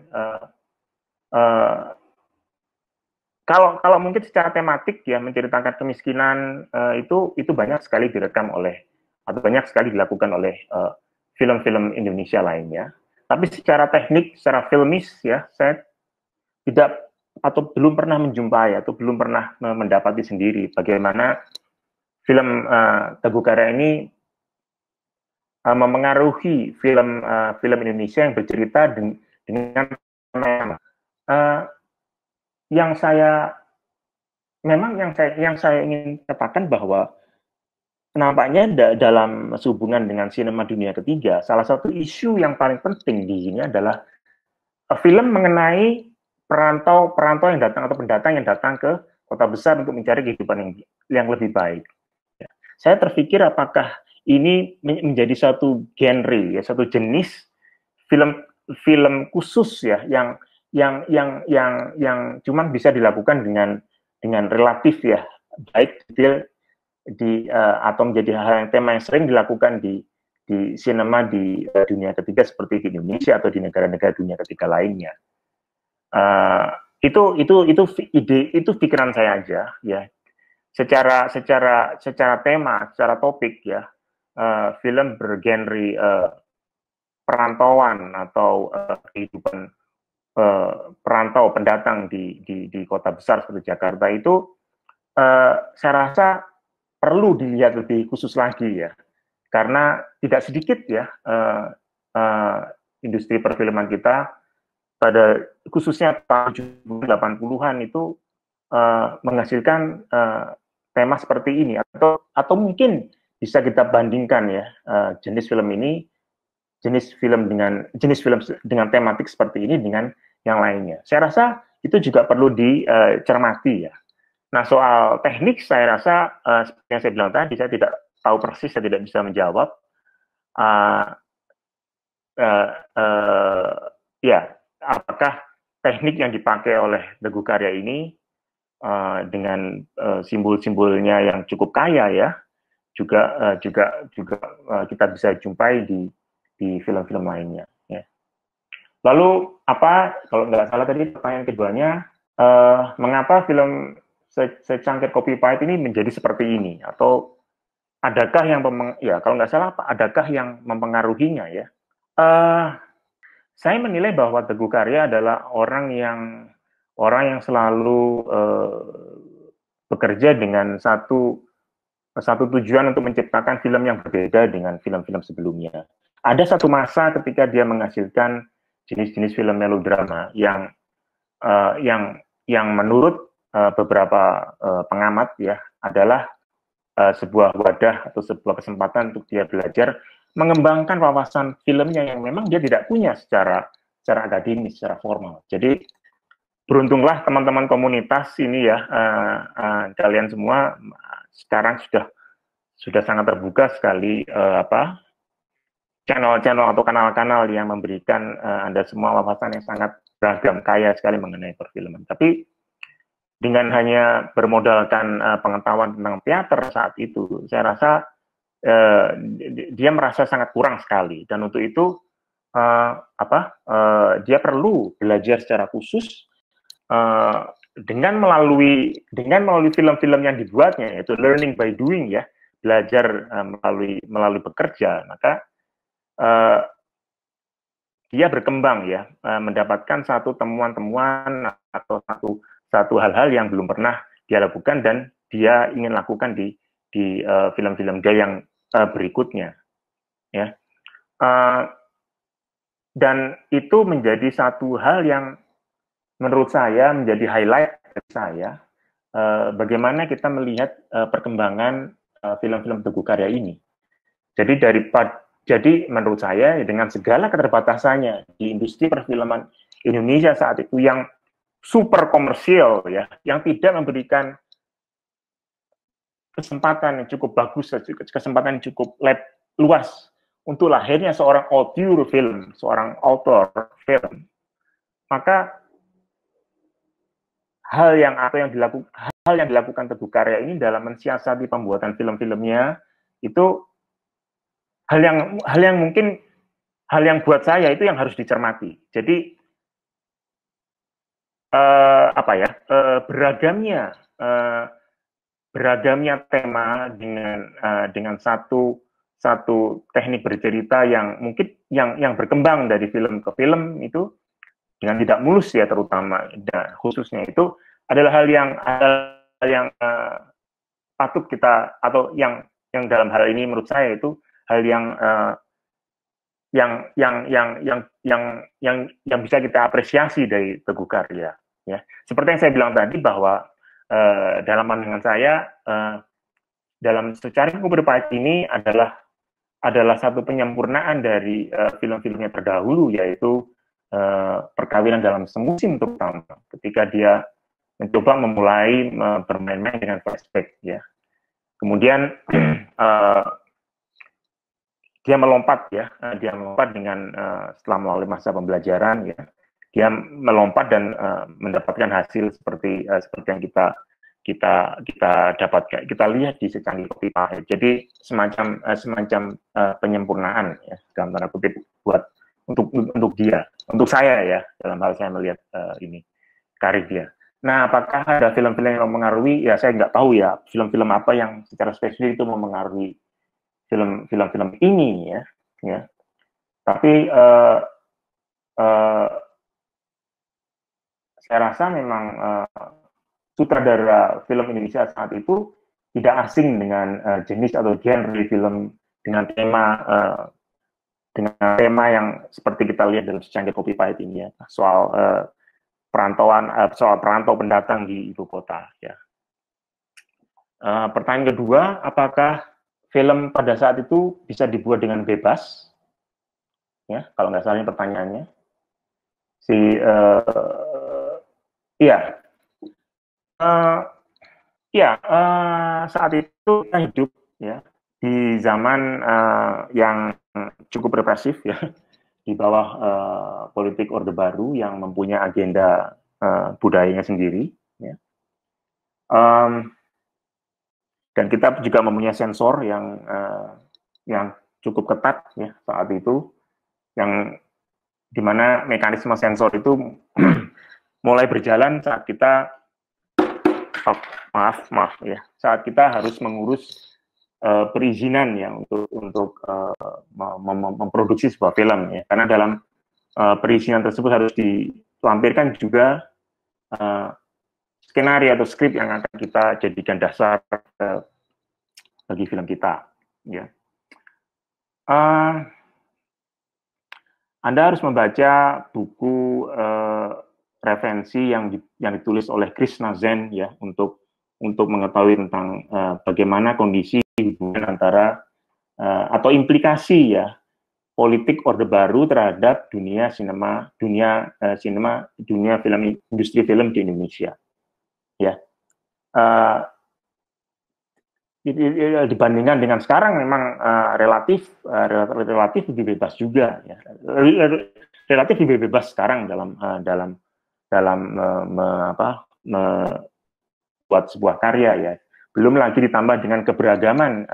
kalau mungkin secara tematik ya menceritakan kemiskinan itu banyak sekali direkam oleh atau banyak sekali dilakukan oleh film-film Indonesia lainnya. Tapi secara teknik, secara filmis ya, saya tidak atau belum pernah menjumpai atau belum pernah mendapati sendiri bagaimana film Teguh Karya ini memengaruhi film Indonesia yang bercerita dengan yang saya ingin katakan bahwa nampaknya dalam sehubungan dengan sinema dunia ketiga, salah satu isu yang paling penting di sini adalah film mengenai perantau yang datang atau pendatang yang datang ke kota besar untuk mencari kehidupan yang lebih baik. Ya. Saya terpikir apakah ini menjadi satu genre ya, satu jenis film khusus ya yang cuman bisa dilakukan dengan relatif ya baik detail atau menjadi hal yang tema yang sering dilakukan di sinema di dunia ketiga seperti di Indonesia atau di negara-negara dunia ketiga lainnya. Itu ide, itu pikiran saya aja ya. Secara tema, secara topik ya, film bergenre perantauan atau kehidupan perantau pendatang di kota besar seperti Jakarta itu saya rasa perlu dilihat lebih khusus lagi ya, karena tidak sedikit ya industri perfilman kita pada khususnya tahun 80-an itu menghasilkan tema seperti ini atau mungkin bisa kita bandingkan ya jenis film dengan tematik seperti ini dengan yang lainnya. Saya rasa itu juga perlu dicermati ya. Nah, soal teknik saya rasa seperti yang saya bilang tadi, saya tidak tahu persis, saya tidak bisa menjawab. Ya, apakah teknik yang dipakai oleh Teguh Karya ini dengan simbol-simbolnya yang cukup kaya ya, juga kita bisa jumpai di film-film lainnya. Ya. Lalu apa? Kalau nggak salah tadi pertanyaan keduanya, mengapa film Secangkir Kopi Pahit ini menjadi seperti ini? Atau adakah yang kalau nggak salah adakah yang mempengaruhinya ya? Saya menilai bahwa Teguh Karya adalah orang yang selalu bekerja dengan satu tujuan untuk menciptakan film yang berbeda dengan film-film sebelumnya. Ada satu masa ketika dia menghasilkan jenis-jenis film melodrama yang menurut beberapa pengamat ya adalah sebuah wadah atau sebuah kesempatan untuk dia belajar mengembangkan wawasan filmnya yang memang dia tidak punya secara akademis, secara formal. Jadi beruntunglah teman-teman komunitas ini ya, kalian semua sekarang sudah sangat terbuka sekali channel-channel atau kanal-kanal yang memberikan Anda semua wawasan yang sangat beragam, kaya sekali mengenai perfilman. Tapi dengan hanya bermodalkan pengetahuan tentang teater saat itu, saya rasa dia merasa sangat kurang sekali, dan untuk itu dia perlu belajar secara khusus dengan melalui film-film yang dibuatnya, yaitu learning by doing ya, belajar melalui bekerja, maka dia berkembang ya, mendapatkan satu temuan-temuan atau satu hal-hal yang belum pernah dia lakukan dan dia ingin lakukan di film-film dia yang berikutnya ya. Dan itu menjadi satu hal yang menurut saya menjadi highlight dari saya bagaimana kita melihat perkembangan film-film Teguh Karya ini. Jadi menurut saya dengan segala keterbatasannya di industri perfilman Indonesia saat itu yang super komersial ya, yang tidak memberikan kesempatan yang cukup bagus, kesempatan yang cukup luas untuk lahirnya seorang auteur film, seorang author film, maka hal yang dilakukan Teguh Karya ini dalam mensiasati pembuatan film-filmnya itu hal yang mungkin buat saya itu yang harus dicermati. Jadi beragamnya tema dengan satu teknik bercerita yang mungkin yang berkembang dari film ke film itu dengan tidak mulus ya, terutama dan khususnya itu adalah hal yang patut kita, atau yang dalam hal ini menurut saya itu hal yang bisa kita apresiasi dari Teguh Karya ya. Seperti yang saya bilang tadi bahwa dalam pandangan saya dalam Secari Kubur Pahit ini adalah satu penyempurnaan dari film-filmnya terdahulu, yaitu Perkawinan dalam Semusim terutama, ketika dia mencoba memulai bermain-main dengan flashback ya. Kemudian dia melompat dengan setelah melalui masa pembelajaran ya, dia melompat dan mendapatkan hasil seperti yang kita dapatkan, kita lihat di Secangkir Kopi Pahit. Jadi semacam penyempurnaan ya, dalam tanda kutip buat untuk dia, untuk saya ya, dalam hal saya melihat ini karir dia. Nah, apakah ada film-film yang mempengaruhi? Ya saya nggak tahu ya, film-film apa yang secara spesifik itu mempengaruhi film-film ini ya. Tapi saya rasa memang sutradara film Indonesia saat itu tidak asing dengan jenis atau genre film dengan tema yang seperti kita lihat dalam Secangkir Kopi Pahit ini ya, soal perantau pendatang di ibu kota ya. Pertanyaan kedua, apakah film pada saat itu bisa dibuat dengan bebas? Ya, kalau nggak salah ini pertanyaannya. Saat itu kita hidup ya di zaman yang cukup represif ya, di bawah politik Orde Baru yang mempunyai agenda budayanya sendiri ya. Dan kita juga mempunyai sensor yang cukup ketat ya saat itu, yang dimana mekanisme sensor itu mulai berjalan saat kita saat kita harus mengurus perizinan ya untuk memproduksi sebuah film ya, karena dalam perizinan tersebut harus dilampirkan juga skenario atau skrip yang akan kita jadikan dasar bagi film kita ya. Anda harus membaca buku referensi yang ditulis oleh Krishna Zen ya, untuk mengetahui tentang bagaimana kondisi hubungan antara atau implikasi ya politik Orde Baru terhadap dunia film, industri film di Indonesia ya. Dibandingkan dengan sekarang memang relatif lebih bebas juga ya. Relatif lebih bebas sekarang dalam membuat sebuah karya ya. Belum lagi ditambah dengan keberagaman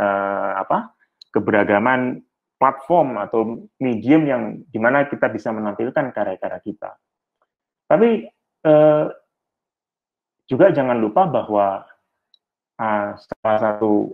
platform atau medium yang dimana kita bisa menampilkan karya-karya kita. Tapi juga jangan lupa bahwa salah satu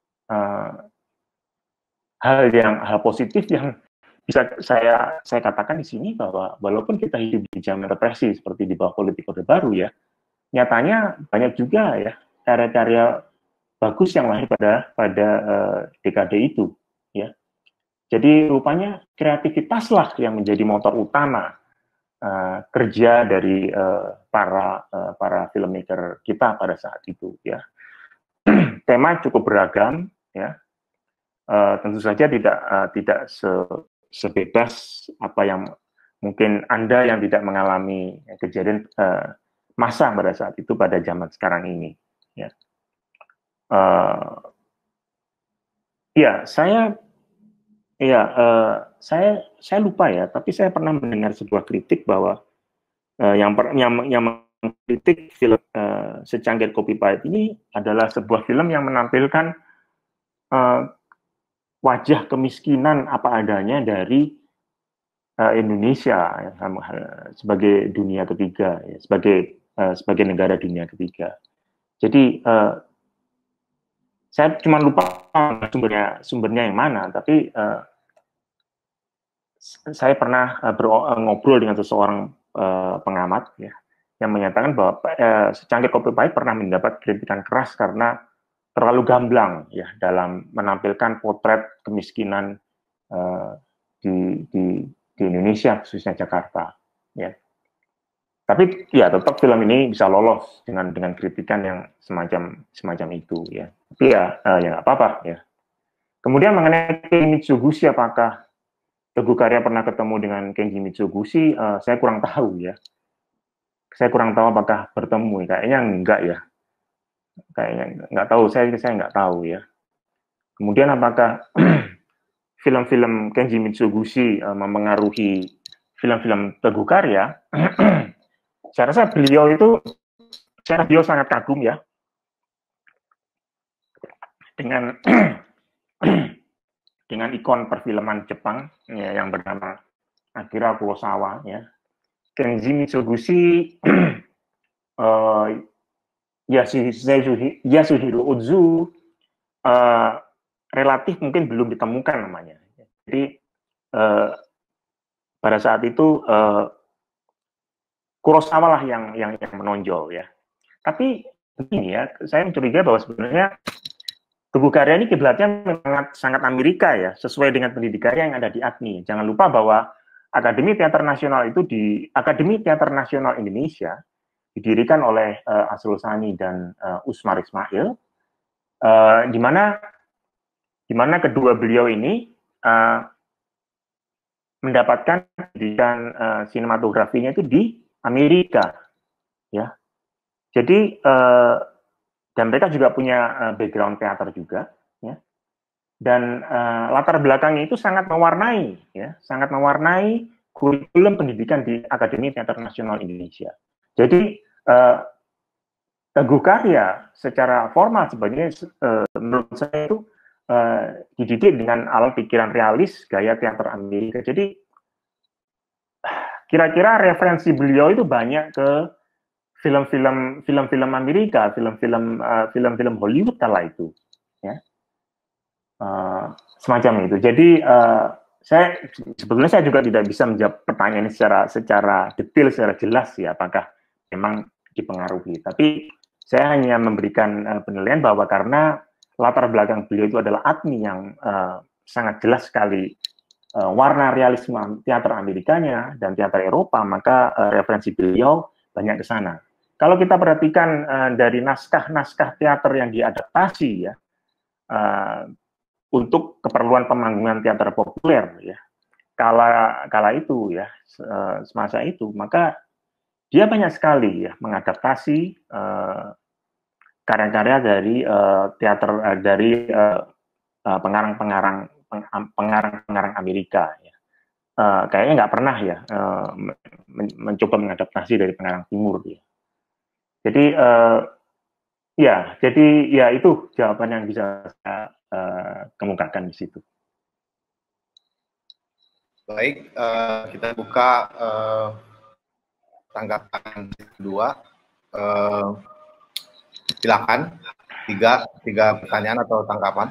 hal positif yang bisa saya katakan di sini, bahwa walaupun kita hidup di zaman represi seperti di bawah politik Orde Baru ya, nyatanya banyak juga ya karya-karya bagus yang lahir pada dekade itu ya. Jadi rupanya kreativitaslah yang menjadi motor utama kerja dari para filmmaker kita pada saat itu ya. Tema cukup beragam ya. Tentu saja tidak sebebas apa yang mungkin Anda yang tidak mengalami kejadian masa pada saat itu pada zaman sekarang ini ya. Saya lupa ya, tapi saya pernah mendengar sebuah kritik bahwa yang mengkritik film Secangkir Kopi Pahit ini adalah sebuah film yang menampilkan wajah kemiskinan apa adanya dari Indonesia ya, sebagai dunia ketiga, ya, sebagai negara dunia ketiga. Jadi saya cuma lupa sumbernya yang mana, tapi saya pernah ngobrol dengan seseorang pengamat ya, yang menyatakan bahwa Secangkir Kopi Pahit pernah mendapat kritikan keras karena terlalu gamblang ya dalam menampilkan potret kemiskinan di Indonesia, khususnya Jakarta ya. Tapi ya tetap film ini bisa lolos dengan kritikan yang semacam itu ya. Tapi ya nggak apa-apa ya. Kemudian mengenai Kenji Mitsuguchi, apakah Teguh Karya pernah ketemu dengan Kenji Mitsuguchi? Saya kurang tahu ya. Saya kurang tahu apakah bertemu. Kayaknya enggak ya. Kayaknya nggak tahu. Saya nggak tahu ya. Kemudian apakah film-film Kenji Mitsuguchi memengaruhi film-film Teguh Karya? Saya rasa beliau sangat kagum ya dengan ikon perfilman Jepang ya, yang bernama Akira Kurosawa ya. Kenji Mitsuguchi, Yasuhiro Ozu relatif mungkin belum ditemukan namanya. Jadi pada saat itu Kurosawa lah yang menonjol ya. Tapi begini ya, saya mencurigai bahwa sebenarnya Teguh Karya ini kiblatnya memang sangat Amerika ya, sesuai dengan pendidikannya yang ada di AKNI. Jangan lupa bahwa Akademi Teater Nasional itu Akademi Teater Nasional Indonesia didirikan oleh Asrul Sani dan Usmar Ismail, di mana kedua beliau ini mendapatkan pendidikan sinematografinya itu di Amerika, ya. Jadi dan mereka juga punya background teater juga, ya. Dan latar belakangnya itu sangat mewarnai, ya, sangat mewarnai kurikulum pendidikan di Akademi Teater Nasional Indonesia. Jadi Teguh Karya secara formal sebenarnya menurut saya itu dididik dengan alat pikiran realis gaya teater Amerika. Jadi kira-kira referensi beliau itu banyak ke film-film Amerika, film-film Hollywood kala itu, ya, semacam itu. Jadi sebetulnya saya juga tidak bisa menjawab pertanyaan ini secara detail, secara jelas ya, apakah memang dipengaruhi. Tapi saya hanya memberikan penilaian bahwa karena latar belakang beliau itu adalah AKNI yang sangat jelas sekali warna realisme teater Amerikanya dan teater Eropa, maka referensi beliau banyak ke sana. Kalau kita perhatikan dari naskah-naskah teater yang diadaptasi ya untuk keperluan pemanggungan teater populer ya, kala itu ya, semasa itu, maka dia banyak sekali ya mengadaptasi karya-karya dari teater dari pengarang-pengarang Amerika ya. Kayaknya nggak pernah ya mencoba mengadaptasi dari pengarang Timur ya. Jadi ya itu jawaban yang bisa saya kemukakan di situ. Baik, kita buka tanggapan kedua. Silakan, tiga pertanyaan atau tanggapan.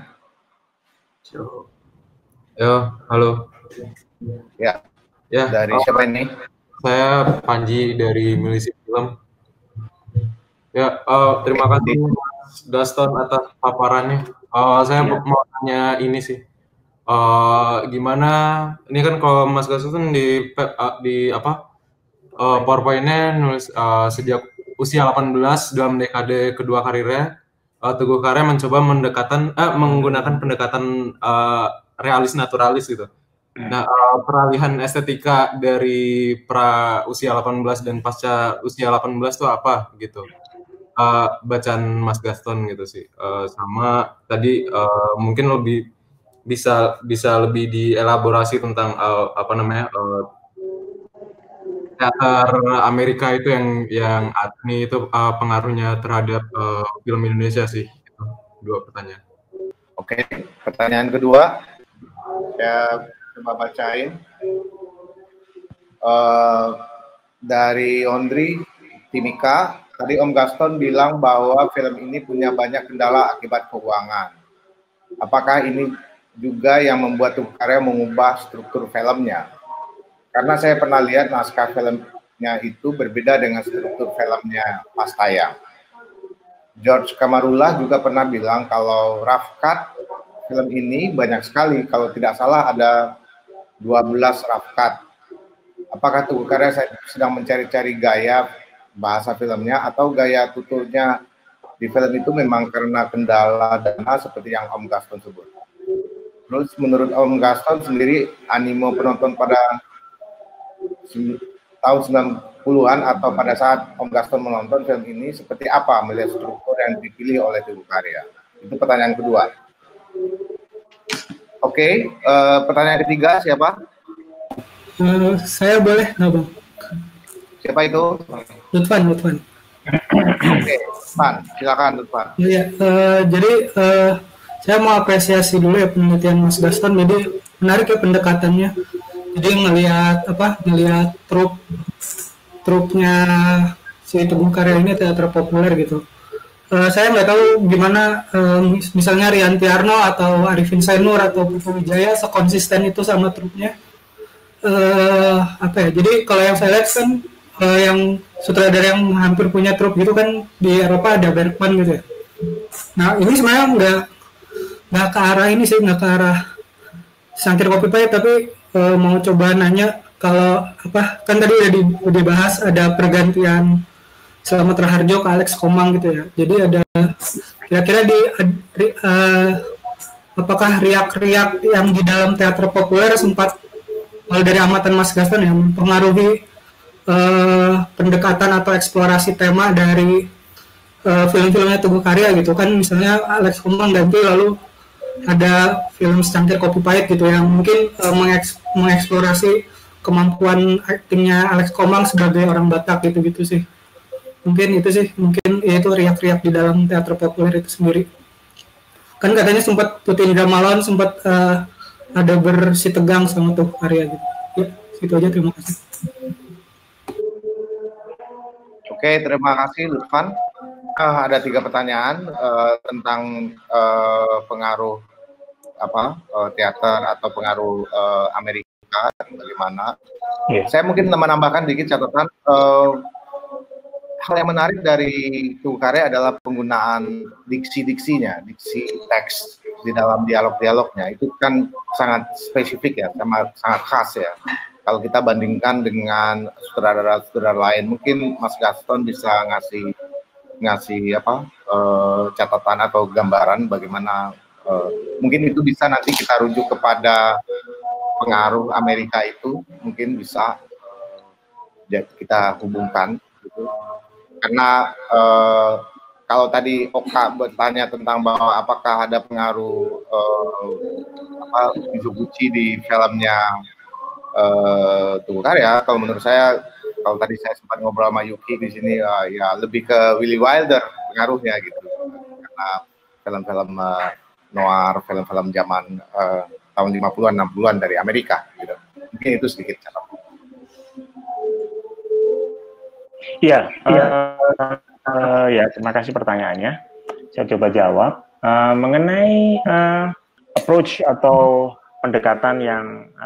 Ya, halo. Ya. Dari siapa ini? Saya Panji dari Milisi Film. Ya, terima kasih Mas Gaston atas paparannya. Saya mau tanya ini sih. Gimana? Ini kan kalau Mas Gaston di PowerPoint-nya nulis sejak usia 18 dalam dekade kedua karirnya, Teguh Karya mencoba menggunakan pendekatan realis naturalis gitu. Nah, peralihan estetika dari pra usia 18 dan pasca usia 18 itu apa gitu? Bacaan Mas Gaston gitu sih. Sama tadi mungkin lebih bisa lebih dielaborasi tentang apa namanya teater Amerika itu yang Agni itu pengaruhnya terhadap film Indonesia sih. Itu dua pertanyaan. Oke, pertanyaan kedua saya coba bacain. Dari Ondri Timika, tadi Om Gaston bilang bahwa film ini punya banyak kendala akibat keuangan. Apakah ini juga yang membuat Teguh Karya mengubah struktur filmnya? Karena saya pernah lihat naskah filmnya itu berbeda dengan struktur filmnya pas tayang. George Kamarullah juga pernah bilang kalau rough cut film ini banyak sekali, kalau tidak salah ada 12 rough cut. Apakah Teguh Karya sedang mencari-cari gaya bahasa filmnya atau gaya tuturnya di film itu memang karena kendala dana seperti yang Om Gaston sebut? Terus menurut Om Gaston sendiri, animo penonton pada tahun 90-an atau pada saat Om Gaston menonton film ini seperti apa melihat struktur yang dipilih oleh Teguh Karya? Itu pertanyaan kedua. Oke, pertanyaan ketiga siapa? Saya boleh nggak Bang? Siapa itu? Lutfan. Oke, Lutfan, silakan Lutfan. Iya, jadi saya mau apresiasi dulu ya penelitian Mas Gaston. Jadi menarik ya pendekatannya. Jadi ngelihat trupnya si Teguh Karya ini teater populer gitu. Saya nggak tahu gimana misalnya Rianti Arno atau Arifin Sainur atau Putu Wijaya sekonsisten itu sama trupnya. Apa ya? Jadi kalau yang saya lihat kan yang sutradara yang hampir punya trup gitu kan di Eropa ada Bergman gitu ya. Nah ini sebenarnya nggak ke arah ini sih, nggak ke arah sangkir kopi pahit, tapi mau coba nanya kalau apa kan tadi udah dibahas ada pergantian Slamet Raharjo ke Alex Komang gitu ya. Jadi ada kira-kira apakah riak-riak yang di dalam teater populer sempat kalau dari amatan Mas Gaston yang mempengaruhi pendekatan atau eksplorasi tema dari film-filmnya Teguh Karya gitu kan, misalnya Alex Komang ganti lalu ada film Secangkir Kopi Pahit gitu yang mungkin mengeksplorasi kemampuan aktingnya Alex Komang sebagai orang Batak gitu-gitu sih. Mungkin itu sih, mungkin itu riak-riak di dalam teater populer itu sendiri. Kan katanya sempat Tuti Indra Malon sempat ada bersih tegang sama Teguh Karya gitu. Ya, itu aja, terima kasih. Oke, terima kasih Lutfan. Ada 3 pertanyaan tentang pengaruh teater atau pengaruh Amerika bagaimana. Yeah. Saya mungkin menambahkan dikit catatan. Hal yang menarik dari Teguh Karya adalah penggunaan diksi-diksinya, diksi teks di dalam dialog-dialognya. Itu kan sangat spesifik ya, sangat khas ya. Kalau kita bandingkan dengan sutradara-sutradara lain, mungkin Mas Gaston bisa ngasih catatan atau gambaran bagaimana mungkin itu bisa nanti kita rujuk kepada pengaruh Amerika itu, mungkin bisa kita hubungkan gitu. Karena kalau tadi Oka bertanya tentang bahwa apakah ada pengaruh Mizoguchi di filmnya Teguh Karya, kalau menurut saya, kalau tadi saya sempat ngobrol sama Yuki di sini, ya lebih ke Willy Wilder pengaruhnya gitu, karena film-film noir, film-film zaman tahun 50-an, 60-an dari Amerika gitu. Mungkin itu sedikit catatan. Iya, ya terima kasih pertanyaannya. Saya coba jawab mengenai approach atau pendekatan yang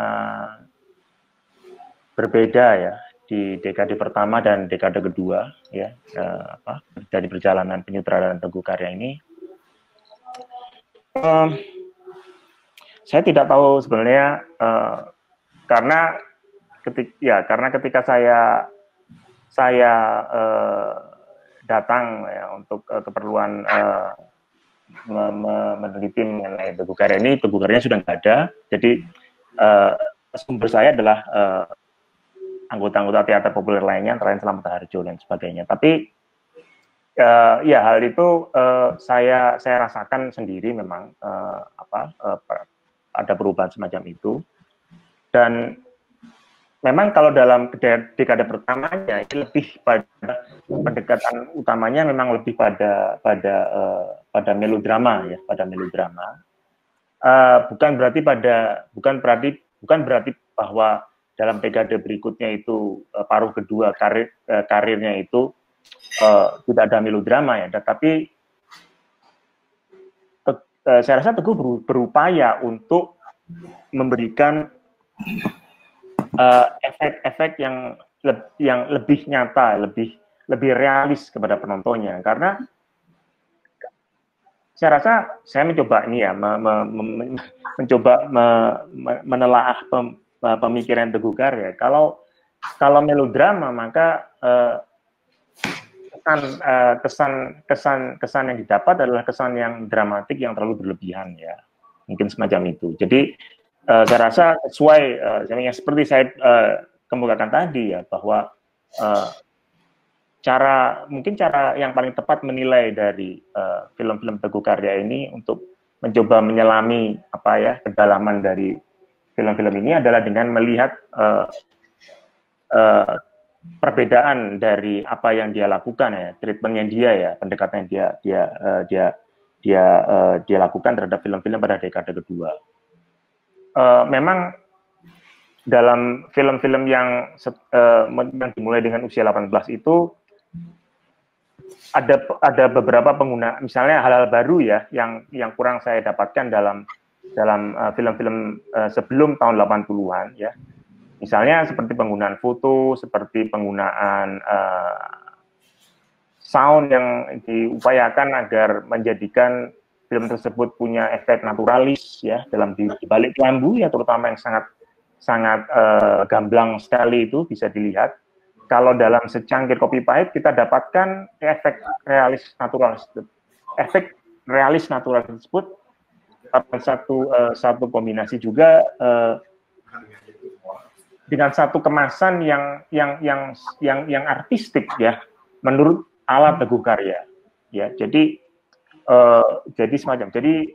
berbeda ya di dekade pertama dan dekade kedua ya dari perjalanan penyutradaraan Teguh Karya ini. Saya tidak tahu sebenarnya karena ketika saya saya datang ya untuk keperluan meneliti mengenai Teguh Karya ini, Teguh Karya sudah nggak ada, jadi sumber saya adalah anggota-anggota teater populer lainnya, antara lain Slamet Harjo dan sebagainya. Tapi ya hal itu saya rasakan sendiri memang ada perubahan semacam itu, dan memang kalau dalam dekade pertamanya ini lebih pada pendekatan utamanya memang lebih pada melodrama ya, pada melodrama. Bukan berarti bahwa dalam dekade berikutnya itu paruh kedua karirnya itu tidak ada melodrama ya, tetapi saya rasa Teguh berupaya untuk memberikan efek-efek yang lebih nyata, lebih realis kepada penontonnya. Karena saya rasa saya mencoba ini ya, mencoba menelaah pemikiran Teguh Karya. Kalau melodrama maka kesan yang didapat adalah kesan yang dramatik yang terlalu berlebihan ya, mungkin semacam itu. Jadi saya rasa sesuai yang seperti saya kemukakan tadi ya, bahwa cara yang paling tepat menilai dari film-film Teguh Karya ini untuk mencoba menyelami kedalaman dari film-film ini adalah dengan melihat perbedaan dari apa yang dia lakukan ya, treatmentnya dia ya, pendekatan yang dia lakukan terhadap film-film pada dekade kedua. Memang dalam film-film yang dimulai dengan usia 18 itu ada beberapa pengguna, misalnya hal-hal baru ya yang kurang saya dapatkan dalam film-film sebelum tahun 80-an ya. Misalnya seperti penggunaan foto, seperti penggunaan sound yang diupayakan agar menjadikan film tersebut punya efek naturalis ya dalam di balik kelambu ya, terutama yang sangat gamblang sekali itu bisa dilihat. Kalau dalam Secangkir Kopi Pahit kita dapatkan efek realis natural tersebut satu kombinasi juga dengan satu kemasan yang artistik ya menurut alat Teguh Karya ya. Jadi semacam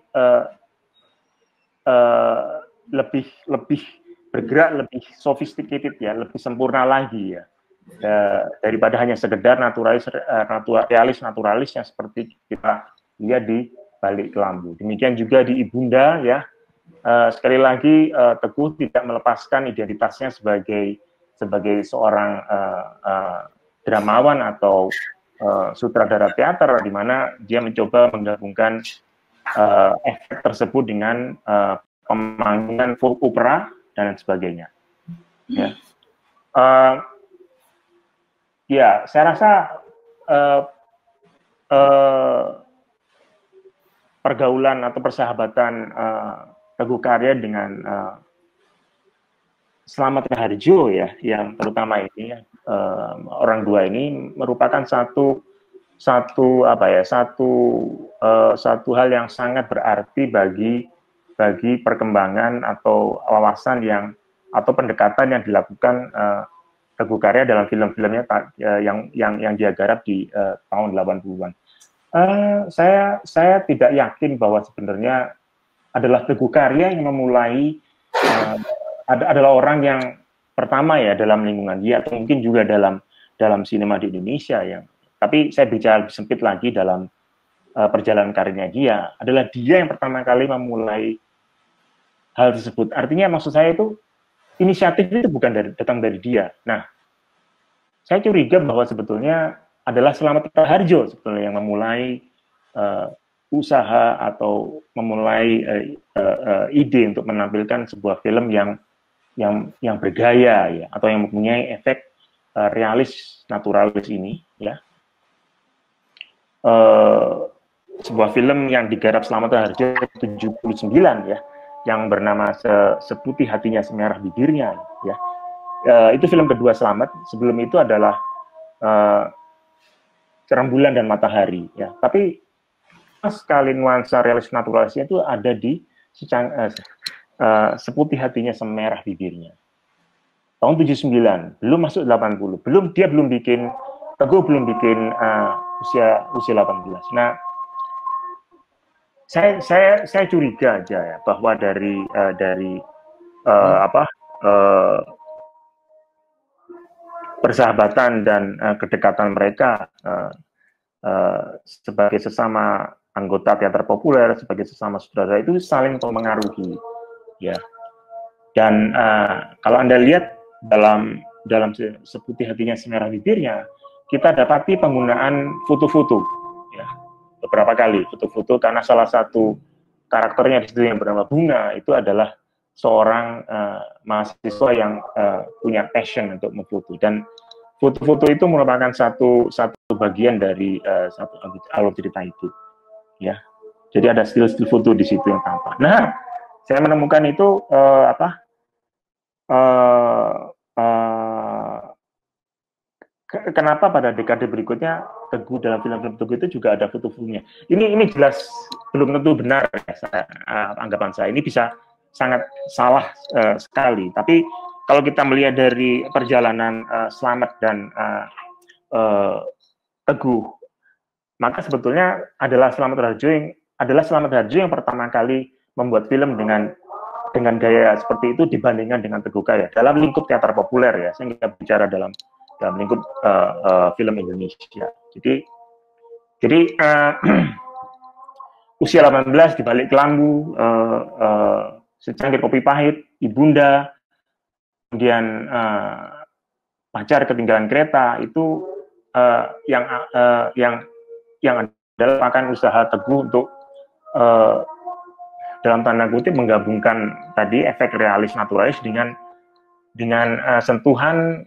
lebih bergerak, lebih sophisticated ya, lebih sempurna lagi ya, daripada hanya sekedar realis naturalis yang seperti kita lihat di balik kelambu. Demikian juga di Ibunda ya, sekali lagi Teguh tidak melepaskan identitasnya sebagai seorang dramawan atau sutradara teater, di mana dia mencoba menggabungkan efek tersebut dengan pemanggilan folk opera dan sebagainya. Ya, ya saya rasa pergaulan atau persahabatan Teguh Karya dengan Slamet Harjo ya, yang terutama ini orang dua ini merupakan satu hal yang sangat berarti bagi perkembangan atau wawasan atau pendekatan yang dilakukan Teguh Karya dalam film-filmnya yang dia garap di tahun 80-an. Saya tidak yakin bahwa sebenarnya adalah Teguh Karya yang memulai adalah orang yang pertama ya dalam lingkungan dia, atau mungkin juga dalam sinema di Indonesia yang. Tapi saya bicara lebih sempit lagi dalam perjalanan karirnya dia, adalah dia yang pertama kali memulai hal tersebut. Artinya maksud saya itu inisiatif itu bukan datang dari dia. Nah, saya curiga bahwa sebetulnya adalah Slamet Harjo sebetulnya yang memulai usaha atau memulai ide untuk menampilkan sebuah film yang bergaya ya, atau yang mempunyai efek realis naturalis ini ya. Sebuah film yang digarap Slamet Harjo 79 ya, yang bernama Seputih Hatinya Semerah Bibirnya ya. Itu film kedua Slamet. Sebelum itu adalah rembulan dan matahari, ya. Tapi sekali nuansa realis naturalisnya itu ada di seputih hatinya semerah bibirnya. Tahun 79, belum masuk 80, belum bikin, Teguh belum bikin usia 18. Nah, saya curiga aja ya bahwa dari persahabatan dan kedekatan mereka sebagai sesama anggota teater populer, sebagai sesama sutradara itu saling mempengaruhi, ya. Dan kalau Anda lihat dalam seputih hatinya semerah bibirnya, kita dapati penggunaan foto-foto, ya, beberapa kali foto-foto, karena salah satu karakternya di situ yang bernama Bunga itu adalah seorang mahasiswa yang punya passion untuk memfoto, dan foto-foto itu merupakan satu bagian dari satu alur cerita itu, ya. Jadi ada stil-stil foto di situ yang tampak. Nah, saya menemukan itu kenapa pada dekade berikutnya Teguh dalam film-film Teguh itu juga ada foto-fotonya. Ini jelas belum tentu benar ya, anggapan saya. Ini bisa sangat salah sekali. Tapi kalau kita melihat dari perjalanan Slamet dan Teguh, maka sebetulnya adalah Slamet Harjo yang pertama kali membuat film dengan gaya seperti itu dibandingkan dengan Teguh Karya dalam lingkup teater populer, ya. Saya nggak bicara dalam lingkup film Indonesia. Jadi usia 18 di balik kelambu, secangkir kopi pahit, ibunda, kemudian pacar ketinggalan kereta, itu yang adalah akan usaha Teguh untuk dalam tanda kutip menggabungkan tadi efek realis naturalis dengan sentuhan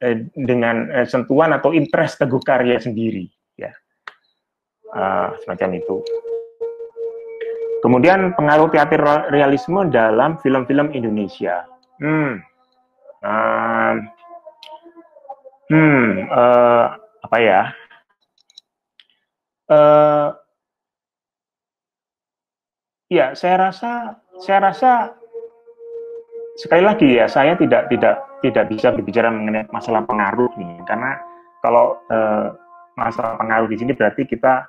atau interest Teguh Karya sendiri, ya, semacam itu. Kemudian pengaruh teater realisme dalam film-film Indonesia. Apa ya? Ya, saya rasa sekali lagi ya, saya tidak bisa berbicara mengenai masalah pengaruh nih, karena kalau masalah pengaruh di sini berarti kita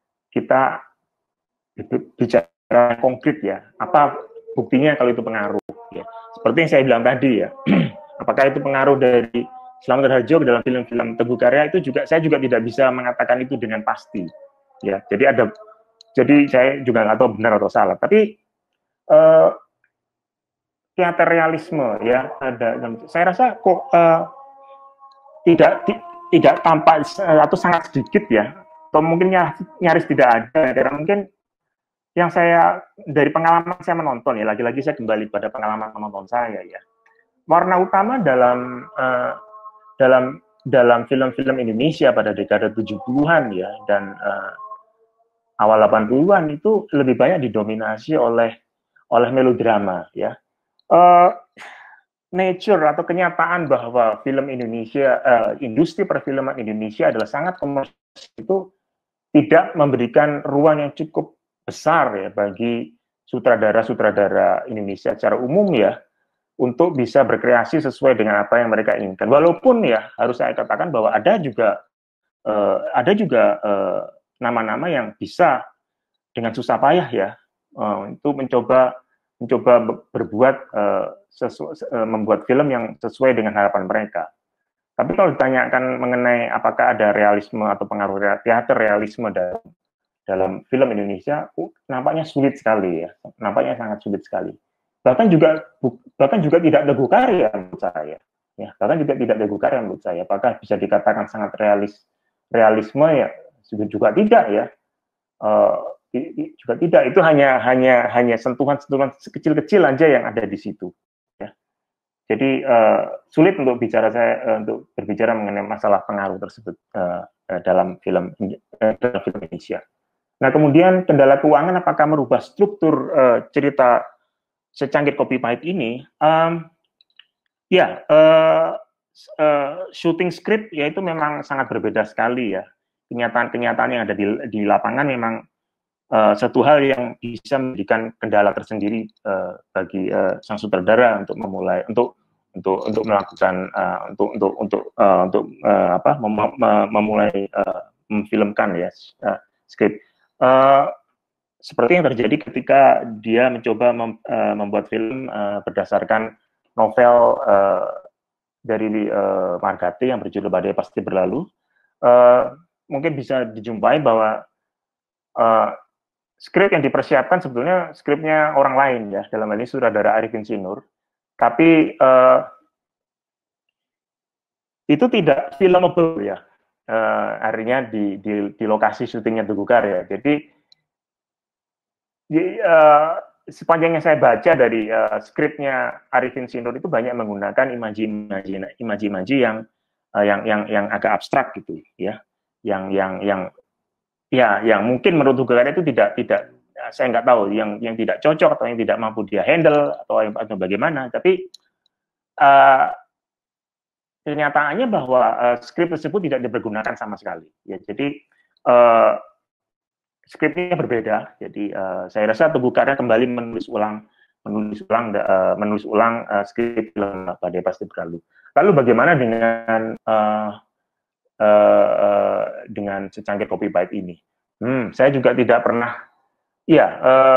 bicara konkret, ya. Apa buktinya kalau itu pengaruh, ya? Seperti yang saya bilang tadi, ya. Apakah itu pengaruh dari Slamet Harjo dalam film-film Teguh Karya, itu saya juga tidak bisa mengatakan itu dengan pasti, ya. Jadi saya juga nggak tahu benar atau salah, tapi teater realisme, ya, saya rasa kok tidak tampak atau sangat sedikit, ya, atau mungkin nyaris tidak ada, karena mungkin yang saya dari pengalaman saya menonton, ya, lagi-lagi saya kembali pada pengalaman menonton saya, ya, warna utama dalam film-film Indonesia pada dekade 70-an, ya, dan awal 80-an itu lebih banyak didominasi oleh melodrama, ya. Nature atau kenyataan bahwa film Indonesia, industri perfilman Indonesia adalah sangat komersial, itu tidak memberikan ruang yang cukup besar, ya, bagi sutradara-sutradara Indonesia secara umum, ya, untuk bisa berkreasi sesuai dengan apa yang mereka inginkan. Walaupun, ya, harus saya katakan bahwa ada juga nama-nama yang bisa dengan susah payah, ya, itu mencoba berbuat membuat film yang sesuai dengan harapan mereka. Tapi kalau ditanyakan mengenai apakah ada realisme atau pengaruh teater realisme dalam film Indonesia, nampaknya sulit sekali, ya, nampaknya sangat sulit sekali. Bahkan juga tidak Teguh Karya menurut saya, ya, bahkan juga tidak Teguh Karya menurut saya. Apakah bisa dikatakan sangat realisme, ya, juga tidak, ya. Juga tidak, itu hanya sentuhan-sentuhan kecil-kecil aja yang ada di situ, ya. Jadi sulit untuk berbicara mengenai masalah pengaruh tersebut dalam film Indonesia. Nah, kemudian kendala keuangan apakah merubah struktur cerita Secangkir Kopi Pahit ini? syuting skrip ya itu memang sangat berbeda sekali ya. Kenyataan-kenyataan yang ada di lapangan memang satu hal yang bisa memberikan kendala tersendiri bagi sang sutradara untuk memulai untuk melakukan memulai memfilmkan ya skrip. Seperti yang terjadi ketika dia mencoba membuat film berdasarkan novel dari Margate yang berjudul Badai Pasti Berlalu. Mungkin bisa dijumpai bahwa skrip yang dipersiapkan sebetulnya skripnya orang lain ya, dalam hal ini sutradara Arifin Sinur, tapi itu tidak filmable ya, artinya di lokasi syutingnya Teguh Karya. Jadi sepanjang yang saya baca dari skripnya Arifin Sinur itu banyak menggunakan imaji-imaji yang agak abstrak gitu ya, yang mungkin menurut Teguh Karya itu tidak saya nggak tahu yang tidak cocok atau yang tidak mampu dia handle atau bagaimana, tapi kenyataannya bahwa skrip tersebut tidak dipergunakan sama sekali ya. Jadi skripnya berbeda. Jadi saya rasa Teguh Karya kembali menulis ulang skrip film Badai Pasti Berlalu. Lalu bagaimana dengan secangkir kopi pahit ini? Saya juga tidak pernah. Ya,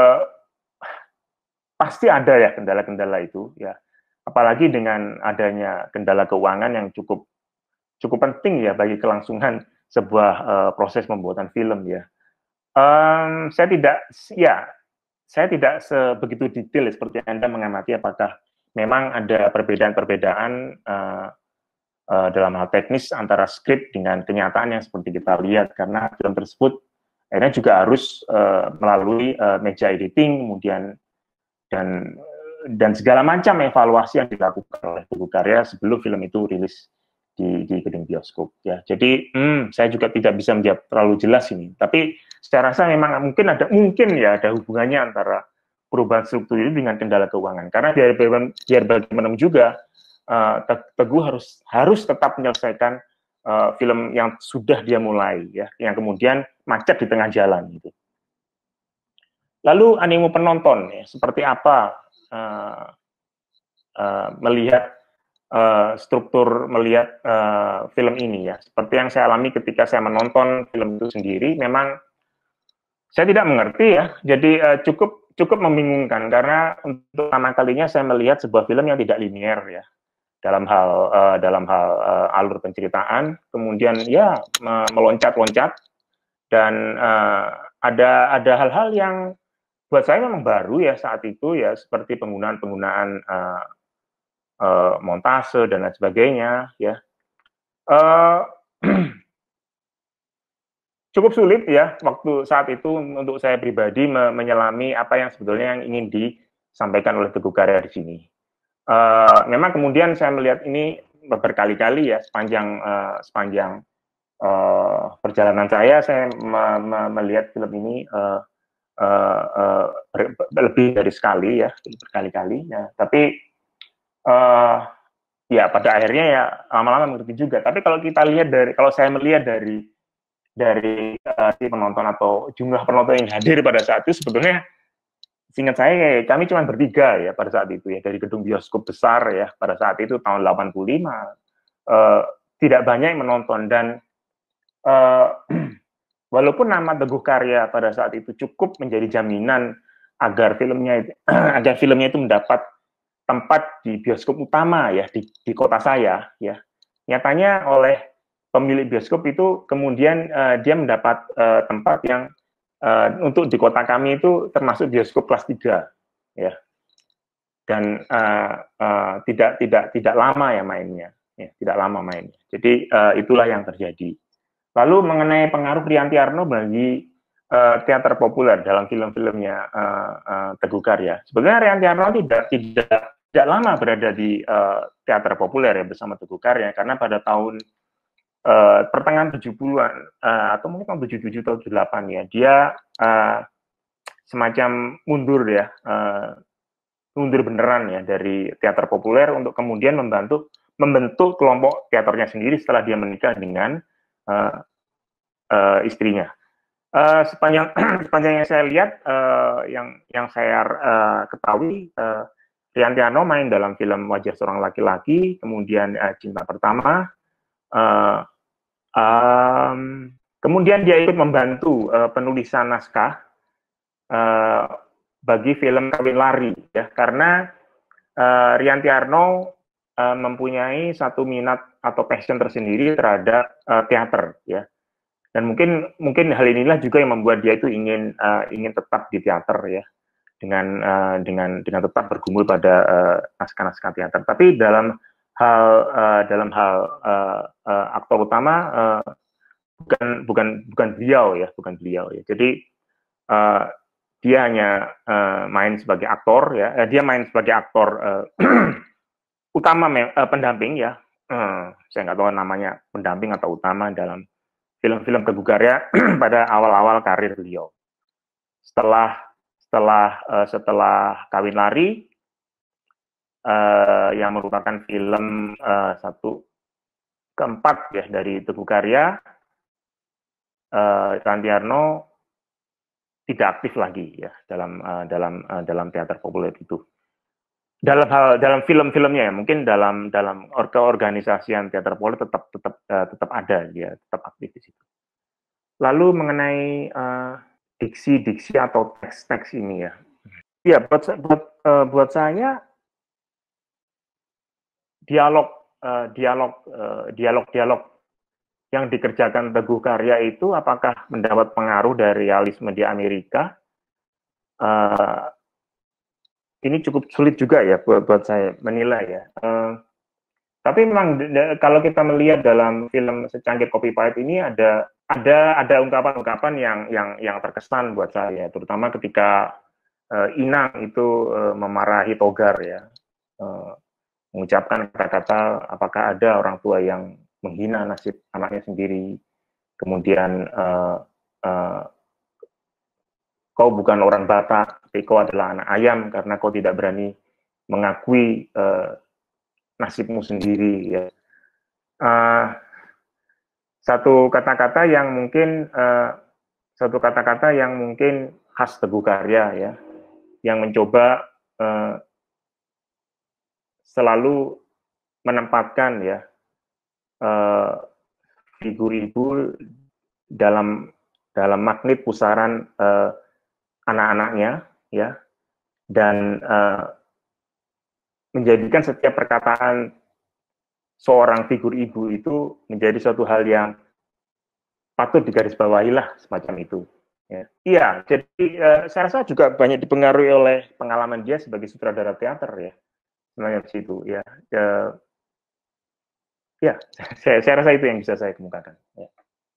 pasti ada ya kendala-kendala itu ya. Apalagi dengan adanya kendala keuangan yang cukup penting ya bagi kelangsungan sebuah proses pembuatan film ya. Saya tidak sebegitu detail seperti Anda mengamati apakah memang ada perbedaan-perbedaan dalam hal teknis antara skrip dengan kenyataan yang seperti kita lihat, karena film tersebut akhirnya juga harus melalui meja editing, kemudian dan segala macam evaluasi yang dilakukan oleh Teguh Karya sebelum film itu rilis di gedung bioskop ya. Jadi saya juga tidak bisa menjawab terlalu jelas ini, tapi saya rasa memang mungkin ada hubungannya antara perubahan struktur ini dengan kendala keuangan, karena biar bagaimanapun juga Teguh harus tetap menyelesaikan film yang sudah dia mulai ya, yang kemudian macet di tengah jalan gitu. Lalu animo penonton ya, seperti apa melihat film ini ya. Seperti yang saya alami ketika saya menonton film itu sendiri, memang saya tidak mengerti ya. Jadi cukup membingungkan, karena untuk pertama kalinya saya melihat sebuah film yang tidak linier ya, dalam hal alur penceritaan, kemudian ya meloncat-loncat, dan ada hal-hal yang buat saya memang baru ya saat itu ya, seperti penggunaan montase dan lain sebagainya ya. Cukup sulit ya waktu saat itu untuk saya pribadi menyelami apa yang sebetulnya yang ingin disampaikan oleh Teguh Karya di sini. Memang kemudian saya melihat ini berkali-kali ya sepanjang perjalanan saya melihat film ini lebih dari sekali ya, berkali-kali ya. Tapi ya pada akhirnya ya lama-lama mengerti juga. Tapi kalau saya melihat dari penonton atau jumlah penonton yang hadir pada saat itu, sebetulnya seingat saya kami cuma bertiga ya pada saat itu ya, dari gedung bioskop besar ya pada saat itu tahun 85. Tidak banyak yang menonton, dan walaupun nama Teguh Karya pada saat itu cukup menjadi jaminan agar filmnya itu mendapat tempat di bioskop utama ya di kota saya ya, nyatanya oleh pemilik bioskop itu kemudian dia mendapat tempat yang untuk di kota kami itu termasuk bioskop kelas 3 ya, dan tidak lama ya mainnya ya, tidak lama mainnya. Jadi itulah yang terjadi. Lalu mengenai pengaruh Rianti Arno bagi teater populer dalam film-filmnya Teguh Karya, sebenarnya Rianti Arno tidak lama berada di teater populer ya bersama Teguh Karya, karena pada tahun pertengahan 70-an atau mungkin tahun 77 atau 78 ya, dia semacam mundur beneran ya dari teater populer untuk kemudian membantu membentuk kelompok teaternya sendiri setelah dia menikah dengan istrinya. Sepanjang yang saya lihat, yang saya ketahui, Riantiano main dalam film Wajah Seorang Laki-laki, kemudian Cinta Pertama, kemudian dia ikut membantu penulisan naskah bagi film Kawin Lari, ya, karena Riantiano mempunyai satu minat atau passion tersendiri terhadap teater, ya. Dan mungkin hal inilah juga yang membuat dia itu ingin tetap di teater, ya, dengan tetap bergumul pada naskah-naskah teater. Tapi dalam hal aktor utama bukan beliau, ya. Jadi dia hanya main sebagai aktor, ya. Dia main sebagai aktor utama, pendamping, ya. Saya nggak tahu namanya pendamping atau utama dalam film-film Teguh Karya pada awal-awal karir beliau. Setelah Kawin Lari, yang merupakan film keempat, ya, dari Teguh Karya, Riantiano tidak aktif lagi, ya, dalam teater populer itu. Dalam film-filmnya, ya, mungkin dalam keorganisasian teater populer tetap ada, dia tetap aktif di situ. Lalu mengenai diksi atau teks ini, ya, ya, buat saya dialog yang dikerjakan Teguh Karya itu apakah mendapat pengaruh dari realisme di Amerika? Ini cukup sulit juga, ya, buat saya menilai, ya. Tapi memang kalau kita melihat dalam film Secangkir Kopi Pahit ini ada ungkapan-ungkapan yang terkesan buat saya, terutama ketika Inang itu memarahi Togar, ya, mengucapkan kata-kata, apakah ada orang tua yang menghina nasib anaknya sendiri, kemudian kau bukan orang Batak, tapi kau adalah anak ayam karena kau tidak berani mengakui nasibmu sendiri, ya. Satu kata-kata yang mungkin khas Teguh Karya, ya, yang mencoba selalu menempatkan, ya, figur ibu dalam magnet pusaran anak-anaknya, ya, dan menjadikan setiap perkataan seorang figur ibu itu menjadi suatu hal yang patut digarisbawahi lah, semacam itu, ya. Iya, jadi saya rasa juga banyak dipengaruhi oleh pengalaman dia sebagai sutradara teater, ya, sebenarnya di situ, ya. Ya, saya rasa itu yang bisa saya kemukakan, ya.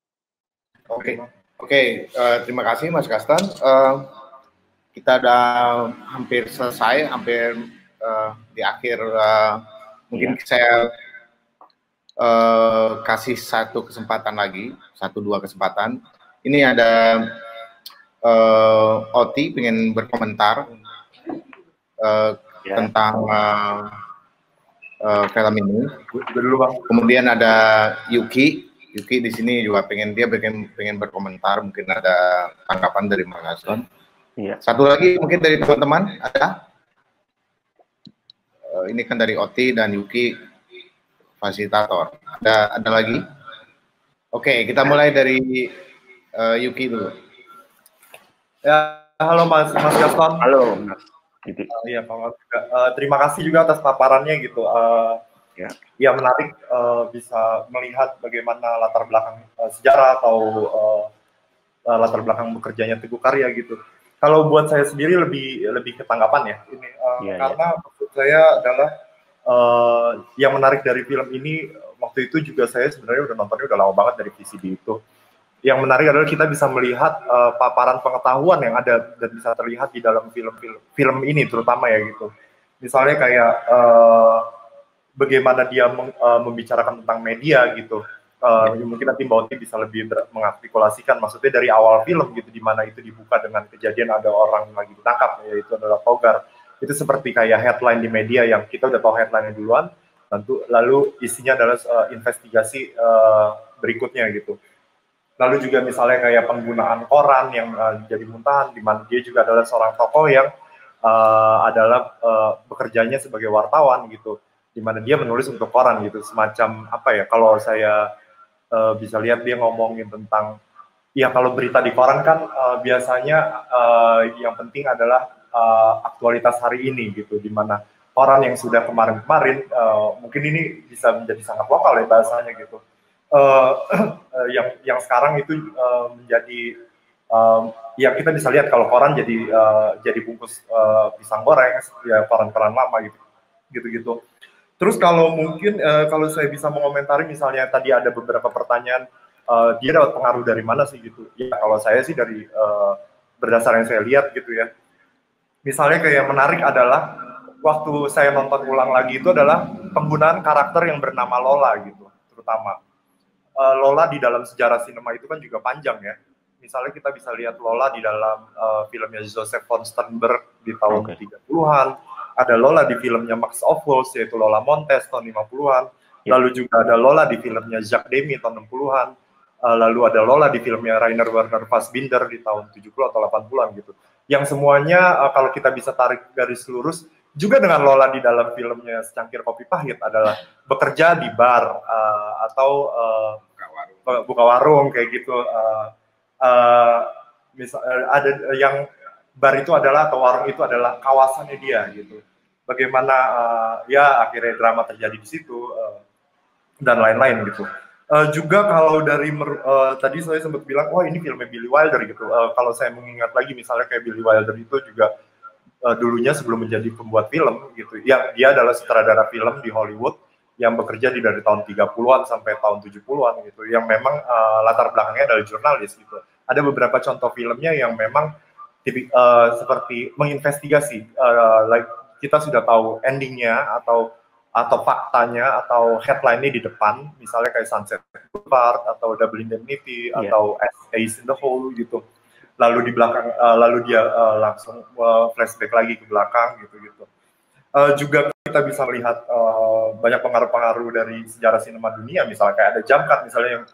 Oke, terima kasih Mas Gaston. Kita udah hampir selesai, hampir di akhir. Mungkin saya kasih satu kesempatan lagi, 1-2 kesempatan. Ini ada Oti pengen berkomentar tentang film ini. Kemudian ada Yuki di sini juga pengen berkomentar, mungkin ada tanggapan dari Mas Gaston. Iya. Satu lagi mungkin dari teman-teman ada. Ini kan dari Oti dan Yuki fasilitator. Ada lagi? Oke, kita mulai dari Yuki dulu. Ya, halo Mas Gaston. Halo Mas. Iya, terima kasih juga atas paparannya gitu. Ya menarik bisa melihat bagaimana latar belakang sejarah atau latar belakang bekerjanya Teguh Karya gitu. Kalau buat saya sendiri lebih ke tanggapan, ya ini karena maksud saya adalah yang menarik dari film ini, waktu itu juga saya sebenarnya udah nontonnya udah lama banget dari VCD itu. Yang menarik adalah kita bisa melihat paparan pengetahuan yang ada dan bisa terlihat di dalam film ini terutama, ya gitu. Misalnya kayak bagaimana dia membicarakan tentang media gitu. Mungkin nanti Mbak Oti bisa lebih mengartikulasikan, maksudnya dari awal film gitu, di mana itu dibuka dengan kejadian ada orang yang lagi ditangkap, yaitu adalah Togar. Itu seperti kayak headline di media yang kita udah tahu headline-nya duluan, Lalu isinya adalah investigasi berikutnya gitu. Lalu juga misalnya kayak penggunaan koran yang jadi muntahan, di mana dia juga adalah seorang tokoh yang adalah bekerjanya sebagai wartawan gitu, di mana dia menulis untuk koran gitu, semacam apa ya, kalau saya bisa lihat dia ngomongin tentang, ya kalau berita di koran kan biasanya yang penting adalah aktualitas hari ini gitu, di mana koran yang sudah kemarin-kemarin mungkin ini bisa menjadi sangat lokal ya bahasanya gitu. Yang sekarang itu menjadi ya kita bisa lihat kalau koran jadi bungkus pisang goreng ya, koran-koran lama gitu. Terus kalau mungkin kalau saya bisa mengomentari, misalnya tadi ada beberapa pertanyaan, dia dapat pengaruh dari mana sih gitu. Ya kalau saya sih dari berdasarkan yang saya lihat gitu ya. Misalnya kayak menarik adalah waktu saya nonton ulang lagi itu adalah penggunaan karakter yang bernama Lola gitu, terutama. Lola di dalam sejarah sinema itu kan juga panjang ya. Misalnya kita bisa lihat Lola di dalam filmnya Joseph von Sternberg di tahun 30-an. Ada Lola di filmnya Max Ophuls, yaitu Lola Montes tahun 50-an. Lalu juga ada Lola di filmnya Jacques Demy tahun 60-an. Lalu ada Lola di filmnya Rainer Werner Fassbinder di tahun 70 atau 80-an gitu. Yang semuanya kalau kita bisa tarik garis lurus, juga dengan Lola di dalam filmnya Secangkir Kopi Pahit adalah bekerja di bar atau buka warung kayak gitu. Ada yang bar itu adalah, atau warung itu adalah kawasannya dia gitu. Bagaimana ya akhirnya drama terjadi di situ dan lain-lain gitu. Juga kalau dari tadi saya sempat bilang, oh ini filmnya Billy Wilder gitu. Kalau saya mengingat lagi misalnya kayak Billy Wilder itu juga dulunya sebelum menjadi pembuat film gitu, ya dia adalah sutradara film di Hollywood yang bekerja dari tahun 30-an sampai tahun 70-an gitu, yang memang latar belakangnya adalah jurnalis gitu. Ada beberapa contoh filmnya yang memang seperti menginvestigasi, like kita sudah tahu endingnya atau faktanya atau headline-nya di depan, misalnya kayak Sunset Boulevard atau Double Indemnity atau Ace in the Hole gitu. Lalu di belakang, lalu dia langsung flashback lagi ke belakang gitu. Juga kita bisa melihat banyak pengaruh-pengaruh dari sejarah sinema dunia, misalnya kayak ada Jump Cut misalnya yang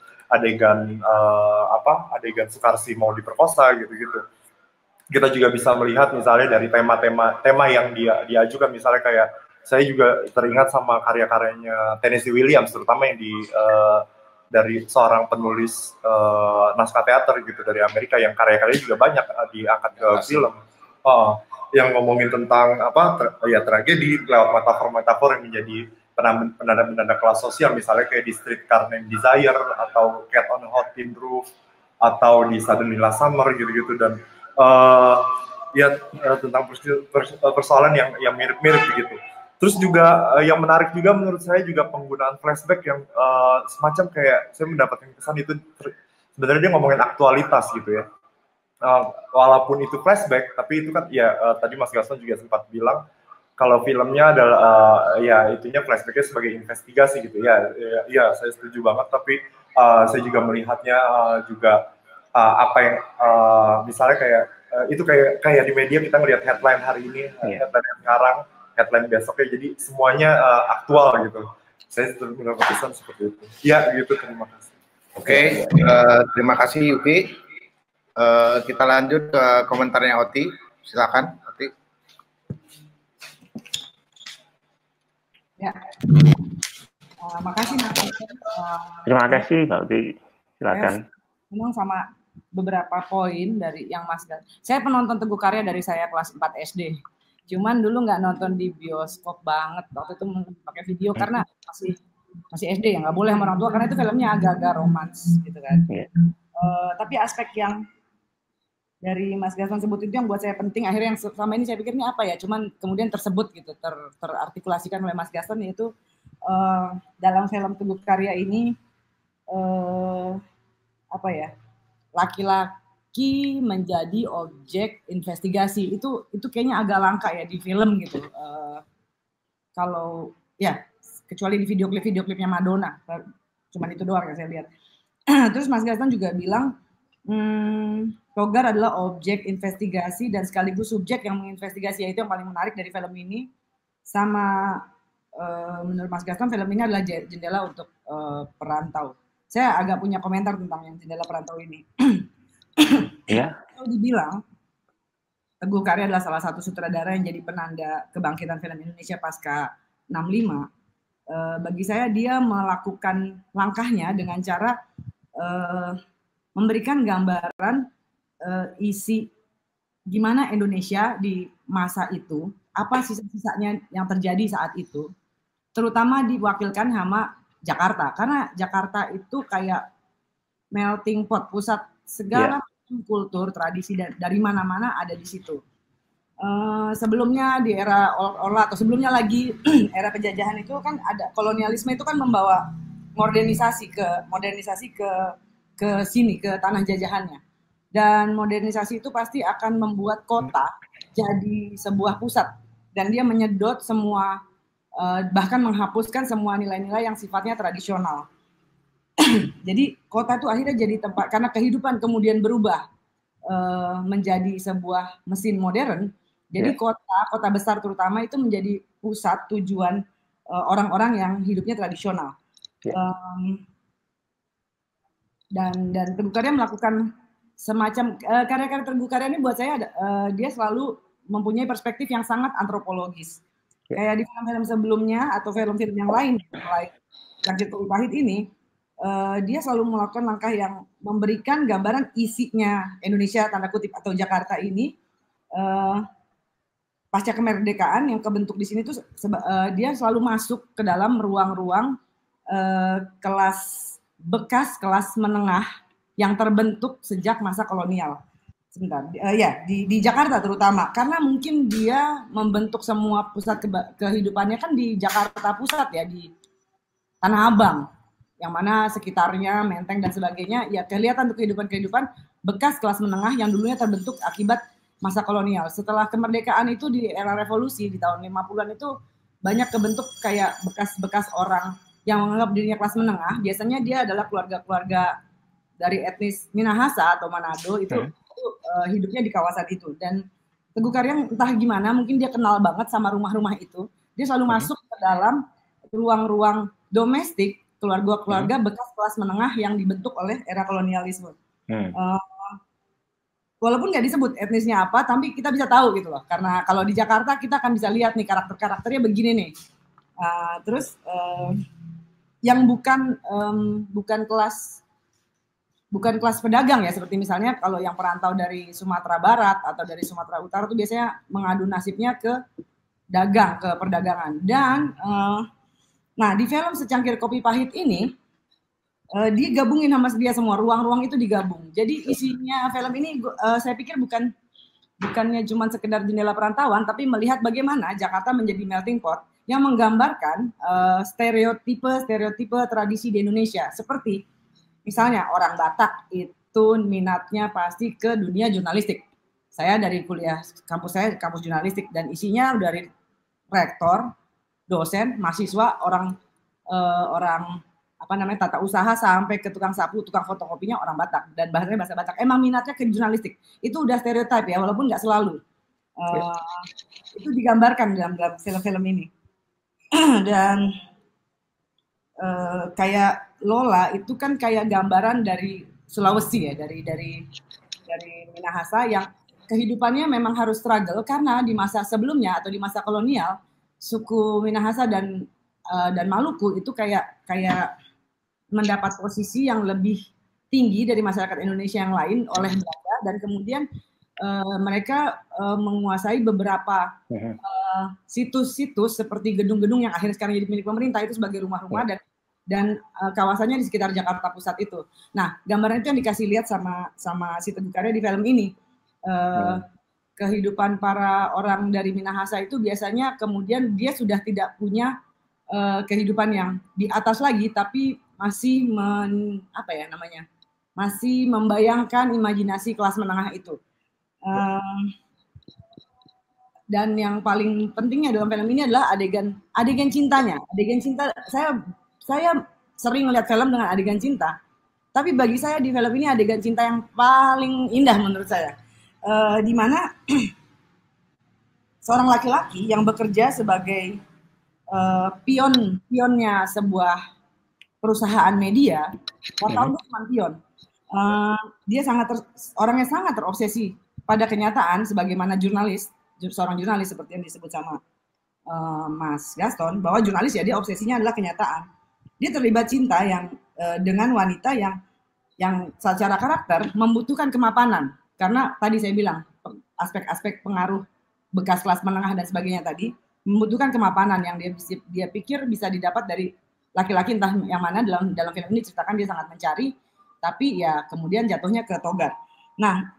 adegan Sukarsi mau diperkosa gitu. Kita juga bisa melihat misalnya dari tema yang dia diajukan, misalnya kayak saya juga teringat sama karya-karyanya Tennessee Williams, terutama yang dari seorang penulis naskah teater gitu dari Amerika, yang karya-karyanya juga banyak diangkat ke film. Yang ngomongin tentang tragedi lewat metafor-metafor yang menjadi penanda-penanda kelas sosial, misalnya kayak di Streetcar Named Desire atau Cat on a Hot Tin Roof atau di Suddenly Last Summer gitu. Dan tentang persoalan yang mirip-mirip begitu. Terus juga yang menarik juga menurut saya juga penggunaan flashback yang semacam kayak saya mendapatkan kesan itu sebenarnya dia ngomongin aktualitas gitu ya. Walaupun itu flashback, tapi itu kan ya tadi Mas Gaston juga sempat bilang kalau filmnya adalah itunya flashbacknya sebagai investigasi gitu ya. Ya saya setuju banget, tapi saya juga melihatnya juga apa yang misalnya kayak itu kayak di media kita ngelihat headline hari ini, headline sekarang, headline besoknya, jadi semuanya aktual gitu. Saya mendapat pesan seperti itu. Ya gitu, terima kasih. Oke, terima kasih Yuki. Kita lanjut ke komentarnya Oti. Silakan Oti. Ya. Makasih Mas. Terima kasih Pak Oti. Silakan. Memang sama beberapa poin dari yang Mas Gaston. Saya penonton Teguh Karya dari saya kelas 4 SD. Cuman dulu nggak nonton di bioskop banget, waktu itu pakai video karena masih SD ya, nggak boleh sama orang tua karena itu filmnya agak-agak romans gitu kan. Tapi aspek yang dari Mas Gaston sebut itu yang buat saya penting, akhirnya yang selama ini saya pikir ini apa ya, cuman kemudian tersebut gitu, terartikulasikan oleh Mas Gaston, yaitu dalam film Teguh Karya ini laki-laki menjadi objek investigasi itu kayaknya agak langka ya di film gitu. Kalau ya kecuali di video-klipnya Madonna, cuman itu doang yang saya lihat. Terus Mas Gaston juga bilang Togar adalah objek investigasi dan sekaligus subjek yang menginvestigasi, yaitu yang paling menarik dari film ini. Sama menurut Mas Gaston film ini adalah jendela untuk perantau. Saya agak punya komentar tentang yang jendela perantau ini. Ya. Kalau dibilang Teguh Karya adalah salah satu sutradara yang jadi penanda kebangkitan film Indonesia pasca 65. Bagi saya dia melakukan langkahnya dengan cara memberikan gambaran isi gimana Indonesia di masa itu, apa sisa-sisanya yang terjadi saat itu, terutama diwakilkan sama Jakarta, karena Jakarta itu kayak melting pot, pusat segala kultur, tradisi dari mana-mana ada di situ. Sebelumnya di era Orla atau sebelumnya lagi era penjajahan itu kan ada kolonialisme itu kan membawa modernisasi ke sini, ke tanah jajahannya. Dan modernisasi itu pasti akan membuat kota jadi sebuah pusat dan dia menyedot semua bahkan menghapuskan semua nilai-nilai yang sifatnya tradisional. Jadi kota itu akhirnya jadi tempat karena kehidupan kemudian berubah menjadi sebuah mesin modern. Jadi kota besar terutama itu menjadi pusat tujuan orang-orang yang hidupnya tradisional. Dan Teguh Karya melakukan semacam karya-karya Teguh Karya ini buat saya dia selalu mempunyai perspektif yang sangat antropologis. Kayak di film-film sebelumnya atau film-film yang lain, mulai Cangkir Kopi Pahit ini, dia selalu melakukan langkah yang memberikan gambaran isinya Indonesia tanda kutip atau Jakarta ini pasca kemerdekaan yang kebentuk di sini tuh dia selalu masuk ke dalam ruang-ruang bekas kelas menengah yang terbentuk sejak masa kolonial. Sebentar, di Jakarta terutama, karena mungkin dia membentuk semua pusat kehidupannya kan di Jakarta Pusat ya, di Tanah Abang, yang mana sekitarnya Menteng dan sebagainya, ya kelihatan tuh kehidupan bekas kelas menengah yang dulunya terbentuk akibat masa kolonial. Setelah kemerdekaan itu di era revolusi di tahun 50-an itu banyak kebentuk kayak bekas-bekas orang yang menganggap dirinya kelas menengah, biasanya dia adalah keluarga-keluarga dari etnis Minahasa atau Manado itu hidupnya di kawasan itu. Dan Teguh Karya entah gimana, mungkin dia kenal banget sama rumah-rumah itu. Dia selalu masuk ke dalam ruang-ruang domestik keluarga-keluarga bekas kelas menengah yang dibentuk oleh era kolonialisme. Walaupun nggak disebut etnisnya apa, tapi kita bisa tahu gitu loh. Karena kalau di Jakarta kita akan bisa lihat nih karakter-karakternya begini nih. Terus yang bukan kelas pedagang ya, seperti misalnya kalau yang perantau dari Sumatera Barat atau dari Sumatera Utara itu biasanya mengadu nasibnya ke dagang, ke perdagangan. Dan nah di film Secangkir Kopi Pahit ini digabungin sama dia semua, ruang-ruang itu digabung. Jadi isinya film ini saya pikir bukannya cuma sekedar jendela perantauan, tapi melihat bagaimana Jakarta menjadi melting pot yang menggambarkan stereotipe tradisi di Indonesia. Seperti misalnya orang Batak itu minatnya pasti ke dunia jurnalistik. Saya dari kuliah kampus jurnalistik dan isinya dari rektor, dosen, mahasiswa, orang tata usaha sampai ke tukang sapu, tukang fotokopinya orang Batak dan bahasanya bahasa Batak. Emang minatnya ke jurnalistik. Itu udah stereotip ya, walaupun nggak selalu. Itu digambarkan dalam film-film ini. Dan kayak Lola itu kan kayak gambaran dari Sulawesi ya, dari Minahasa yang kehidupannya memang harus struggle karena di masa sebelumnya atau di masa kolonial suku Minahasa dan Maluku itu kayak mendapat posisi yang lebih tinggi dari masyarakat Indonesia yang lain oleh Belanda dan kemudian mereka menguasai beberapa situs-situs seperti gedung-gedung yang akhirnya sekarang jadi milik pemerintah itu sebagai rumah-rumah dan kawasannya di sekitar Jakarta Pusat itu. Nah, gambaran itu yang dikasih lihat sama si Teguh Karya di film ini. Kehidupan para orang dari Minahasa itu biasanya kemudian dia sudah tidak punya kehidupan yang di atas lagi, tapi masih masih membayangkan imajinasi kelas menengah itu. Dan yang paling pentingnya dalam film ini adalah adegan cintanya. Adegan cinta, saya sering melihat film dengan adegan cinta, tapi bagi saya di film ini adegan cinta yang paling indah menurut saya, di mana seorang laki-laki yang bekerja sebagai pionnya sebuah perusahaan media, wartawan itu cuma pion. Dia orangnya sangat terobsesi pada kenyataan sebagaimana seorang jurnalis seperti yang disebut sama Mas Gaston, bahwa jurnalis ya dia obsesinya adalah kenyataan. Dia terlibat cinta dengan wanita yang secara karakter membutuhkan kemapanan, karena tadi saya bilang aspek-aspek pengaruh bekas kelas menengah dan sebagainya tadi membutuhkan kemapanan yang dia pikir bisa didapat dari laki-laki entah yang mana. Dalam film ini ceritakan dia sangat mencari, tapi ya kemudian jatuhnya ke togat. Nah,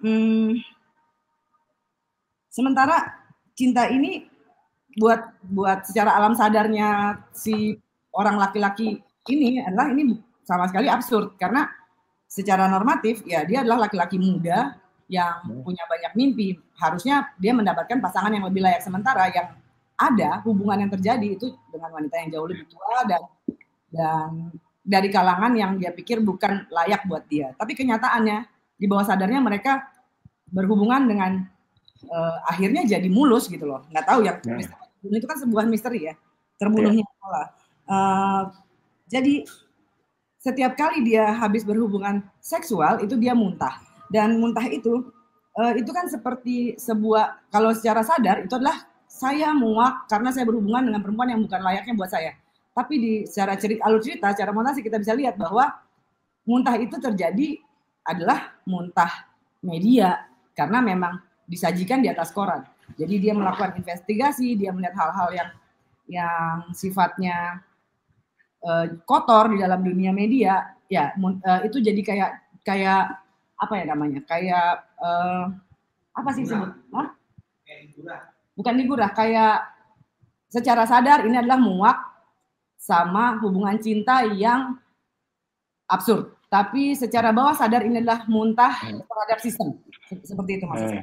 sementara cinta ini buat secara alam sadarnya si orang laki-laki ini sama sekali absurd, karena secara normatif ya dia adalah laki-laki muda yang punya banyak mimpi, harusnya dia mendapatkan pasangan yang lebih layak. Sementara yang ada hubungan yang terjadi itu dengan wanita yang jauh lebih tua dan dari kalangan yang dia pikir bukan layak buat dia. Tapi kenyataannya di bawah sadarnya mereka berhubungan dengan akhirnya jadi mulus gitu loh. Nggak tahu yang itu kan sebuah misteri ya, terbunuhnya malah. Jadi setiap kali dia habis berhubungan seksual itu dia muntah, dan muntah itu kan seperti sebuah, kalau secara sadar itu adalah saya muak karena saya berhubungan dengan perempuan yang bukan layaknya buat saya. Tapi secara alur cerita, secara montase kita bisa lihat bahwa muntah itu terjadi adalah muntah media karena memang disajikan di atas koran. Jadi dia melakukan investigasi, dia melihat hal-hal yang sifatnya kotor di dalam dunia media, ya itu jadi kayak apa ya namanya? Kayak apa sih disebut? Bukan digurah, kayak secara sadar ini adalah muak sama hubungan cinta yang absurd. Tapi secara bawah sadar ini adalah muntah terhadap sistem. Seperti itu maksudnya.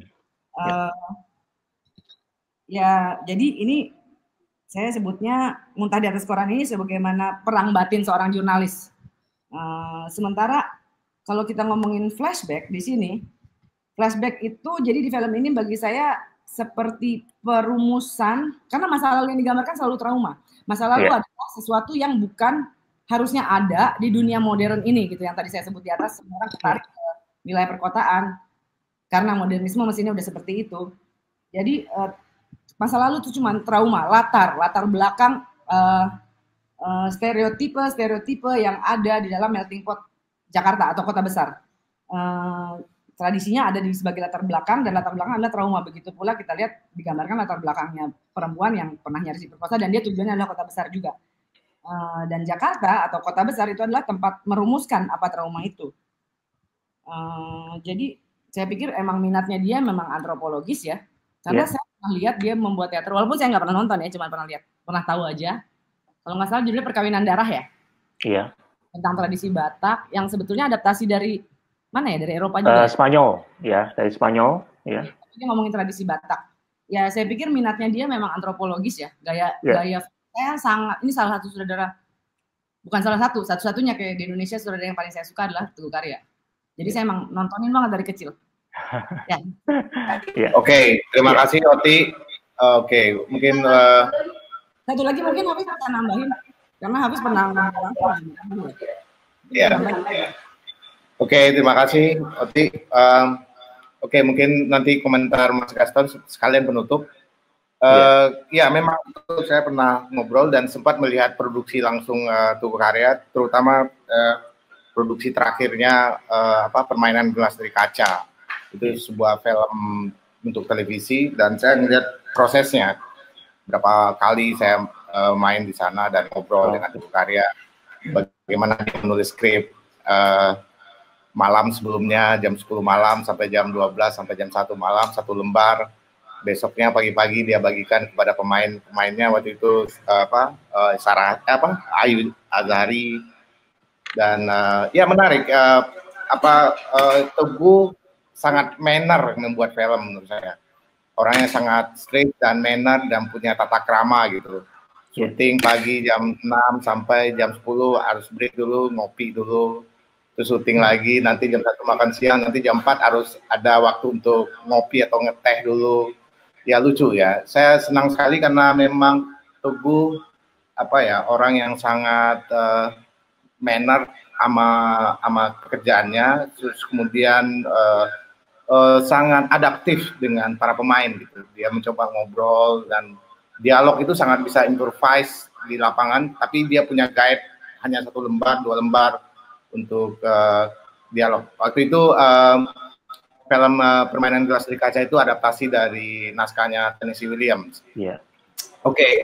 Ya, jadi ini saya sebutnya muntah di atas koran ini sebagaimana perang batin seorang jurnalis. Sementara kalau kita ngomongin flashback di sini, flashback itu jadi di film ini bagi saya seperti perumusan, karena masa lalu yang digambarkan selalu trauma. Masa lalu adalah sesuatu yang bukan harusnya ada di dunia modern ini gitu, yang tadi saya sebut di atas. Semua orang tertarik ke wilayah perkotaan karena modernisme mesinnya udah seperti itu. Jadi masa lalu itu cuma trauma, latar belakang stereotipe yang ada di dalam melting pot Jakarta atau kota besar. Tradisinya ada di sebagai latar belakang, dan latar belakang adalah trauma. Begitu pula kita lihat digambarkan latar belakangnya perempuan yang pernah nyaris diperkosa, dan dia tujuannya adalah kota besar juga. Dan Jakarta atau kota besar itu adalah tempat merumuskan apa trauma itu. Jadi saya pikir emang minatnya dia memang antropologis ya, karena saya pernah lihat dia membuat teater, walaupun saya nggak pernah nonton ya, cuma pernah lihat, pernah tahu aja. Kalau nggak salah judulnya Perkawinan Darah ya. Iya. Tentang tradisi Batak yang sebetulnya adaptasi dari mana ya, dari Eropa juga? Spanyol, ya, dari Spanyol, ya. Dia ngomongin tradisi Batak. Ya, saya pikir minatnya dia memang antropologis ya, gaya saya sangat, ini salah satu sutradara, bukan salah satu, satu-satunya kayak di Indonesia sutradara yang paling saya suka adalah Teguh Karya. Jadi saya emang nontonin banget dari kecil. Ya. Oke, terima kasih Oti. Oke, mungkin satu lagi mungkin Hafiz bisa nambahin, karena Hafiz pernah nonton. Ya. Oke, terima kasih Oti. Oke, mungkin nanti komentar Mas Gaston sekalian penutup. Ya, memang saya pernah ngobrol dan sempat melihat produksi langsung Teguh Karya, terutama produksi terakhirnya Permainan Gelas dari Kaca. Itu sebuah film untuk televisi, dan saya melihat prosesnya. Berapa kali saya main di sana dan ngobrol dengan Teguh Karya, bagaimana dia menulis skrip. Malam sebelumnya jam 10 malam sampai jam 12 sampai jam 1 malam, 1 lembar. Besoknya pagi-pagi dia bagikan kepada pemainnya waktu itu Ayu Azhari, dan ya menarik. Teguh sangat manner membuat film menurut saya. Orangnya sangat straight dan manner dan punya tata krama gitu. Syuting pagi jam 6 sampai jam 10 harus break dulu, ngopi dulu. Terus syuting lagi, nanti jam 1 makan siang, nanti jam 4 harus ada waktu untuk ngopi atau ngeteh dulu. Ya lucu ya. Saya senang sekali karena memang Teguh orang yang sangat manner sama pekerjaannya, terus kemudian sangat adaptif dengan para pemain gitu. Dia mencoba ngobrol dan dialog itu sangat bisa improvise di lapangan, tapi dia punya guide hanya 1 lembar, 2 lembar untuk dialog. Waktu itu film Permainan Gelas dari Kaca itu adaptasi dari naskahnya Tennessee Williams. Iya. Oke,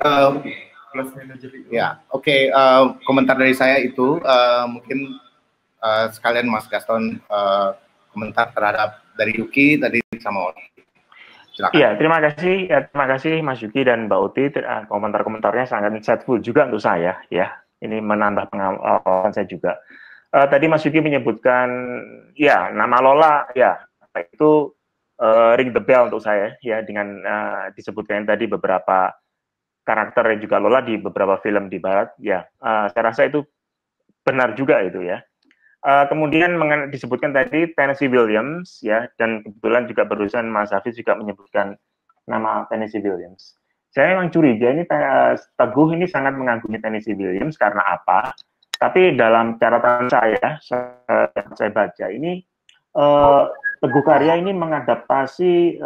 komentar dari saya itu mungkin sekalian Mas Gaston komentar terhadap dari Yuki tadi sama Oti. Silakan. Iya, terima kasih Mas Yuki dan Mbak Oti. Komentar-komentarnya sangat insightful juga untuk saya, ya. Ini menambah pengalaman saya juga. Tadi Mas Yuki menyebutkan, ya, nama Lola, ya, itu ring the bell untuk saya, ya, dengan disebutkan tadi beberapa karakter yang juga Lola di beberapa film di Barat, ya, saya rasa itu benar juga itu, ya. Kemudian disebutkan tadi Tennessee Williams, ya, dan kebetulan juga barusan Mas Hafiz juga menyebutkan nama Tennessee Williams. Saya memang curiga ini Teguh ini sangat mengagumi Tennessee Williams karena apa? Tapi dalam catatan saya baca ini Teguh Karya ini mengadaptasi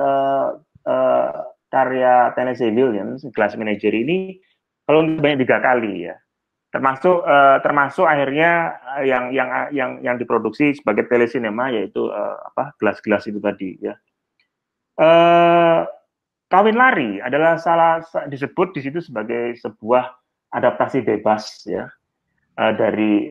karya Tennessee Williams, Glass Menagerie ini kalau banyak 3 kali, ya. Termasuk akhirnya yang diproduksi sebagai telesinema yaitu Gelas-gelas itu tadi, ya. Kawin Lari adalah disebut di situ sebagai sebuah adaptasi bebas, ya, dari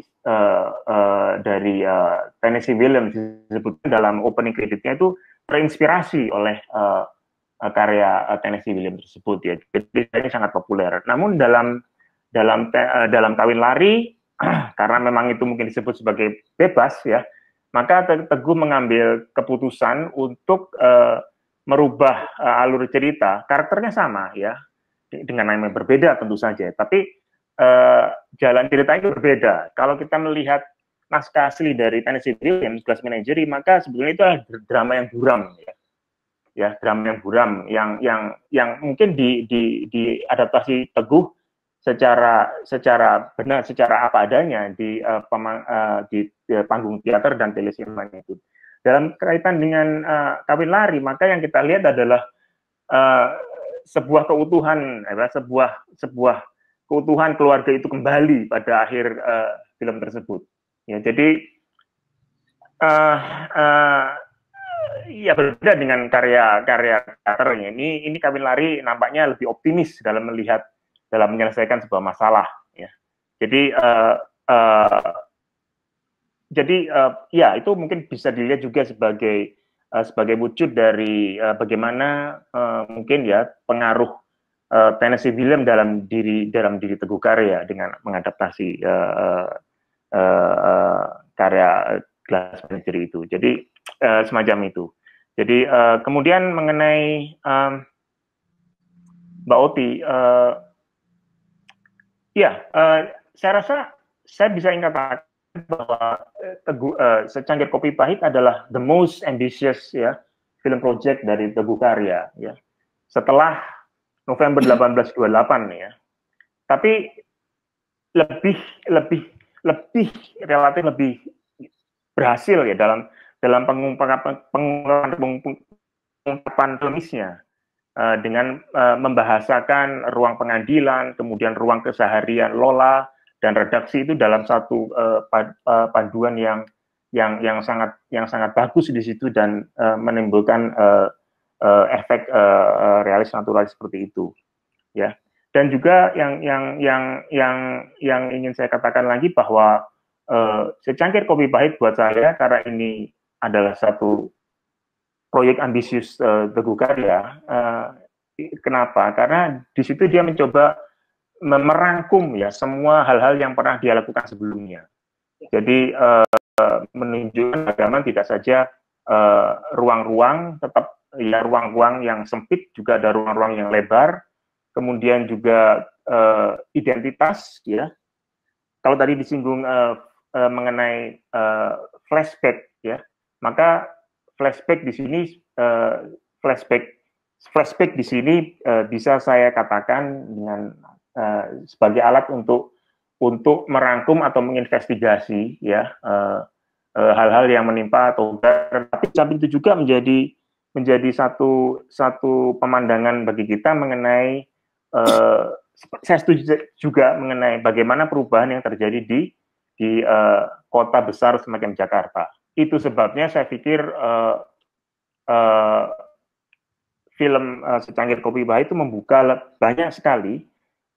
Tennessee Williams. Disebutkan dalam opening creditnya itu terinspirasi oleh karya Tennessee Williams tersebut, ya. Jadi ini sangat populer. Namun dalam Kawin Lari karena memang itu mungkin disebut sebagai bebas, ya, maka Teguh mengambil keputusan untuk merubah alur cerita. Karakternya sama, ya, dengan nama yang berbeda tentu saja, tapi jalan cerita itu berbeda. Kalau kita melihat naskah asli dari Tennessee Williams, Glass Menagerie, maka sebetulnya itu adalah drama yang buram, ya, drama yang buram yang mungkin di adaptasi Teguh secara benar, secara apa adanya di panggung teater dan telesinema itu. Dalam kaitan dengan Kawin Lari, maka yang kita lihat adalah sebuah keutuhan, sebuah keutuhan keluarga itu kembali pada akhir film tersebut. Ya, jadi ya berbeda dengan karya teaternya. Ini Kawin Lari nampaknya lebih optimis dalam menyelesaikan sebuah masalah, ya. Jadi ya itu mungkin bisa dilihat juga sebagai wujud dari bagaimana mungkin, ya, pengaruh Tennessee Williams dalam diri Teguh Karya dengan mengadaptasi karya Glass Menagerie itu. Jadi semacam itu. Jadi kemudian mengenai Mbak Oti, saya rasa saya bisa katakan bahwa Secangkir Kopi Pahit adalah the most ambitious, ya, film project dari Teguh Karya, ya, setelah November 1828, ya. Tapi relatif lebih berhasil, ya, dalam pengungkapan filmisnya, dengan membahasakan ruang pengadilan, kemudian ruang keseharian Lola dan redaksi itu dalam satu paduan yang sangat bagus di situ dan menimbulkan efek realis naturalis seperti itu, ya. Dan juga yang ingin saya katakan lagi bahwa Secangkir Kopi Pahit buat saya karena ini adalah satu proyek ambisius Teguh Karya. Kenapa? Karena di situ dia mencoba merangkum, ya, semua hal-hal yang pernah dia lakukan sebelumnya. Jadi menunjukkan bagaimana tidak saja ruang-ruang, tetap, ya, ruang-ruang yang sempit, juga ada ruang-ruang yang lebar. Kemudian juga identitas, ya. Kalau tadi disinggung mengenai flashback, ya, maka flashback di sini flashback di sini bisa saya katakan dengan sebagai alat untuk merangkum atau menginvestigasi ya hal-hal yang menimpa Togar, tapi samping itu juga menjadi satu pemandangan bagi kita mengenai saya setuju juga mengenai bagaimana perubahan yang terjadi di kota besar semacam Jakarta. Itu sebabnya saya pikir film Secangkir Kopi Pahit itu membuka banyak sekali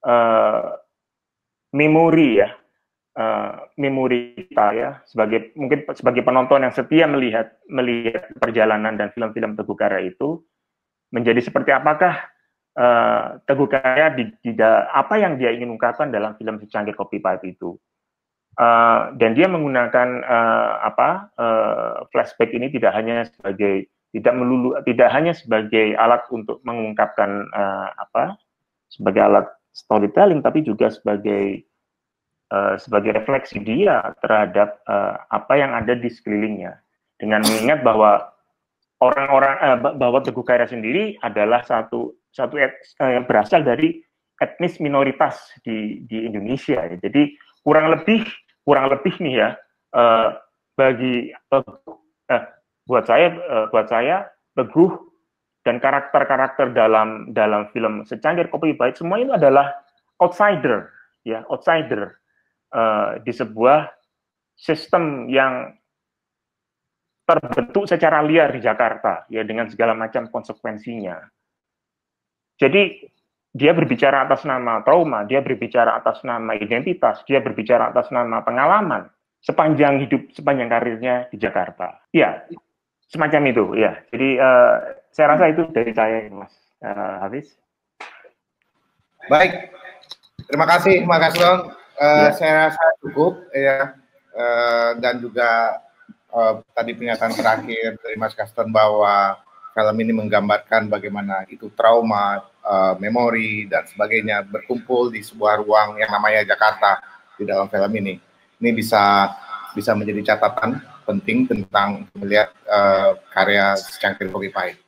memori ya, memori kita ya, mungkin sebagai penonton yang setia melihat perjalanan dan film-film Teguh Karya itu, menjadi seperti apakah Teguh Karya apa yang dia ingin ungkapkan dalam film Secangkir Kopi Pahit itu. Dan dia menggunakan flashback ini tidak hanya sebagai alat untuk mengungkapkan sebagai alat storytelling, tapi juga sebagai refleksi dia terhadap apa yang ada di sekelilingnya, dengan mengingat bahwa bahwa Teguh Karya sendiri adalah satu yang berasal dari etnis minoritas di Indonesia. Jadi kurang lebih nih ya, buat saya Teguh dan karakter-karakter dalam film Secangkir Kopi Pahit semua itu adalah outsider di sebuah sistem yang terbentuk secara liar di Jakarta ya, dengan segala macam konsekuensinya. Jadi dia berbicara atas nama trauma, dia berbicara atas nama identitas, dia berbicara atas nama pengalaman sepanjang karirnya di Jakarta. Ya, semacam itu ya. Jadi saya rasa itu dari saya, Mas Hafiz. Baik, terima kasih Bang. Saya rasa cukup ya, dan juga tadi pernyataan terakhir dari Mas Gaston bahwa film ini menggambarkan bagaimana itu trauma, memori dan sebagainya berkumpul di sebuah ruang yang namanya Jakarta di dalam film ini. Ini bisa menjadi catatan penting tentang melihat karya Secangkir Kopi Pahit.